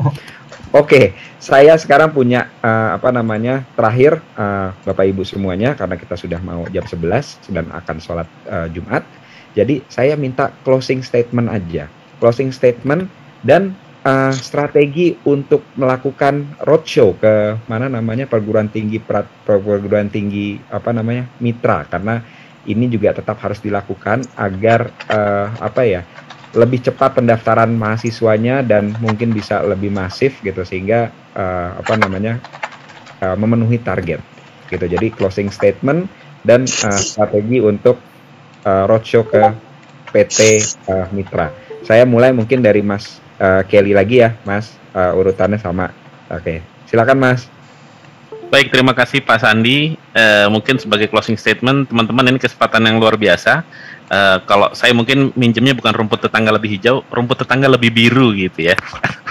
C: Oke, saya sekarang punya uh, apa namanya terakhir uh, Bapak Ibu semuanya, karena kita sudah mau jam sebelas dan akan sholat uh, Jumat. Jadi saya minta closing statement aja, closing statement dan uh, strategi untuk melakukan roadshow ke mana namanya perguruan tinggi perguruan tinggi apa namanya mitra, karena ini juga tetap harus dilakukan agar uh, apa ya lebih cepat pendaftaran mahasiswanya dan mungkin bisa lebih masif gitu, sehingga uh, apa namanya uh, memenuhi target gitu. Jadi closing statement dan uh, strategi untuk uh, roadshow ke P T uh, mitra. Saya mulai mungkin dari Mas uh, Kelly lagi ya, Mas, uh, urutannya sama. Oke, silakan Mas.
E: Baik, terima kasih Pak Sandi. Uh, mungkin sebagai closing statement, teman-teman, ini kesempatan yang luar biasa. Uh, kalau saya mungkin minjemnya bukan rumput tetangga lebih hijau, rumput tetangga lebih biru gitu ya.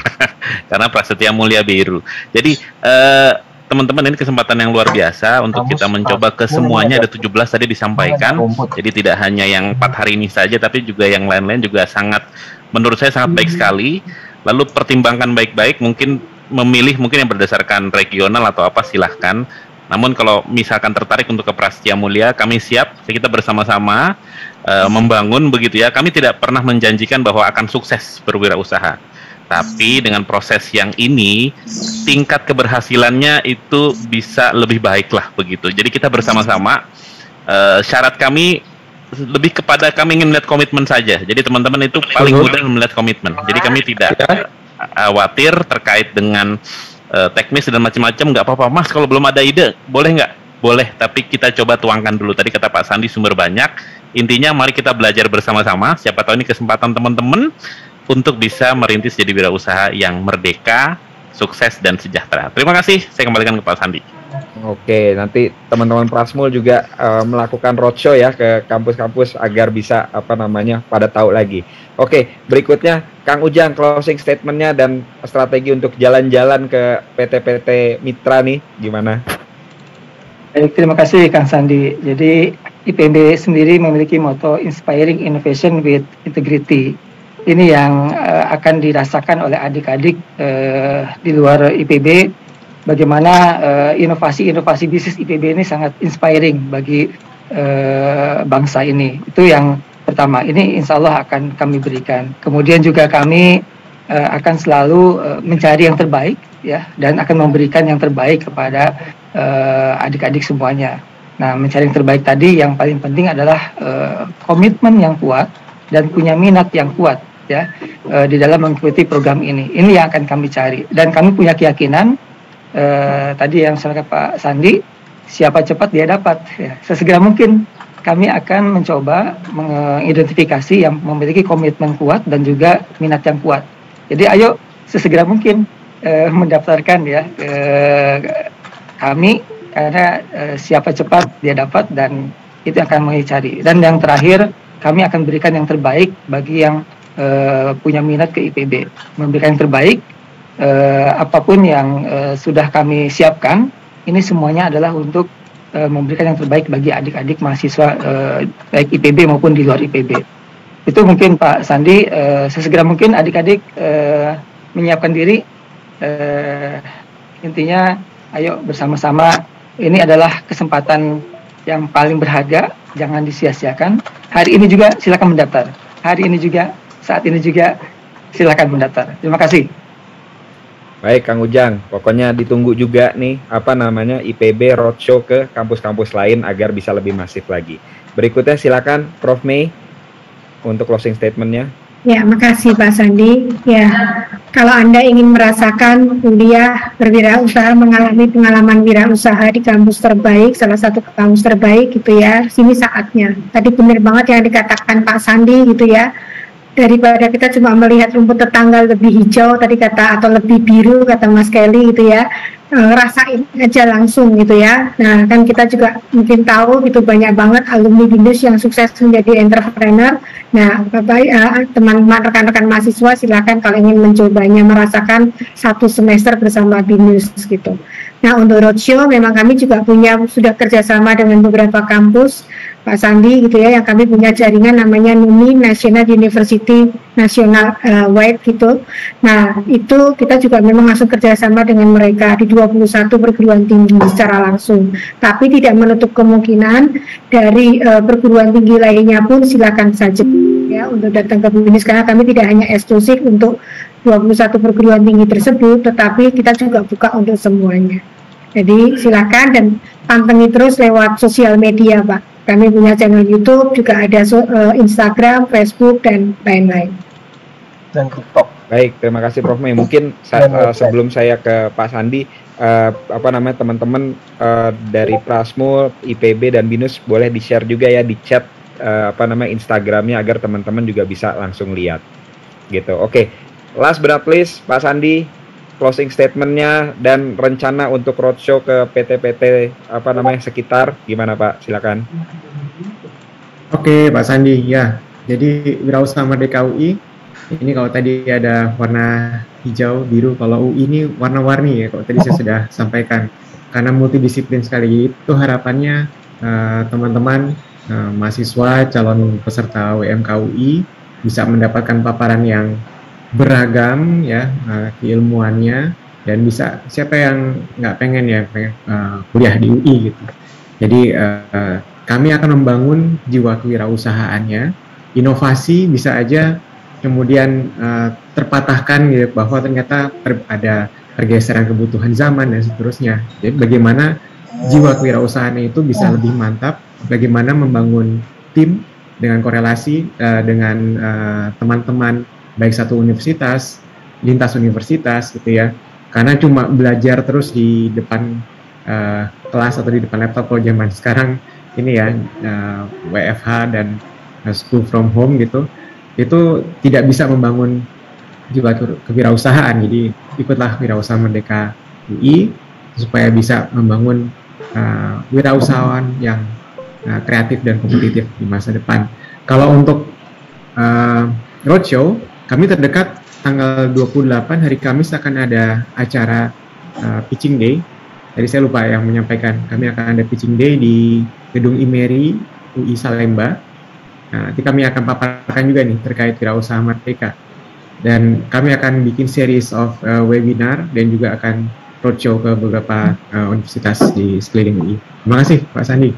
E: Karena Prasetya Mulia biru. Jadi uh, teman-teman, ini kesempatan yang luar biasa untuk kita mencoba ke semuanya. Ada tujuh belas tadi disampaikan. Jadi tidak hanya yang empat hari ini saja, tapi juga yang lain-lain juga sangat, menurut saya sangat baik sekali. Lalu pertimbangkan baik-baik, mungkin memilih mungkin yang berdasarkan regional atau apa silahkan. Namun kalau misalkan tertarik untuk ke Prasetya Mulia, kami siap, kita bersama-sama uh, membangun begitu ya. Kami tidak pernah menjanjikan bahwa akan sukses berwirausaha, tapi dengan proses yang ini tingkat keberhasilannya itu bisa lebih baik lah begitu. Jadi kita bersama-sama, uh, syarat kami lebih kepada kami ingin melihat komitmen saja. Jadi teman-teman itu paling mudah melihat komitmen. Jadi kami tidak khawatir terkait dengan uh, teknis dan macam-macam. Nggak apa-apa Mas, kalau belum ada ide boleh nggak? Boleh, tapi kita coba tuangkan dulu. Tadi kata Pak Sandi sumber banyak. Intinya mari kita belajar bersama-sama. Siapa tahu ini kesempatan teman-teman untuk bisa merintis jadi wirausaha yang merdeka, sukses dan sejahtera. Terima kasih. Saya kembalikan ke Pak Sandi.
C: Oke, nanti teman-teman Prasmul juga uh, melakukan roadshow ya ke kampus-kampus agar bisa apa namanya pada tahu lagi. Oke, berikutnya Kang Ujang, closing statementnya dan strategi untuk jalan-jalan ke P T P T mitra nih gimana?
M: Baik, terima kasih Kang Sandi. Jadi I P B sendiri memiliki moto Inspiring Innovation with Integrity. Ini yang uh, akan dirasakan oleh adik-adik uh, di luar I P B. Bagaimana inovasi-inovasi uh, bisnis I P B ini sangat inspiring bagi uh, bangsa ini. Itu yang pertama. Ini insya Allah akan kami berikan. Kemudian juga kami uh, akan selalu uh, mencari yang terbaik, ya, dan akan memberikan yang terbaik kepada uh, adik-adik semuanya. Nah, mencari yang terbaik tadi yang paling penting adalah uh, komitmen yang kuat dan punya minat yang kuat, ya, uh, di dalam mengikuti program ini. Ini yang akan kami cari. Dan kami punya keyakinan. Uh, tadi yang disampaikan Pak Sandi, siapa cepat dia dapat ya. Sesegera mungkin kami akan mencoba mengidentifikasi yang memiliki komitmen kuat dan juga minat yang kuat. Jadi ayo sesegera mungkin uh, mendaftarkan ya uh, kami, karena uh, siapa cepat dia dapat, dan itu akan kami cari. Dan yang terakhir, kami akan berikan yang terbaik bagi yang uh, punya minat ke I P B, memberikan yang terbaik. Uh, apapun yang uh, sudah kami siapkan, ini semuanya adalah untuk uh, memberikan yang terbaik bagi adik-adik mahasiswa uh, baik I P B maupun di luar I P B. Itu mungkin Pak Sandi, uh, sesegera mungkin adik-adik uh, menyiapkan diri uh, Intinya, ayo bersama-sama. Ini adalah kesempatan yang paling berharga, jangan disia-siakan. Hari ini juga silakan mendaftar. Hari ini juga, saat ini juga silakan mendaftar. Terima kasih.
C: Baik, Kang Ujang, pokoknya ditunggu juga nih apa namanya I P B roadshow ke kampus-kampus lain agar bisa lebih masif lagi. Berikutnya silakan Prof Mei untuk closing statement-nya.
I: Ya, makasih Pak Sandi. Ya, kalau Anda ingin merasakan kuliah berwirausaha, mengalami pengalaman wirausaha di kampus terbaik, salah satu kampus terbaik gitu ya, sini saatnya. Tadi benar banget yang dikatakan Pak Sandi gitu ya. Daripada kita cuma melihat rumput tetangga lebih hijau tadi kata atau lebih biru kata Mas Kelly gitu ya, e, rasain aja langsung gitu ya. Nah kan kita juga mungkin tahu gitu banyak banget alumni BINUS yang sukses menjadi entrepreneur. Nah Bapak uh, teman-teman rekan-rekan mahasiswa silakan kalau ingin mencobanya merasakan satu semester bersama BINUS gitu. Nah untuk roadshow memang kami juga punya sudah kerjasama dengan beberapa kampus Pak Sandi gitu ya, yang kami punya jaringan namanya NUMI National University National uh, Wide gitu. Nah itu kita juga memang langsung kerjasama dengan mereka di dua puluh satu perguruan tinggi secara langsung. Tapi tidak menutup kemungkinan dari uh, perguruan tinggi lainnya pun silakan saja ya untuk datang ke BINUS, karena kami tidak hanya eksklusif untuk dua puluh satu perguruan tinggi tersebut, tetapi kita juga buka untuk semuanya. Jadi silakan dan pantengin terus lewat sosial media Pak. Kami punya channel YouTube, juga ada uh, Instagram, Facebook, dan lain-lain.
H: Dan TikTok.
C: Baik, terima kasih Prof Mei. Mungkin sa uh, sebelum saya ke Pak Sandi, uh, apa namanya teman-teman uh, dari Prasmul, I P B, dan BINUS boleh di-share juga ya di chat uh, apa namanya Instagramnya agar teman-teman juga bisa langsung lihat. Gitu. Oke, okay. Last but not least, Pak Sandi, closing statementnya dan rencana untuk roadshow ke P T P T apa namanya sekitar gimana Pak? Silakan.
J: Oke Pak Sandi, ya. Jadi Wirausaha Merdeka U I ini kalau tadi ada warna hijau, biru, kalau U I ini warna-warni ya. Kalau tadi saya sudah sampaikan karena multidisiplin sekali. Itu harapannya teman-teman uh, uh, mahasiswa calon peserta W M K U I bisa mendapatkan paparan yang beragam ya uh, keilmuannya, dan bisa siapa yang nggak pengen ya pengen uh, kuliah di U I gitu. Jadi uh, kami akan membangun jiwa kewirausahaannya, inovasi bisa aja kemudian uh, terpatahkan gitu bahwa ternyata per, ada pergeseran kebutuhan zaman dan seterusnya. Jadi bagaimana jiwa kewirausahaannya itu bisa lebih mantap, bagaimana membangun tim dengan korelasi uh, dengan teman-teman uh, baik satu universitas, lintas universitas gitu ya. Karena cuma belajar terus di depan uh, kelas atau di depan laptop kalau zaman sekarang ini ya uh, W F H dan uh, school from home gitu, itu tidak bisa membangun jiwa kewirausahaan. Jadi ikutlah Wirausaha Merdeka U I supaya bisa membangun uh, wirausahawan yang uh, kreatif dan kompetitif di masa depan. Kalau untuk uh, roadshow, kami terdekat tanggal dua puluh delapan hari Kamis akan ada acara uh, pitching day. Tadi saya lupa yang menyampaikan, kami akan ada pitching day di Gedung IMERI U I Salemba. Nah, nanti kami akan paparkan juga nih terkait Wirausaha Merdeka. Dan kami akan bikin series of uh, webinar dan juga akan roadshow ke beberapa uh, universitas di sekeliling U I. Terima kasih Pak Sandi.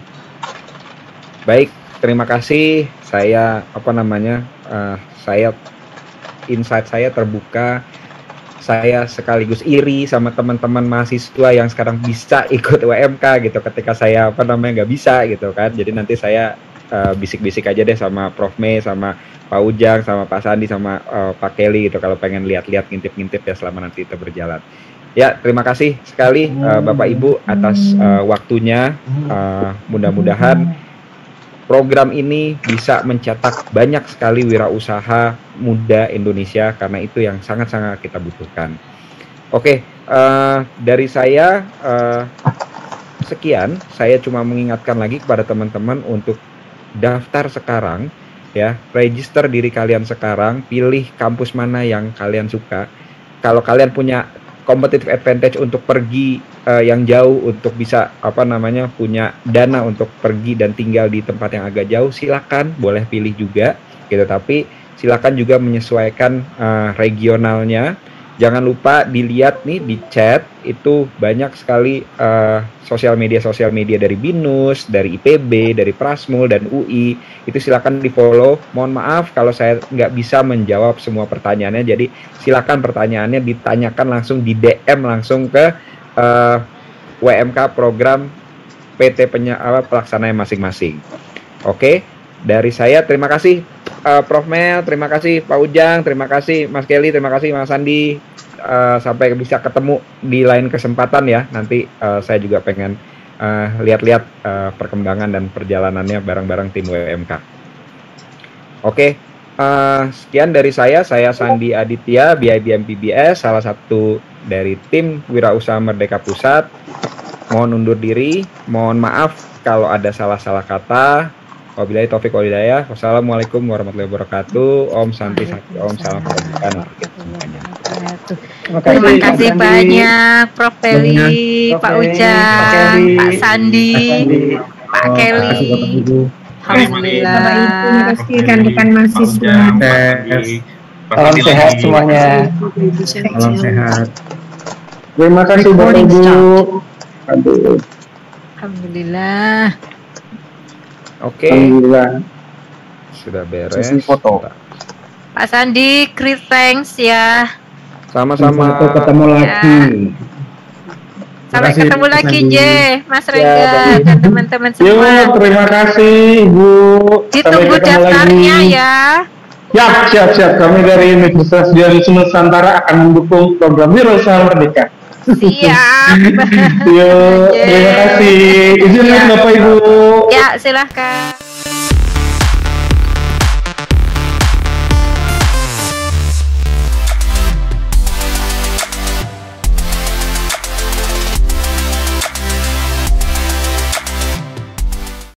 C: Baik, terima kasih. Saya apa namanya? Uh, saya insight saya terbuka, saya sekaligus iri sama teman-teman mahasiswa yang sekarang bisa ikut W M K gitu ketika saya apa namanya nggak bisa gitu kan. Jadi nanti saya uh, bisik-bisik aja deh sama Prof Mei, sama Pak Ujang, sama Pak Sandi, sama uh, Pak Kelly gitu kalau pengen lihat-lihat ngintip-ngintip ya selama nanti itu berjalan. Ya, terima kasih sekali uh, Bapak Ibu atas uh, waktunya. Uh, mudah-mudahan program ini bisa mencetak banyak sekali wirausaha muda Indonesia, karena itu yang sangat-sangat kita butuhkan. Oke, uh, dari saya uh, sekian. Saya cuma mengingatkan lagi kepada teman-teman untuk daftar sekarang, ya, register diri kalian sekarang, pilih kampus mana yang kalian suka. Kalau kalian punya competitive advantage untuk pergi uh, yang jauh, untuk bisa apa namanya punya dana untuk pergi dan tinggal di tempat yang agak jauh, silakan, boleh pilih juga gitu. Tapi silakan juga menyesuaikan uh, regionalnya Jangan lupa dilihat nih di chat, itu banyak sekali uh, sosial media-sosial media dari BINUS, dari I P B, dari Prasmul, dan U I. Itu silakan di-follow. Mohon maaf kalau saya nggak bisa menjawab semua pertanyaannya, jadi silakan pertanyaannya ditanyakan langsung di D M langsung ke uh, W M K program P T penya, uh, pelaksananya masing-masing. Oke, dari saya terima kasih. Uh, Prof Mel, terima kasih Pak Ujang, terima kasih Mas Kelly, terima kasih Mas Sandi. Uh, sampai bisa ketemu di lain kesempatan ya. Nanti uh, saya juga pengen uh, lihat-lihat uh, perkembangan dan perjalanannya bareng-bareng tim W M K. Oke, uh, sekian dari saya. Saya Sandi Aditya, B I B M P B S, salah satu dari tim Wirausaha Merdeka Pusat. Mohon undur diri, mohon maaf kalau ada salah-salah kata. Wabillahi taufiq wal hidayah. Wassalamualaikum warahmatullahi wabarakatuh. Om Santi Santi, Om salam kebajikan.
P: Terima kasih banyak Prof Feli, Pak Ujang, Pak Sandi, Pak Kelly. Alhamdulillah.
I: Terima kasih rekan-rekan mahasiswa.
M: Salam sehat semuanya.
J: Salam sehat.
N: Terima kasih Bapak Ibu.
P: Alhamdulillah.
C: Oke.
N: Alhamdulillah.
C: Sudah beres.
N: Foto.
P: Pak Sandi, great thanks ya.
C: Sama-sama.
N: Sampai ketemu lagi.
P: Sampai
N: kasih,
P: ketemu
N: Pak
P: lagi,
N: Sandi.
P: J, Mas Rengga, dan teman-teman semua.
N: Yuk, terima kasih Ibu.
P: Ditunggu daftarnya ya.
N: Ya, siap, siap. Kami dari Universitas Dionysius Nusantara akan mendukung program Wirausaha Merdeka.
P: Siap.
N: Yuk, terima kasih. Izin
P: Ya.
N: Bapak Ibu.
P: Ya, silahkan.